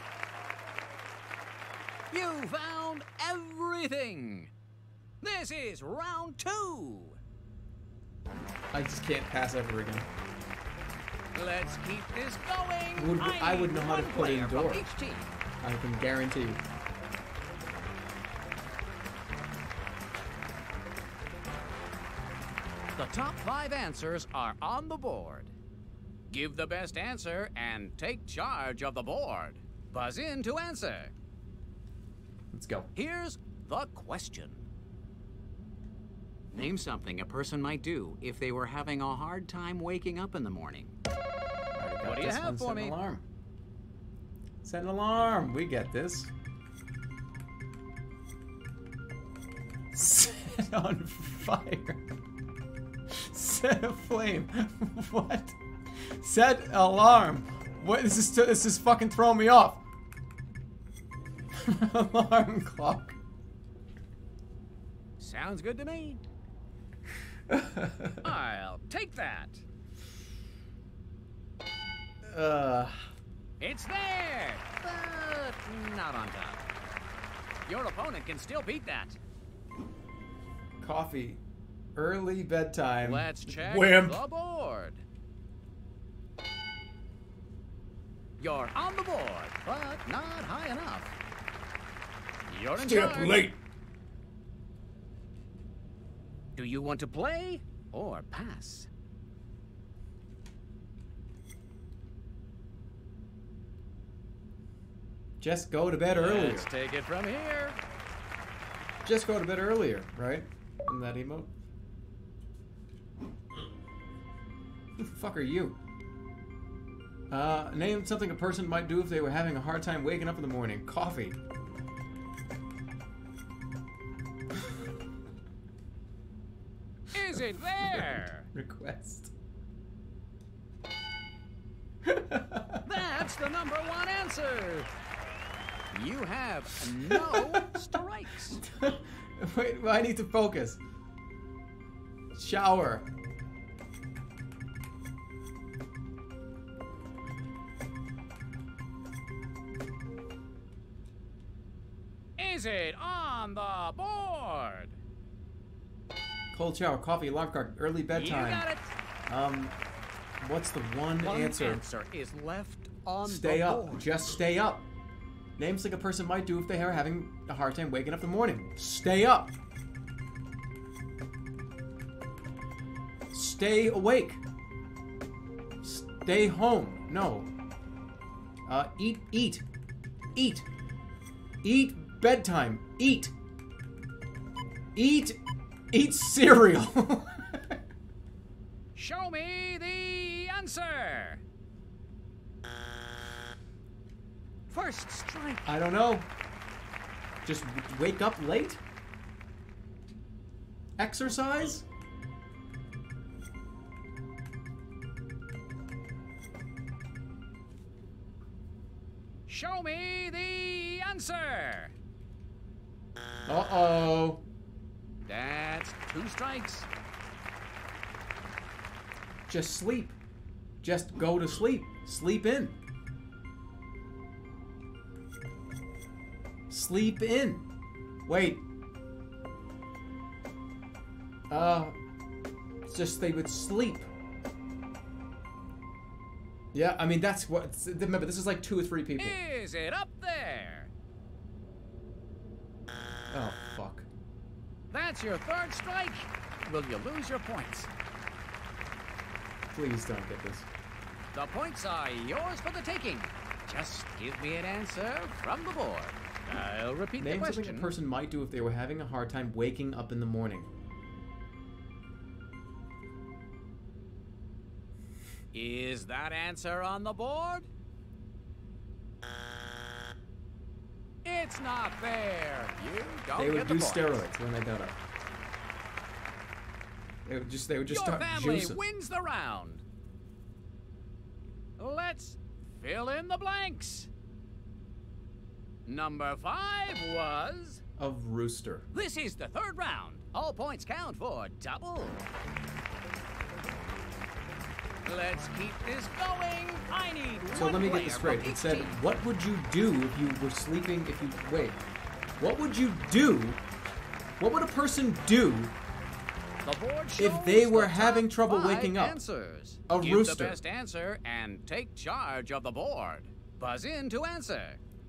You found everything. This is round two. I just can't pass ever again. Let's keep this going. Would- I would need know how to one put in player from door. each team. I can guarantee you. The top five answers are on the board. Give the best answer and take charge of the board. Buzz in to answer. Let's go. Here's the question. Name something a person might do if they were having a hard time waking up in the morning. Alright, got What do you this have one. for Set me? an alarm. Set an alarm. We get this. Set on fire. Set a flame. What? Set alarm. What? This is this is fucking throwing me off. Alarm clock. Sounds good to me. I'll take that. uh, It's there, but not on top. Your opponent can still beat that. coffee. Early bedtime. Let's check Wimp. the board. You're on the board, but not high enough. You're in Stay up charge. late. Do you want to play or pass? Just go to bed earlier. Let's take it from here. Just go to bed earlier, right? In that emote. Who the fuck are you? Uh, name something a person might do if they were having a hard time waking up in the morning. Coffee. Is it there? Request. That's the number one answer. You have no strikes. Wait, I need to focus. Shower. Is it on the board? Cold shower, coffee, alarm clock, early You bedtime. got it. Um, what's the one, One answer? answer is left on Stay the up. board. Just stay up. Names like a person might do if they are having a hard time waking up in the morning. Stay up. Stay awake. Stay home. No. Uh, eat, eat. Eat. Eat bedtime. Eat. Eat. Eat cereal. Show me the answer. First strike. I don't know. Just wake up late? Exercise? Show me the answer. Uh-oh. That's two strikes. Just sleep. Just go to sleep. Sleep in. Sleep in. Wait. Uh, it's just they would sleep. Yeah, I mean, that's what... Remember, this is like two or three people. Is it up there? Oh, fuck. That's your third strike. Will you lose your points? Please don't get this. The points are yours for the taking. Just give me an answer from the board. I'll repeat the Name question. something a person might do if they were having a hard time waking up in the morning. Is that answer on the board? It's not there. You don't They get would the do point. steroids when they got up. They would just, they would just Your start family juicing. wins the round. Let's fill in the blanks. Number five was... Of rooster. This is the third round. All points count for double. Let's keep this going. I need So one let me get player this straight. from It each said, team. what would you do if you were sleeping, if you... Wait. What would you do... What would a person do The board if shows they were the having top trouble five waking up? Answers. A Give rooster. the best answer and take charge of the board. Buzz in to answer.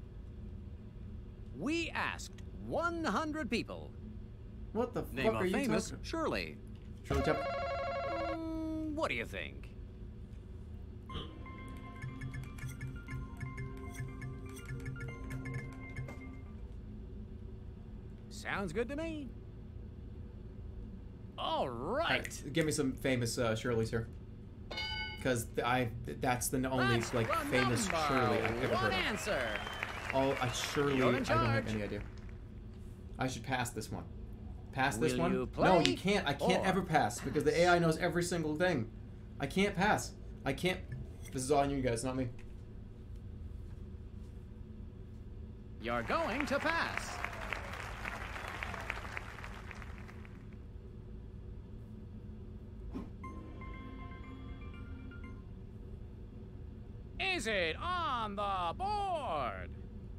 We asked one hundred people. What the Name fuck a are you famous talking Shirley. Shirley Temple. Mm, what do you think? Sounds good to me. All right. Alright, give me some famous uh, Shirleys here. Because I, that's the only, That's like, the famous number Shirley I've ever one heard of. answer. Oh, I surely, You're I in don't have charge. any idea. I should pass this one. Pass this Will one? you No, play you can't. I can't or ever pass because the A I knows every single thing. I can't pass. I can't. This is all on you guys, not me. You're going to pass. Is it on the board?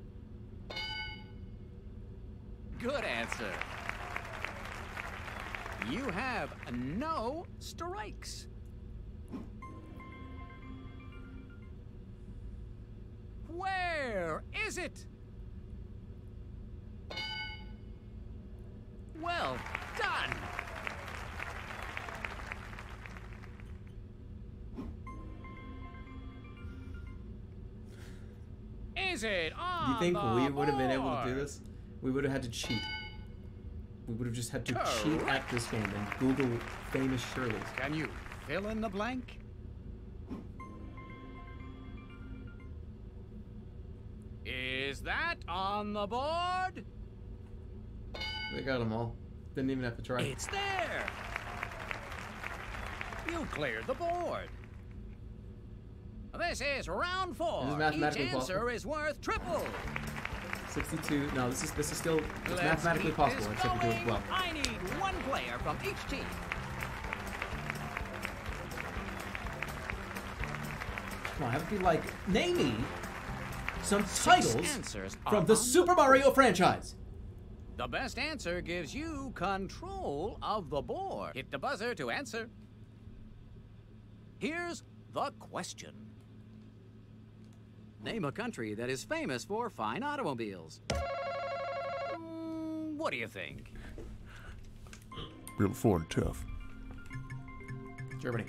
Good answer. You have no strikes. Where is it? Well done. Is it on You think the we would have been able to do board? this? We would have had to cheat. We would have just had to cheat at Correct. this game and Google famous Shirleys. Can you fill in the blank? Is that on the board? They got them all. Didn't even have to try. It's there. You cleared the board. This is round four. This is mathematically Each answer possible. is worth triple. sixty-two. No, this is this is still it's Let's mathematically keep possible. this Except we do it going. well. I need one player from each team. Come on, have it be like name me some Six titles answers are from the on Super Mario franchise. The best answer gives you control of the board. Hit the buzzer to answer. Here's the question. Name a country that is famous for fine automobiles. Mm, what do you think? Real Ford tough. Germany.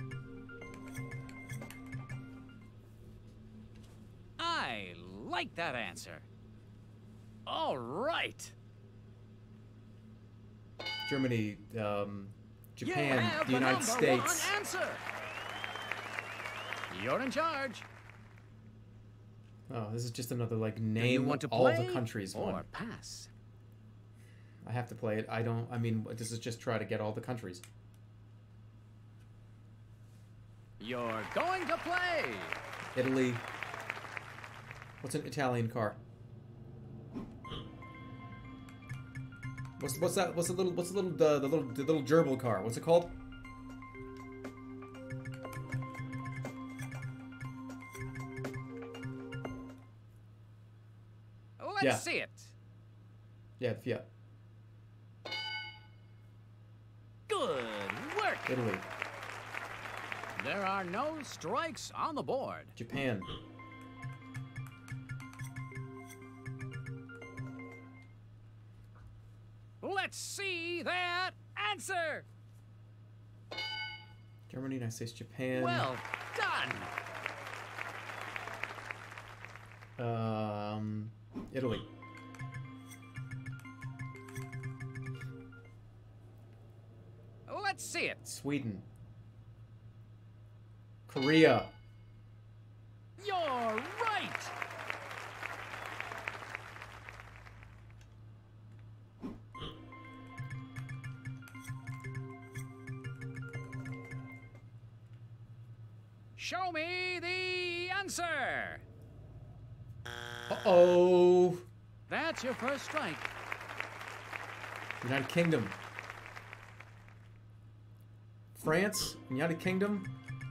I like that answer. All right. Germany, um, You Japan, have the the United number States. one answer. You're in charge. Oh, this is just another like Do you name want to all play the countries or one. pass? I have to play it. I don't. I mean, this is just try to get all the countries. You're going to play. Italy. What's an Italian car? What's what's that? What's the little? What's the little? The, the little the little gerbil car? What's it called? Let's Yeah. see it. Yeah, the Fiat. Good work. Italy. There are no strikes on the board. Japan. Let's see that answer. Germany, United States, Japan. Well done. Um, Italy. Let's see it. Sweden. Korea. You're right. Show me the answer. Uh-oh. That's your first strike. United Kingdom. France. United Kingdom.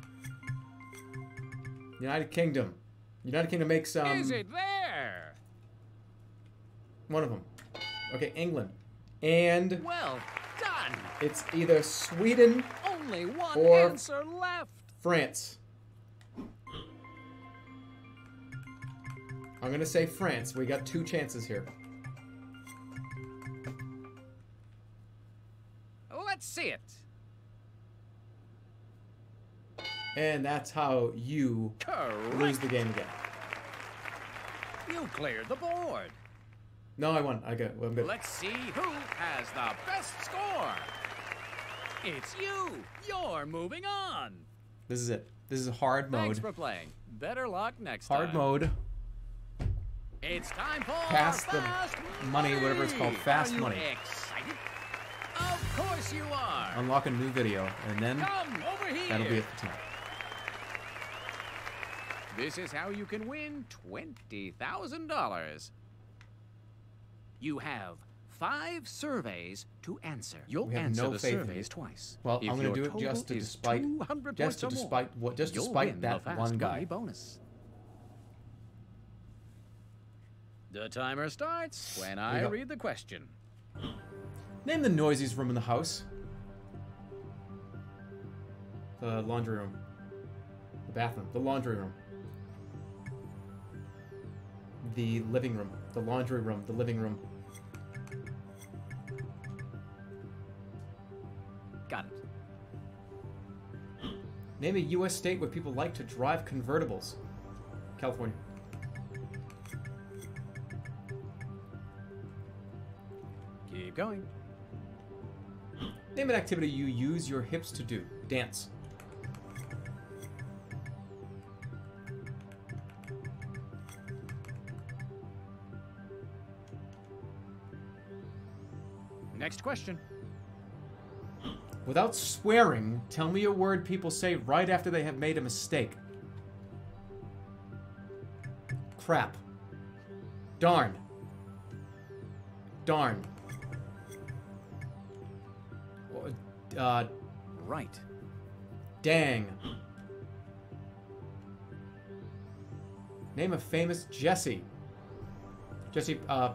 United Kingdom. United Kingdom makes, um... Is it there? one of them. Okay, England. And Well done. it's either Sweden, Only one Or- answer left. France. I'm gonna say France. We got two chances here. Let's see it. And that's how you Correct. lose the game again. You cleared the board. No, I won. I got it. Well, I'm good. Let's see who has the best score. It's you. You're moving on. This is it. This is hard Thanks mode. for playing. Better luck next Hard time. mode. It's time for Pass the fast money, whatever it's called, fast Are you money. excited? Of course you are. Unlock a new video, and then Come over here. that'll be it for tonight. This is how you can win twenty thousand dollars. You have five surveys to answer. You'll We have answer no the faith in surveys you. twice. Well, If I'm gonna your do it total just to is despite, two hundred just to points or more, despite what, just you'll despite win that the fast one guy. money bonus. The timer starts when I go. read the question. Name the noisiest room in the house. The laundry room. The bathroom. The laundry room. The living room. The laundry room. The living room. Got it. Name a U S state where people like to drive convertibles. California. Keep going. Name an activity you use your hips to do. Dance. Next question. Without swearing, tell me a word people say right after they have made a mistake. Crap. Darn. Darn. Uh, Right. dang. Name a famous Jesse. Jesse, uh...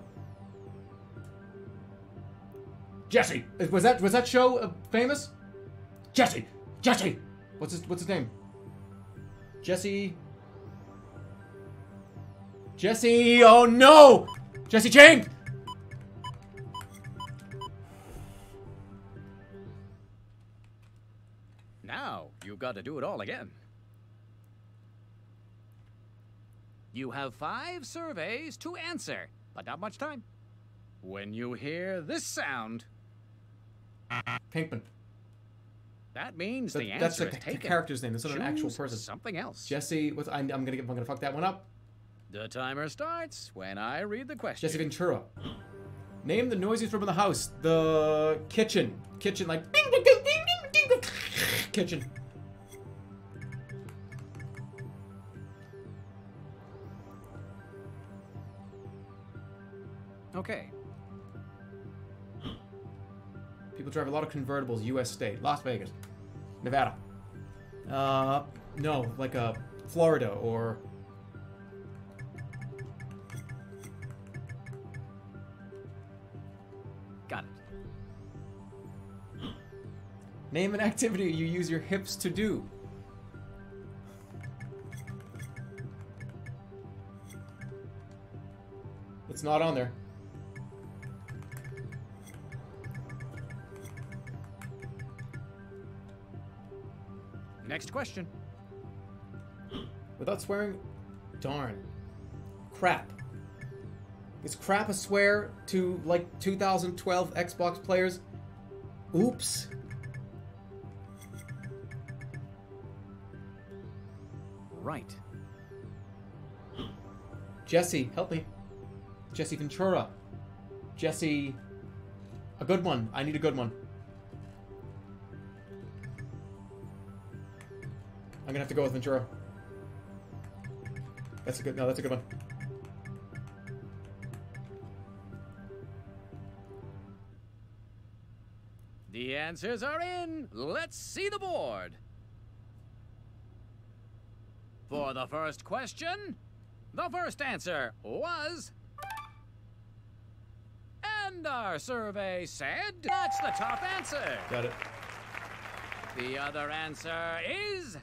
Jesse! Was that was that show uh, famous? Jesse! Jesse! What's his what's his name? Jesse... Jesse! Oh no! Jesse Chang! Now, you've got to do it all again. You have five surveys to answer, but not much time. When you hear this sound, Pinkman. that means That- the answer that's the is ca- taken. character's name. That's not an actual Choose person. Something else. Jesse... What's, I, I'm gonna get, I'm gonna fuck that one up. The timer starts when I read the question. Jesse Ventura. Name the noisiest room in the house. The kitchen. Kitchen, like... Ding, ding, ding, ding, ding, ding. Kitchen. Okay. People drive a lot of convertibles. U S state. Las Vegas. Nevada. Uh, no, like uh, Florida or... Name an activity you use your hips to do. It's not on there. Next question. Without swearing? Darn. Crap. Is crap a swear to, like, two thousand twelve Xbox players? Oops. Right. Jesse, help me. Jesse Ventura. Jesse... A good one. I need a good one. I'm gonna have to go with Ventura. That's a good... No, that's a good one. The answers are in. Let's see the board. For the first question, the first answer was... And our survey said that's the top answer. Got it. The other answer is...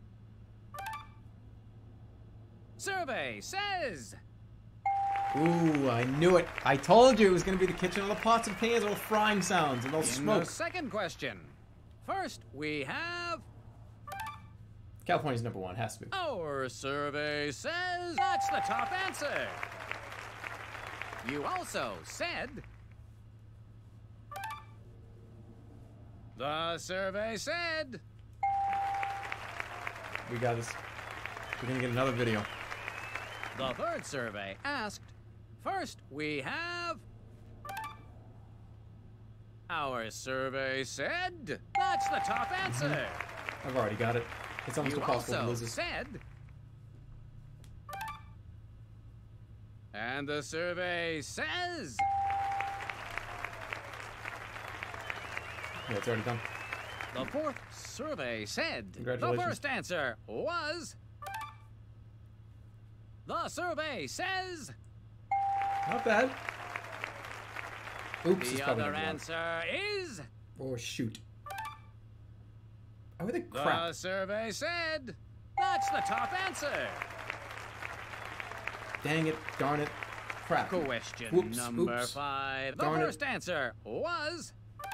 Survey says... Ooh, I knew it. I told you it was going to be the kitchen. All the pots and pans, all the frying sounds, and all In smoke. the second question, first we have... California's number one. Has to be. Our survey says that's the top answer. You also said... The survey said... We got this. We're going to get another video. The third survey asked... First we have... Our survey said that's the top answer. I've already got it. It's almost You impossible to also lose this. said... And the survey says... Yeah, it's already done. The fourth survey said... The Congratulations. first answer was... The survey says... Not bad. Oops, it's The probably other number one. answer is... Oh, shoot. Oh, the The crap. survey said... That's the top answer. Dang it. Darn it. Crap. Question Whoops, number oops. five. The Darn it. first answer was...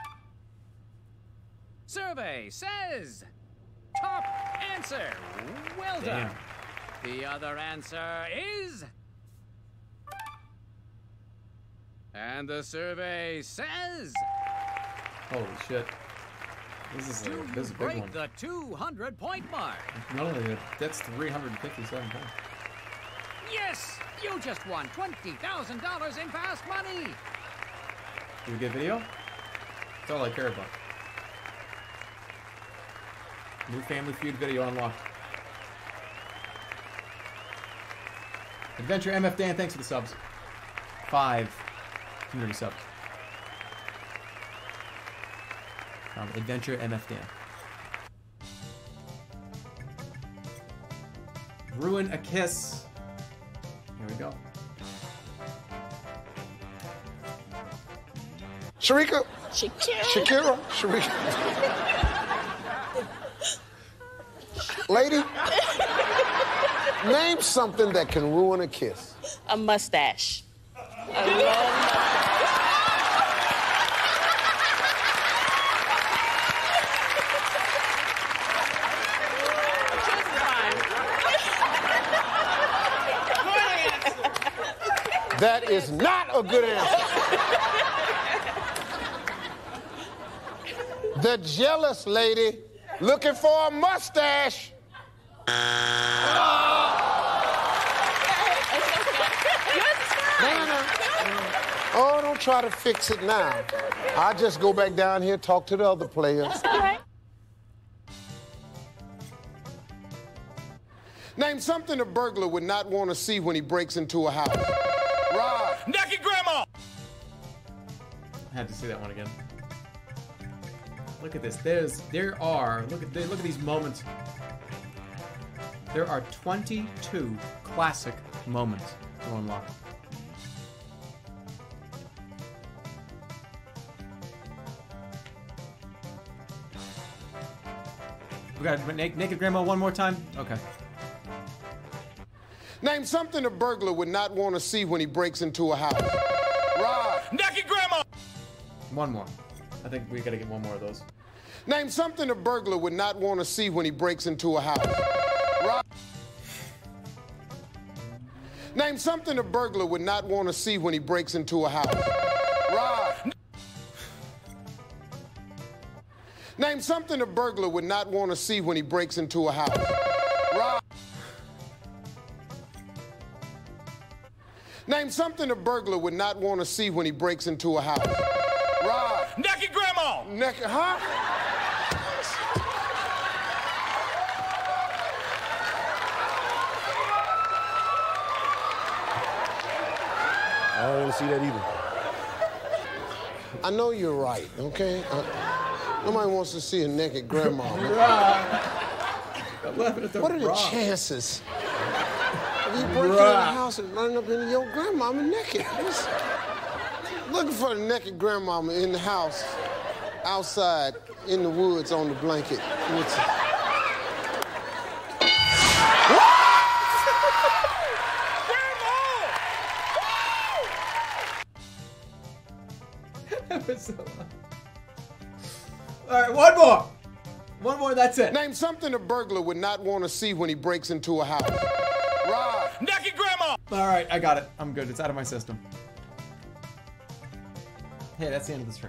Survey says... Top answer. Well Damn. done. The other answer is... And the survey says... Holy shit. This is a, Do this is you a big break one. the two hundred point mark? Not only that, that's three hundred fifty-seven pounds. Yes! You just won twenty thousand dollars in fast money! Do we get video? That's all I care about. New Family Feud video unlocked. Adventure M F Dan, thanks for the subs. Five community subs. From Adventure M F Dan. Ruin a kiss. Here we go. Sharika. Shakira. Shakira. Sharika. Lady, name something that can ruin a kiss. A mustache. A long That is not a good answer. The jealous lady looking for a mustache. No, no, no. Oh, don't try to fix it now. I'll just go back down here, talk to the other players. All right. Name something a burglar would not want to see when he breaks into a house. Rob. Naked grandma! I had to see that one again. Look at this. There's, there are, look at, look at these moments. There are twenty-two classic moments to unlock. We got naked, naked grandma one more time? Okay. Name something a burglar would not want to see when he breaks into a house. Rob. Naked grandma! One more. I think we gotta get one more of those. Name something a burglar would not want to see when he breaks into a house. Rob. Name something a burglar would not want to see when he breaks into a house. Rob. Name something a burglar would not want to see when he breaks into a house. Rob. Name something a burglar would not want to see when he breaks into a house. Rob. Naked grandma! Naked, huh? I don't want to see that either. I know you're right, okay? Uh, nobody wants to see a naked grandma. What are the chances of you breaking in the house and running up into your grandmama naked? Just looking for a naked grandmama in the house, outside, in the woods, on the blanket. With That was so loud. All right, one more. One more, that's it. Name something a burglar would not want to see when he breaks into a house. Rob. Naked grandma! All right, I got it. I'm good. It's out of my system. Hey, that's the end of the stream.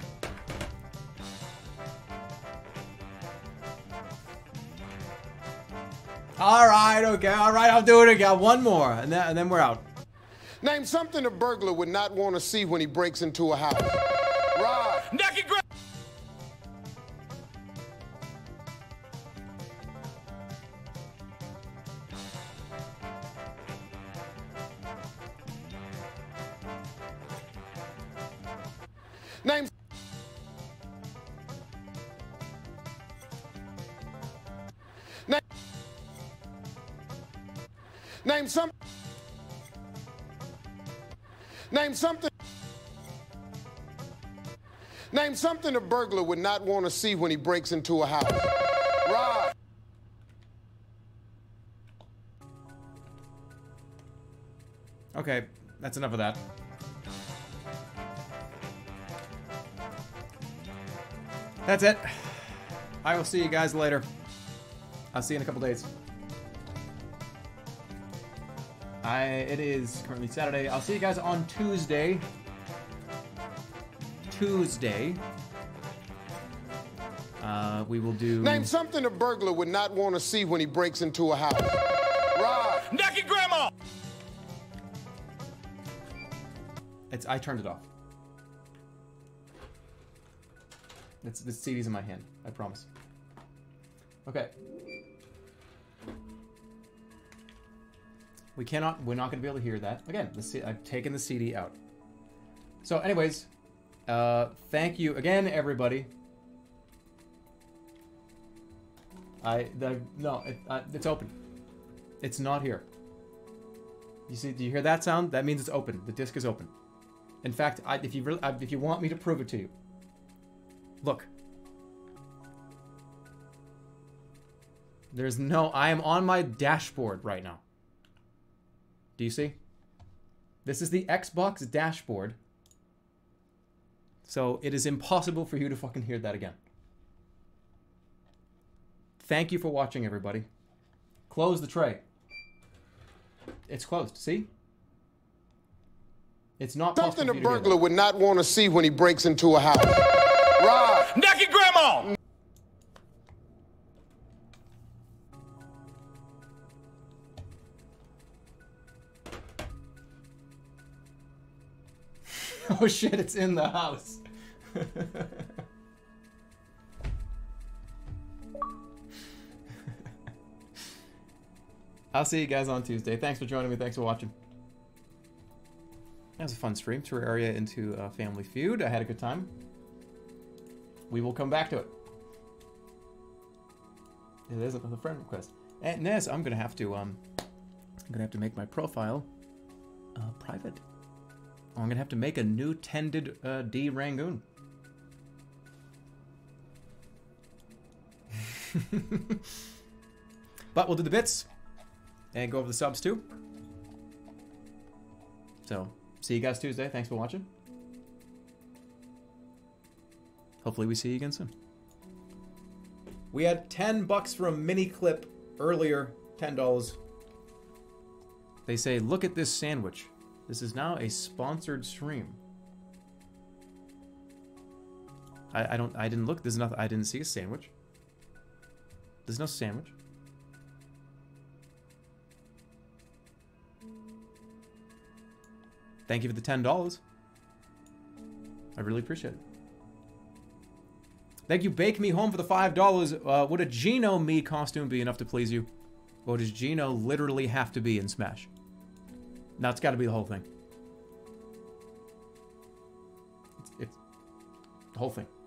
All right, okay, all right, I'll do it again. One more, and then, and then we're out. Name something a burglar would not want to see when he breaks into a house. Rob. Naked grandma! Name. Name. Name some. Name something. Name something a burglar would not want to see when he breaks into a house. Rob. Okay, that's enough of that. That's it. I will see you guys later. I'll see you in a couple days. I, it is currently Saturday. I'll see you guys on Tuesday. Tuesday. Uh, we will do... Name something a burglar would not want to see when he breaks into a house. Rob. Naked grandma! It's, I turned it off. It's, the C D's in my hand. I promise. Okay. We cannot, we're not going to be able to hear that. Again, the C, I've taken the C D out. So anyways, uh, thank you again, everybody. I, the, no, it, uh, it's open. It's not here. You see, do you hear that sound? That means it's open. The disc is open. In fact, I, if you really, I, if you want me to prove it to you, look. There's no, I am on my dashboard right now. Do you see? This is the Xbox dashboard. So it is impossible for you to fucking hear that again. Thank you for watching, everybody. Close the tray. It's closed, see? It's not possible Something for a you to hear burglar that. would not want to see when he breaks into a house. Rob. Naked grandma! Oh shit, it's in the house. I'll see you guys on Tuesday. Thanks for joining me. Thanks for watching. That was a fun stream. Terraria into uh, Family Feud. I had a good time. We will come back to it. It is another friend request. And Nez, I'm gonna have to um, I'm gonna have to make my profile uh, private. I'm gonna have to make a new tended uh, D Rangoon. But we'll do the bits and go over the subs too. So, see you guys Tuesday. Thanks for watching. Hopefully we see you again soon. We had ten bucks for a mini clip earlier. ten dollars. They say, look at this sandwich. This is now a sponsored stream. I, I don't, I didn't look. There's nothing, I didn't see a sandwich. There's no sandwich. Thank you for the ten dollars. I really appreciate it. Thank you, Bake Me Home, for the five dollars. Uh, would a Geno me costume be enough to please you? Or does Geno literally have to be in Smash? No, it's got to be the whole thing. It's, it's the whole thing.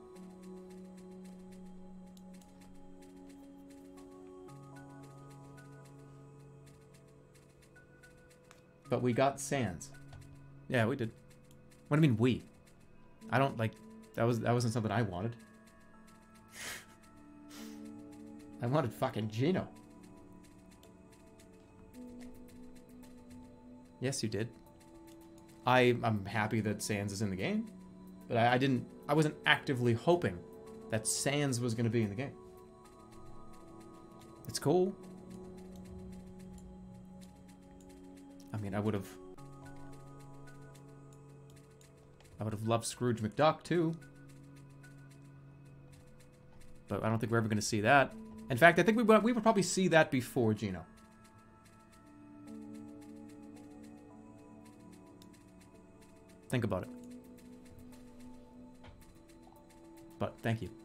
But we got Sans. Yeah, we did. What do you mean we? I don't like that was that wasn't something I wanted. I wanted fucking Geno. Yes, you did. I I'm happy that Sans is in the game, but I, I didn't. I wasn't actively hoping that Sans was going to be in the game. It's cool. I mean, I would have. I would have loved Scrooge McDuck too, but I don't think we're ever going to see that. In fact, I think we would, we would probably see that before Geno. Think about it. But thank you.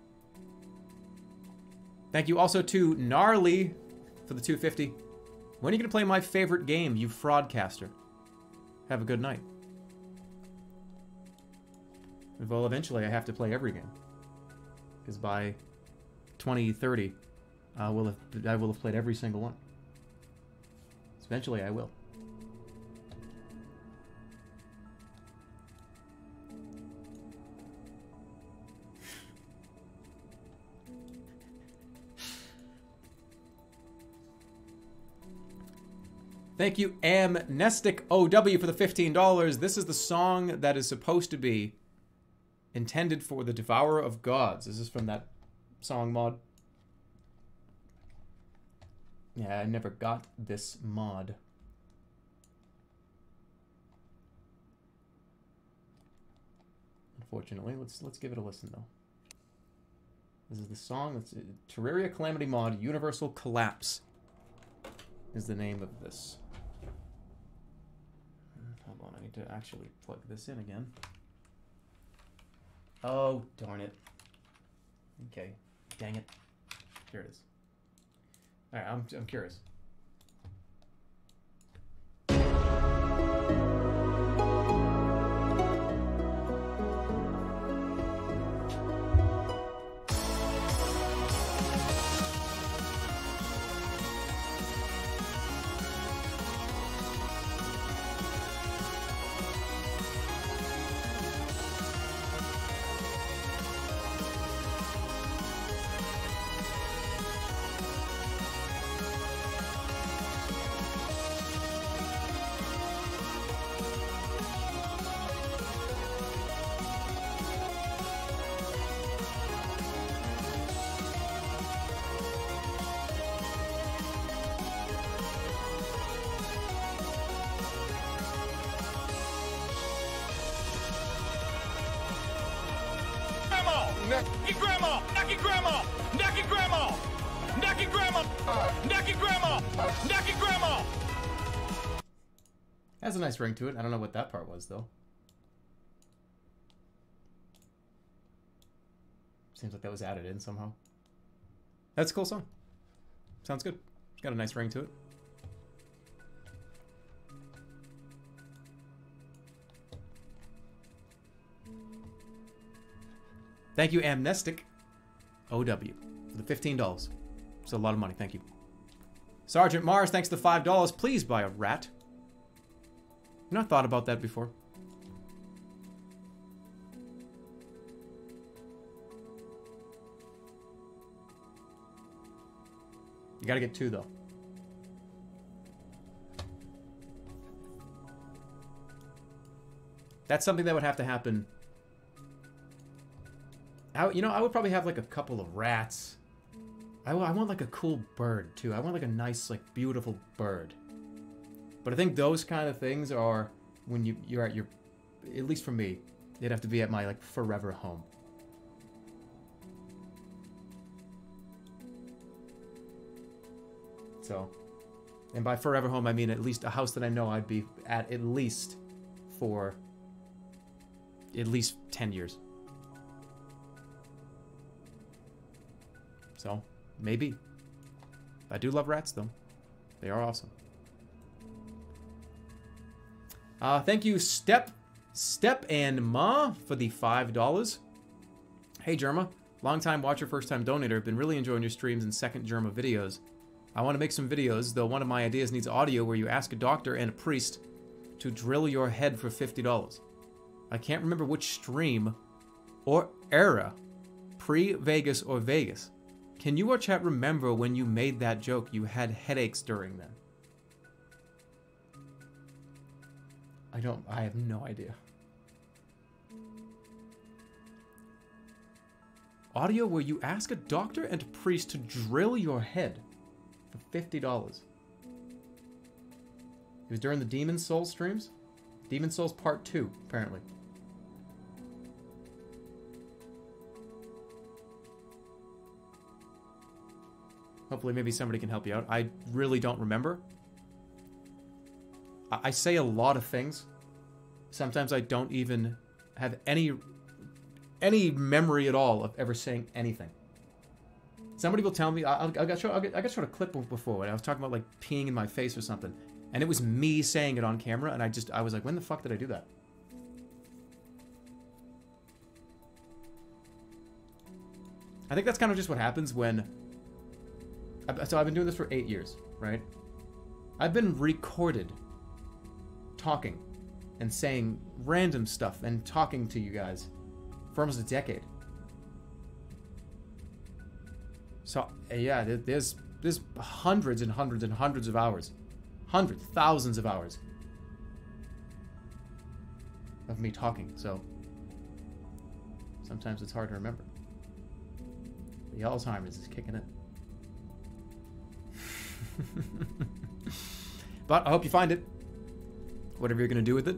Thank you also to Gnarly for the two fifty. When are you going to play my favorite game, you fraudcaster? Have a good night. Well, eventually I have to play every game. Because by twenty thirty, I will have, I will have played every single one. So eventually I will. Thank you, Amnestic O W, for the fifteen dollars. This is the song that is supposed to be intended for the Devourer of Gods. Is this from that song mod? Yeah, I never got this mod. Unfortunately, let's let's give it a listen though. This is the song. That's Terraria Calamity mod. Universal Collapse is the name of this. Hold on, I need to actually plug this in again. Oh, darn it. Okay, dang it. Here it is. All right, I'm I'm curious. Necky grandma! Necky grandma! Necky grandma! Necky grandma! Necky grandma! Necky grandma! Has a nice ring to it. I don't know what that part was though. Seems like that was added in somehow. That's a cool song. Sounds good. It's got a nice ring to it. Thank you, Amnestic O W, for the fifteen dollars. It's a lot of money. Thank you. Sergeant Mars, thanks for the five dollars. Please buy a rat. You not thought about that before? You gotta get two, though. That's something that would have to happen. I, you know, I would probably have like a couple of rats. I, I want like a cool bird too. I want like a nice, like beautiful bird. But I think those kind of things are when you you're at your, at least for me, they'd have to be at my like forever home. So, and by forever home I mean at least a house that I know I'd be at at least for at least ten years. So, maybe. I do love rats, though. They are awesome. Uh, thank you, Step, Step and Ma, for the five dollars. Hey, Jerma. Long-time watcher, first-time donator. Been really enjoying your streams and second Jerma videos. I want to make some videos, though one of my ideas needs audio where you ask a doctor and a priest to drill your head for fifty dollars. I can't remember which stream or era, pre-Vegas or Vegas. Can you or chat remember when you made that joke? You had headaches during then. I don't, I have no idea. Audio where you ask a doctor and a priest to drill your head for fifty dollars. It was during the Demon Souls streams? Demon Souls Part two, apparently. Hopefully maybe somebody can help you out. I really don't remember. I, I say a lot of things. Sometimes I don't even have any any memory at all of ever saying anything. Somebody will tell me, I, I, I got showed, I got showed a clip before when I was talking about like peeing in my face or something. And it was me saying it on camera, and I just, I was like, when the fuck did I do that? I think that's kind of just what happens when... So I've been doing this for eight years, right? I've been recorded talking and saying random stuff and talking to you guys for almost a decade. So, yeah, there's, there's hundreds and hundreds and hundreds of hours. Hundreds, thousands of hours of me talking, so sometimes it's hard to remember. The Alzheimer's is kicking in. But I hope you find it. Whatever you're gonna do with it,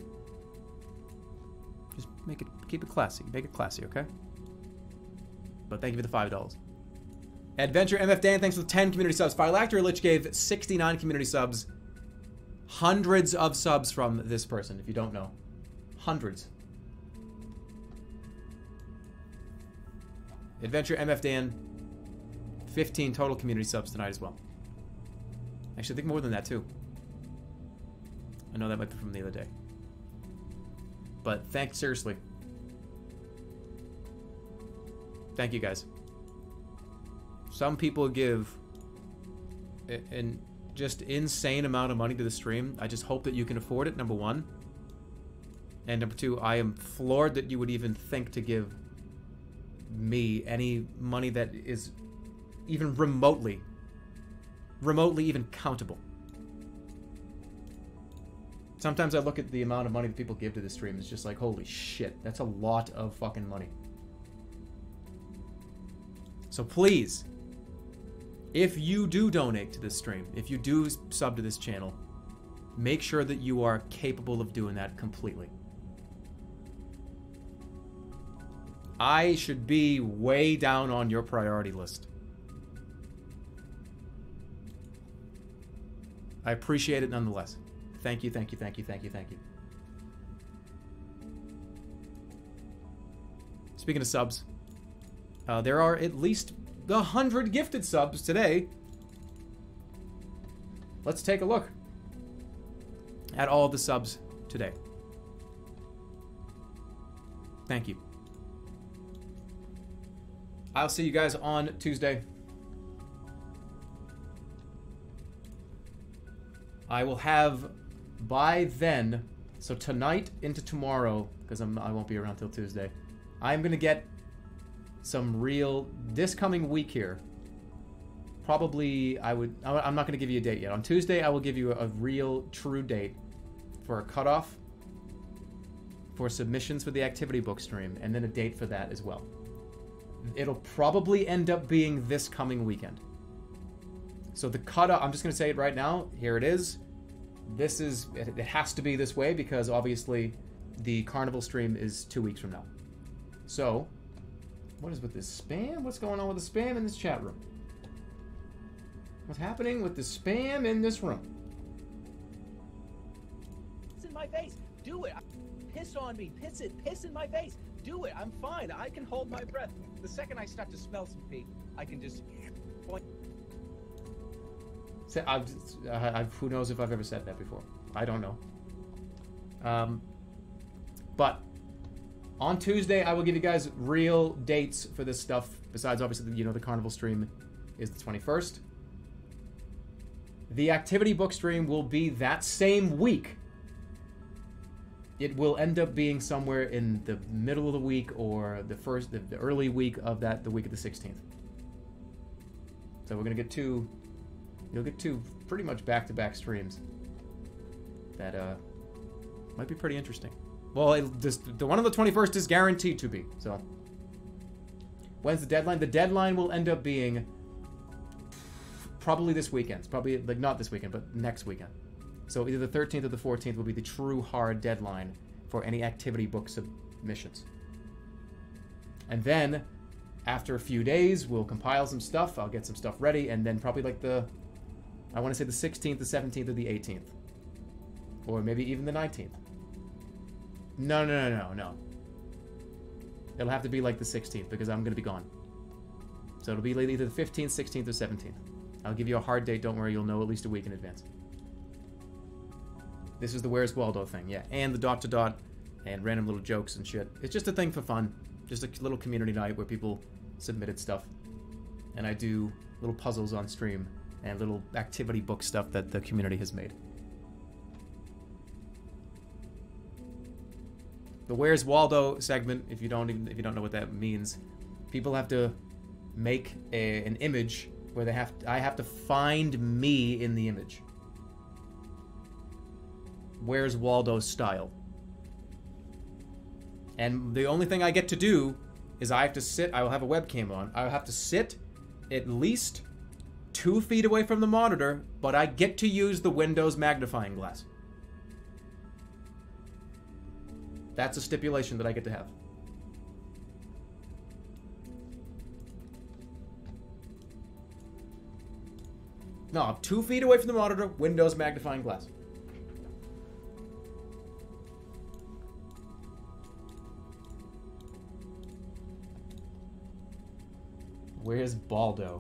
just make it, keep it classy. Make it classy, okay? But thank you for the five dollars. Adventure M F Dan, thanks for the ten community subs. Firelactor Lich gave sixty-nine community subs. Hundreds of subs from this person, if you don't know. Hundreds. Adventure M F Dan, fifteen total community subs tonight as well. Actually, I think more than that, too. I know that might be from the other day. But thank, seriously. Thank you, guys. Some people give an just insane amount of money to the stream. I just hope that you can afford it, number one. And number two, I am floored that you would even think to give me any money that is even remotely remotely even countable. Sometimes I look at the amount of money that people give to this stream, it's just like, holy shit, that's a lot of fucking money. So please, if you do donate to this stream, if you do sub to this channel, make sure that you are capable of doing that completely. I should be way down on your priority list. I appreciate it nonetheless. Thank you, thank you, thank you, thank you, thank you. Speaking of subs, uh, there are at least a hundred gifted subs today. Let's take a look at all of the subs today. Thank you. I'll see you guys on Tuesday. I will have by then, so tonight into tomorrow, because I'm I won't be around till Tuesday, I'm gonna get some real, this coming week here, probably, I would, I'm not going to give you a date yet. On Tuesday, I will give you a real, true date for a cutoff for submissions for the activity book stream, and then a date for that as well. It'll probably end up being this coming weekend. So the cutoff, I'm just going to say it right now. Here it is. This is, it, it has to be this way because obviously the carnival stream is two weeks from now. So, what is with this spam? What's going on with the spam in this chat room? What's happening with the spam in this room? Piss in my face. Do it. Piss on me. Piss it. Piss in my face. Do it. I'm fine. I can hold my breath. The second I start to smell some pee, I can just point. I've, I've, who knows if I've ever said that before. I don't know. Um, but on Tuesday, I will give you guys real dates for this stuff. Besides, obviously, you know, the carnival stream is the twenty-first. The activity book stream will be that same week. It will end up being somewhere in the middle of the week or the first, the, the early week of that, the week of the sixteenth. So we're gonna get two. You'll get two pretty much back-to-back streams that uh, might be pretty interesting. Well, it, this, the one on the twenty-first is guaranteed to be, so. When's the deadline? The deadline will end up being probably this weekend. It's probably, like, not this weekend, but next weekend. So either the thirteenth or the fourteenth will be the true hard deadline for any activity book submissions. And then, after a few days, we'll compile some stuff. I'll get some stuff ready, and then probably like the, I want to say the sixteenth, the seventeenth, or the eighteenth. Or maybe even the nineteenth. No, no, no, no, no. It'll have to be like the sixteenth, because I'm going to be gone. So it'll be either the fifteenth, sixteenth, or seventeenth. I'll give you a hard date, don't worry, you'll know at least a week in advance. This is the Where's Waldo thing, yeah. And the dot to dot, and random little jokes and shit. It's just a thing for fun. Just a little community night where people submitted stuff. And I do little puzzles on stream and little activity book stuff that the community has made. The Where's Waldo segment, if you don't even, if you don't know what that means, people have to make a, an image where they have to, I have to find me in the image. Where's Waldo style. And the only thing I get to do is I have to sit, I will have a webcam on, I will have to sit at least two feet away from the monitor, but I get to use the Windows magnifying glass. That's a stipulation that I get to have. No, two feet away from the monitor, Windows magnifying glass. Where's Baldo?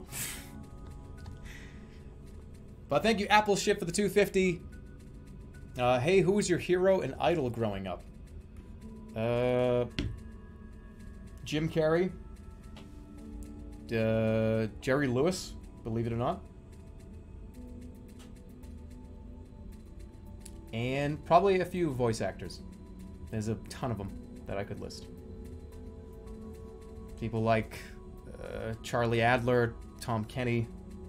But thank you, Apple Ship, for the two fifty. Uh, hey, who was your hero and idol growing up? Uh, Jim Carrey. Uh, Jerry Lewis, believe it or not. And probably a few voice actors. There's a ton of them that I could list. People like uh, Charlie Adler, Tom Kenny.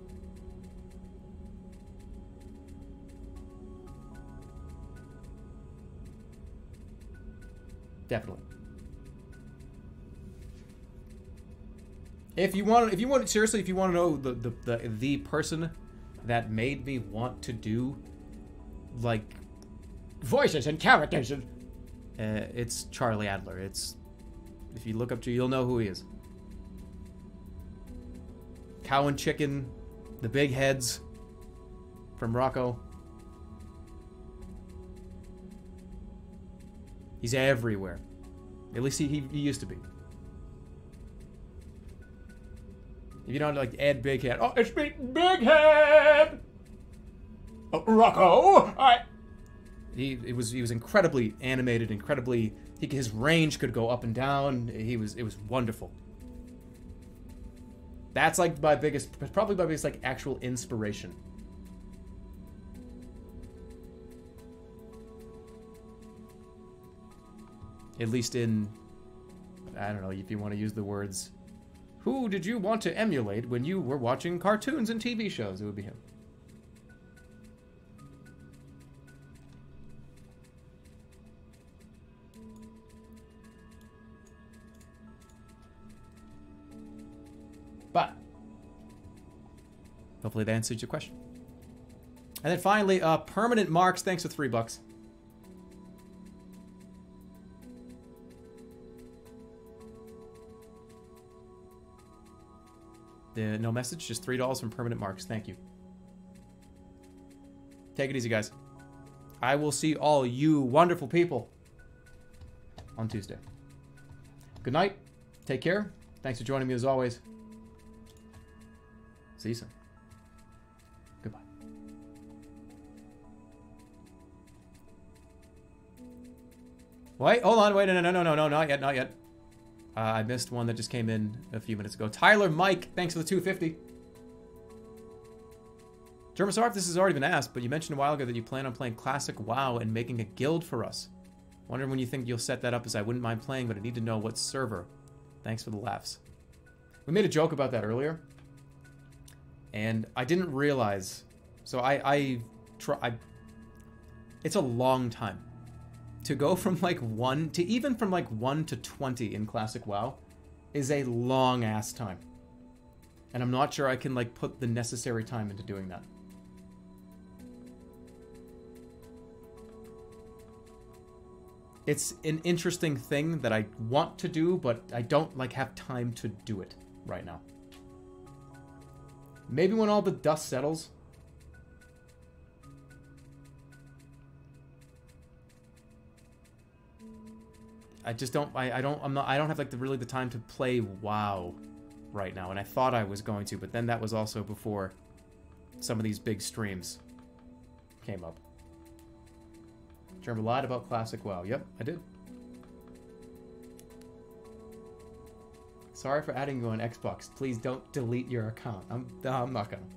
Definitely. If you want, if you want, seriously, if you want to know the the the, the person that made me want to do like voices and characters, and uh, it's Charlie Adler. It's, if you look up to, you'll know who he is. Cow and Chicken, the big heads from Rocco. He's everywhere. At least he, he, he used to be. If you don't like Ed Big Head, oh, it's me, Big Head. Oh, Rocco, I. He it was he was incredibly animated, incredibly. He, his range could go up and down. He was it was wonderful. That's like my biggest, probably my biggest like actual inspiration. At least in, I don't know if you want to use the words, Who did you want to emulate when you were watching cartoons and T V shows? It would be him. But hopefully that answers your question. And then finally, uh, Permanent Marks, thanks for three bucks. The, no message, just three dollars from Permanent Marks. Thank you. Take it easy, guys. I will see all you wonderful people on Tuesday. Good night. Take care. Thanks for joining me as always. See you soon. Goodbye. Wait, hold on. Wait, no, no, no, no, no, not yet, not yet. Uh, I missed one that just came in a few minutes ago. Tyler Mike, thanks for the two fifty. Jerma, sorry if this has already been asked, but you mentioned a while ago that you plan on playing Classic WoW and making a guild for us. Wondering when you think you'll set that up, as I wouldn't mind playing, but I need to know what server. Thanks for the laughs. We made a joke about that earlier, and I didn't realize. So I, I try. I, it's a long time to go from like one to even from like one to twenty in Classic WoW is a long ass time, and I'm not sure I can like put the necessary time into doing that. It's an interesting thing that I want to do, but I don't like have time to do it right now. Maybe when all the dust settles. I just don't, I, I don't, I'm not, I don't have like the really the time to play WoW right now. And I thought I was going to, but then that was also before some of these big streams came up. Jerma lied about Classic WoW. Yep, I did. Sorry for adding you on Xbox. Please don't delete your account. I'm, no, I'm not gonna.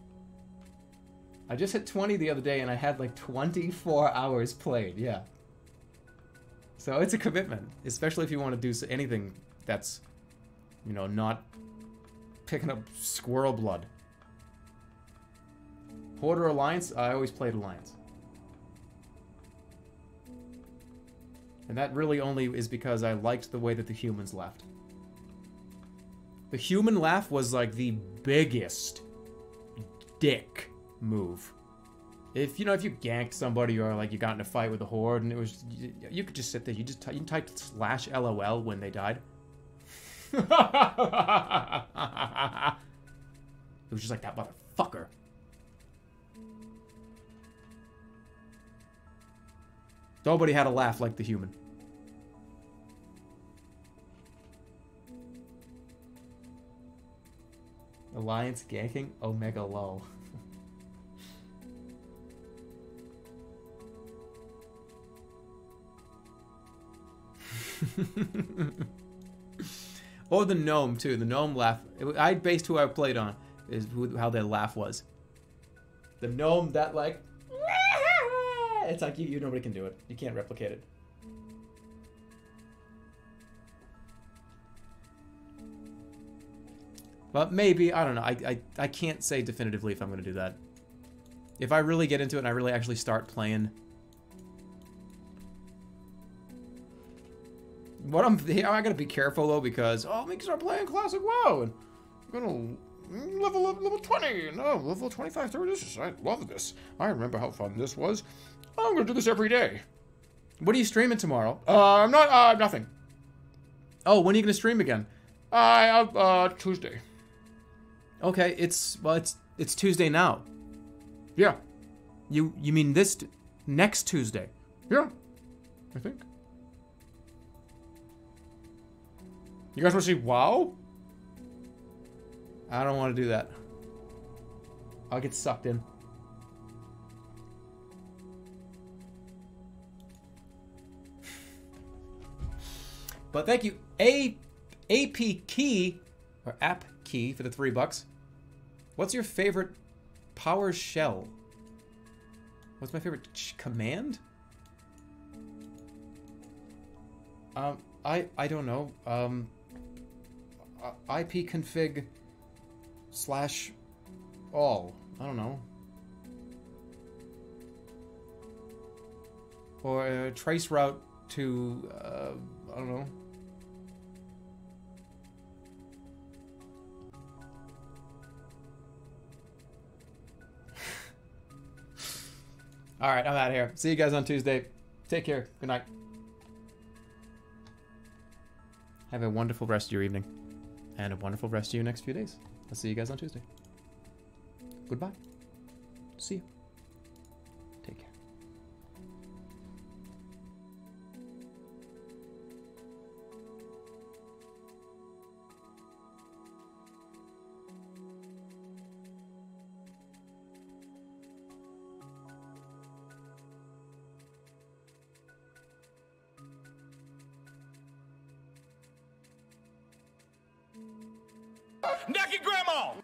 I just hit twenty the other day and I had like twenty-four hours played. Yeah. So it's a commitment, especially if you want to do anything that's, you know, not picking up squirrel blood. Horde or Alliance? I always played Alliance. And that really only is because I liked the way that the humans laughed. The human laugh was like the biggest dick move. If, you know, if you ganked somebody or like you got in a fight with a horde and it was, you, you could just sit there, you just you typed slash LOL when they died. It was just like, that motherfucker. Nobody had a laugh like the human. Alliance ganking Omega low. Or the gnome too. The gnome laugh. It, I based who I played on is who, how their laugh was. The gnome that like. It's like you, you nobody can do it. You can't replicate it. But maybe, I don't know. I, I, I can't say definitively if I'm going to do that. If I really get into it and I really actually start playing. What I'm, I gotta be careful though, because, oh, I'm gonna start playing Classic WoW and I'm gonna level up level twenty. No, level twenty-five, thirty. This is, I love this. I remember how fun this was. I'm gonna do this every day. What are you streaming tomorrow? Uh, I'm not, uh, nothing. Oh, when are you gonna stream again? I, uh, uh, Tuesday. Okay, it's, well, it's, it's Tuesday now. Yeah. You, you mean this, next Tuesday? Yeah, I think. You guys want to see WoW? I don't want to do that. I'll get sucked in. But thank you, A AP Key or App Key for the three bucks. What's your favorite power shell? What's my favorite ch command? Um, I I don't know. Um, uh, ipconfig slash all. I don't know. Or a trace route to, uh, I don't know. All right, I'm out of here. See you guys on Tuesday. Take care. Good night. Have a wonderful rest of your evening. And a wonderful rest of your next few days. I'll see you guys on Tuesday. Goodbye. See you. Take care. Naked Grandma!